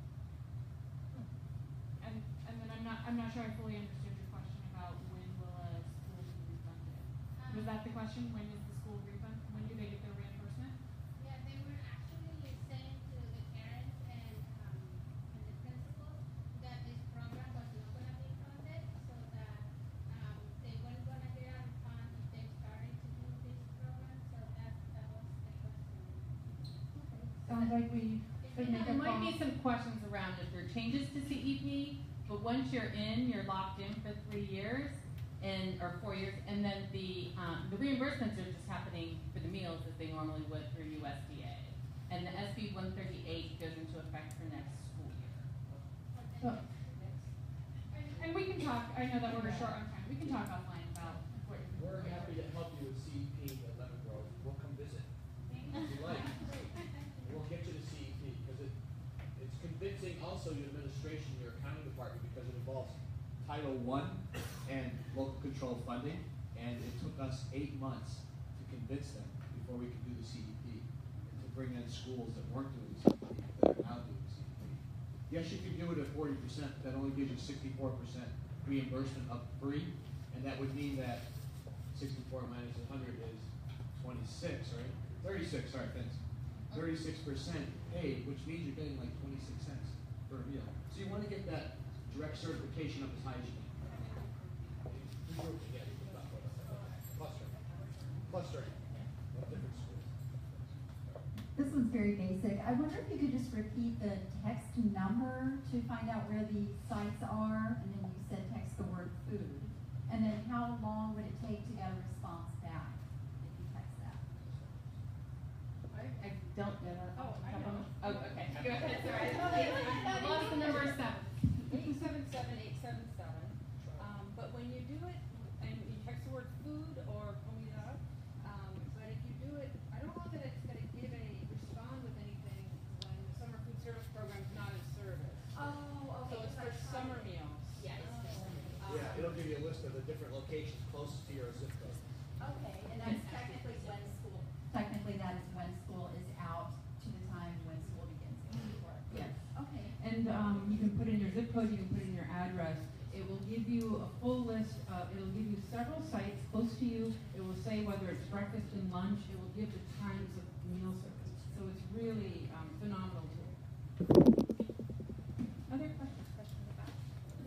And and then I'm not I'm not sure I fully understood your question about when will a school be refunded. Was that the question? When is the school refund? When do they get their reimbursement? Yeah, they were actually saying to the parents and, um, and the principals that this program was not going to be funded, so that um, they weren't going to get a refund if they started to do this program. So that that was the question. Sounds like we should make a There might call. be some questions around if there are changes to C E P, but once you're in, you're locked in for three years. And, or four years, and then the um, the reimbursements are just happening for the meals as they normally would through U S D A. And the S B one thirty-eight goes into effect for next school year. Oh. And, and we can talk, I know that we're short on time, we can talk offline about what you're We're happy to help you with C E P at Lemon Grove. We'll come visit. If you like. We'll get you to C E P, because it, it's convincing also your administration, your accounting department, because it involves Title One and local control funding, and it took us eight months to convince them before we could do the C E P, and to bring in schools that weren't doing the C E P, that are now doing the C E P. Yes, you can do it at forty percent, that only gives you sixty-four percent reimbursement up free, and that would mean that sixty-four minus one hundred is twenty-six, right? thirty-six, sorry, thanks. thirty-six percent paid, which means you're getting like twenty-six cents per meal. So you want to get that direct certification up as high as you can. one's very basic. I wonder if you could just repeat the text number to find out where the sites are, and then you said text the word food. And then how long would it take to get a response back if you text that? I, I don't get it. Oh, I know. Oh, okay. Go ahead. Sorry. I lost the number seven. Eight seven seven eight seven seven. Um, but when you do it, and you text the word food or comida, um, but if you do it, I don't know that it's going to give any respond with anything when the summer food service program is not in service. Oh, So it's for summer meals. Yes. Um, Yeah, it'll give you a list of the different locations closest to your zip code. Okay, and that's technically when school, technically that is when school is out to the time when school begins. Yes. Okay. And um, you can put in your zip code, you can put in your address. It will give you a full list, uh, it'll give you several sites close to you. It will say whether it's breakfast and lunch. It will give the times of meal service. So it's really um, phenomenal tool. Other questions? Question in the back?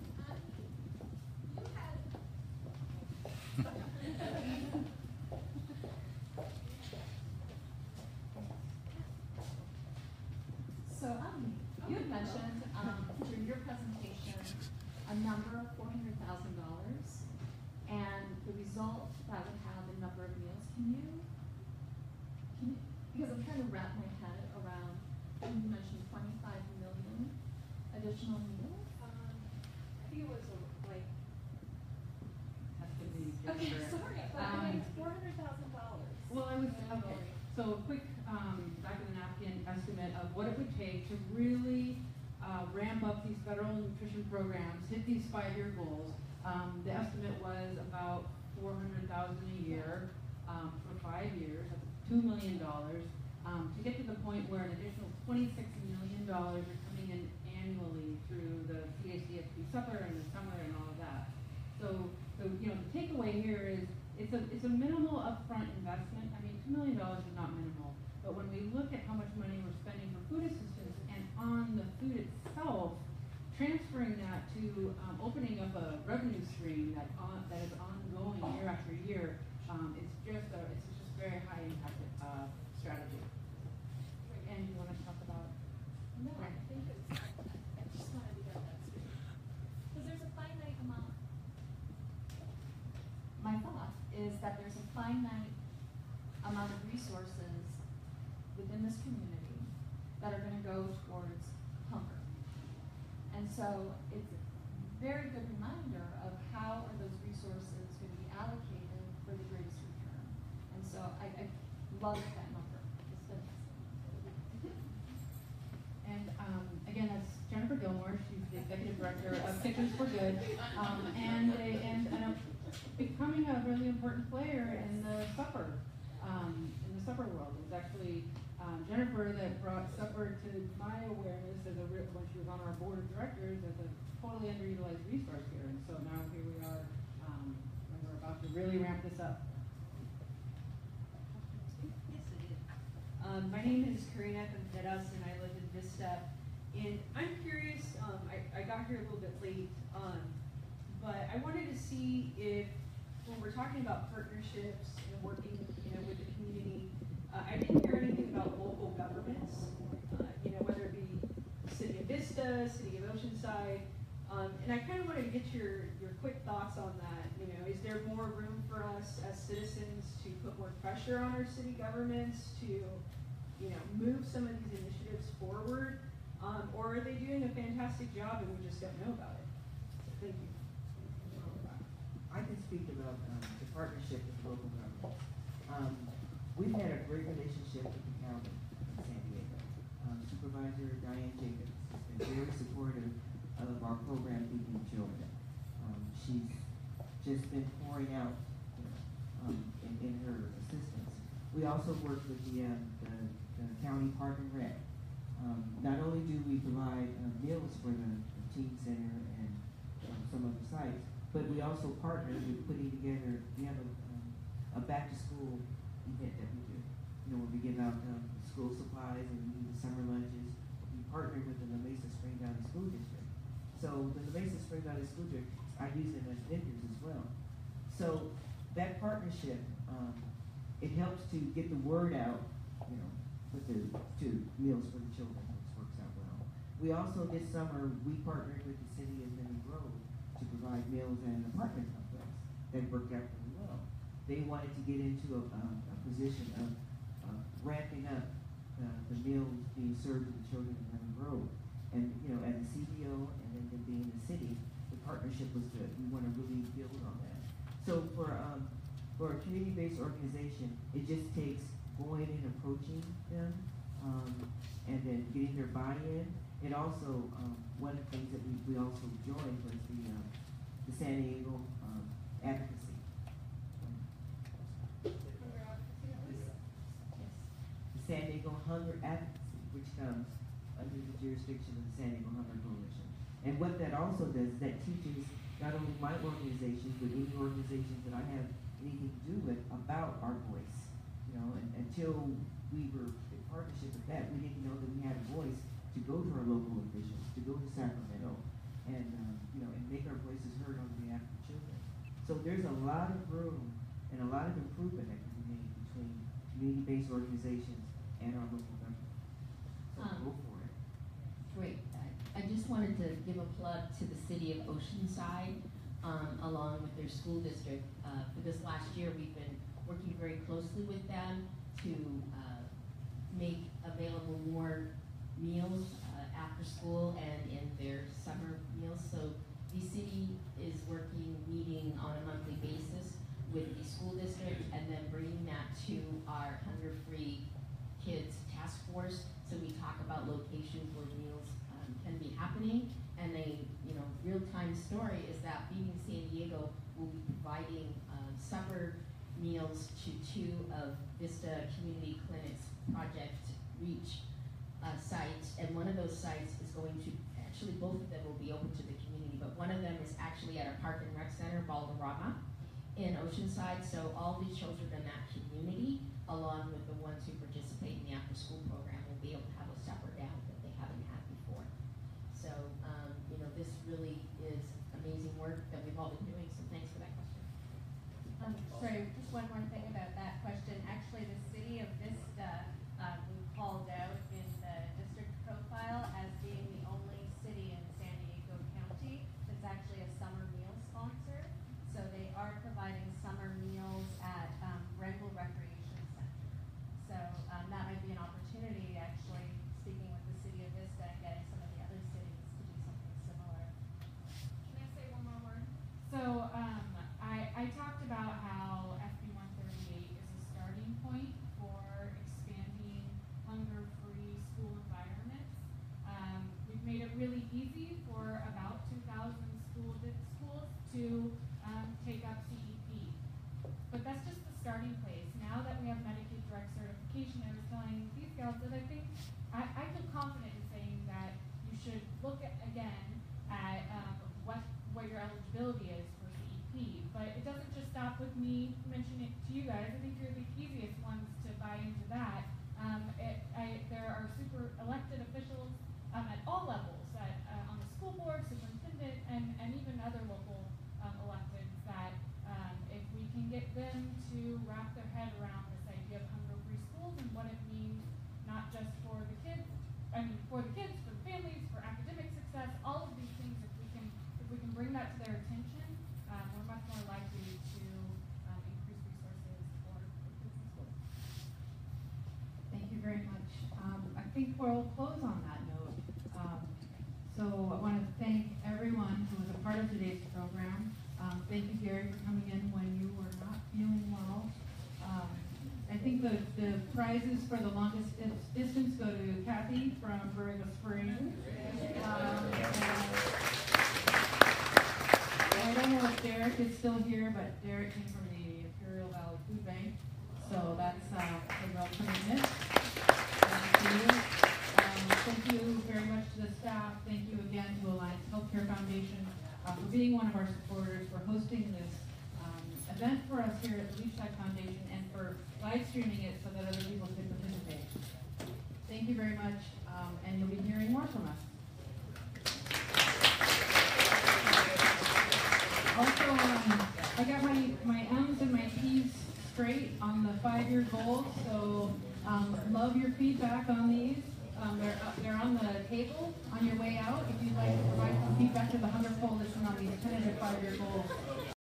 So, um, you had mentioned, um, during your presentation, a number, four hundred thousand dollars, and the result that would have a number of meals. Can you, can you, because I'm trying to wrap my head around, you mentioned twenty-five million additional meals? Um, I think it was uh, like. Has to be Okay, different. sorry, but I mean, it's four hundred thousand dollars. Well, I was, okay, so a quick, um, back of the napkin estimate of what it would take to really, uh, ramp up these federal nutrition programs, hit these five-year goals. Um, the estimate was about four hundred thousand a year, um, for five years, that's two million dollars. Um, to get to the point where an additional twenty-six million dollars are coming in annually through the C A C S P supper and the summer and all of that. So, so, you know, the takeaway here is, it's a, it's a minimal upfront investment. I mean, two million dollars is not minimal, but when we look at how much money we're spending for food assistance and on the food itself, transferring that to, um, opening up a revenue stream that on, that is ongoing year after year, um, it's just a, it's just very high impact, uh, strategy. And you wanna talk about? No, I think it's, I just wanted to get that straight. Because there's a finite amount. My thought is that there's a finite amount of resources within this community that are gonna go towards hunger. And so it's a very good reminder of how are those resources gonna be allocated for the greatest return. And so I, I love that number. It's fantastic. And um, again, that's Jennifer Gilmore. She's the executive director of Kitchens for Good, um, and a, and, and a, becoming a really important player in the supper, um, in the supper world. It was actually um, Jennifer that brought supper to my awareness as a re- when she was on our board of directors as a totally underutilized resource here. And so now here we are, um, and we're about to really ramp this up. Um, my name is Karina Contreras, and I live in Vista. And I'm curious, um, I, I got here a little bit late, um, but I wanted to see if, when we're talking about partnerships and working, you know, with the community, uh, I didn't hear anything about local governments, uh, you know, whether it be City of Vista, City of Oceanside, um, and I kind of wanted to get your, your quick thoughts on that. You know, is there more room for us as citizens to put more pressure on our city governments to, you know, move some of these initiatives forward, um, or are they doing a fantastic job and we just don't know about it? So thank you. I can speak about um, the partnership with local governments. Um, we've had a great relationship with the county in San Diego. Um, Supervisor Diane Jacobs has been very supportive of our program, Feeding Children. Um, she's just been pouring out, you know, um, in, in her assistance. We also work with the, um, the, the county park and rec. Um, not only do we provide uh, meals for the, the teen center and um, some other sites, but we also partner with putting together, we have a, um, a back to school event that we do. You know, where we give out um, school supplies and we do the summer lunches. We partner with the La Mesa Spring Valley School District. So the La Mesa Spring Valley School District, I use them as vendors as well. So that partnership, um, it helps to get the word out, you know, with the, to Meals for the Children, which works out well. We also, this summer, we partnered with the city of Lemon Grove to provide meals at an apartment complex that worked out really well. They wanted to get into a, a, a position of uh, ramping up uh, the meals being served to the children in Lemon Grove. And, you know, as a C B O and then them being the city, the partnership was good. We want to really build on that. So for, um, for a community-based organization, it just takes going and approaching them um, and then getting their buy-in. It also, um, one of the things that we, we also joined was the, uh, the San Diego um, advocacy. The San Diego Hunger Advocacy, which comes under the jurisdiction of the San Diego Hunger Coalition. And what that also does is that teaches not only my organizations, but any organizations that I have anything to do with about our voice. You know, and, until we were in partnership with that, we didn't know that we had a voice to go to our local officials, to go to Sacramento, and um, you know, and make our voices heard on behalf of the children. So there's a lot of room and a lot of improvement that can be made between community-based organizations and our local government. So Um, go for it. Great. I- I just wanted to give a plug to the city of Oceanside, um, along with their school district. Uh, for this last year, we've been working very closely with them to uh, make available more meals uh, after school and in their summer meals. So the city is working, meeting on a monthly basis with the school district and then bringing that to our Hunger-Free Kids Task Force. So we talk about locations where meals um, can be happening. And a you know real-time story is that Feeding San Diego will be providing uh, supper meals to two of Vista Community Clinic's Project Reach uh, sites. And one of those sites is going to, actually both of them will be open to the community, but one of them is actually at a Park and Rec Center, Balderrama, in Oceanside. So all the children in that community, along with the ones who participate in the after-school program, will be able to have a supper down that they haven't had before. So, um, you know, this really is amazing work that we've all been doing, so thanks for that question. Um, sorry, just one more thing about that question. Actually, the city of Vista, uh, we called out in the district profile as being the only city in San Diego County that's actually a summer meal sponsor. So they are providing summer meals at um, Wrangell Recreation Center. So um, that might be an opportunity, actually, speaking with the city of Vista and getting some of the other cities to do something similar. Can I say one more word? So, um, I, I talked about how F B one thirty-eight is a starting point for expanding hunger-free school environments. Um, we've made it really easy for about two thousand school schools to um, take up C E P. But that's just the starting place. Now that we have Medicaid direct certification, I was telling these gals that I think, I, I feel confident in saying that you should look at, again at um, what, what your eligibility is for C E P. But it doesn't just stop with me mentioning it to you guys. I think you're the easiest ones to buy into that. Um, it, I, there are super elected officials um, at all levels, at, uh, on the school board, superintendent, and, and even other local um, electeds that um, if we can get them to wrap their head around this idea of hunger-free schools and what it means, not just for the kids, I mean, for the kids, for the families, for academic success, all of these things, if we can, if we can bring that to their attention, um, we're much more likely to um, increase resources for for kids in schools. Thank you very much. Um, I think we'll close on that note. Um, so I want to thank everyone who was a part of today's program. Um, thank you, Gary, for coming in when you were not feeling well. Um, I think the, the prizes for the longest dis- distance go to Kathy from Borrego Springs. Um, I don't know if Derek is still here, but Derek came from the Imperial Valley Food Bank. So that's uh, a real commitment. Thank you. Um, thank you very much to the staff. Thank you again to Alliance Healthcare Foundation uh, for being one of our supporters, for hosting this um, event for us here at the Leach-Tag Foundation, and for live streaming it so that other people can participate. Thank you very much, um, and you'll be hearing more from us. Also, um, I got my, my M's and my P's straight on the five-year goal, so Um, love your feedback on these. Um, they're, up, they're on the table on your way out if you'd like to provide some feedback to the Hunger Coalition on these tentative five-year goals.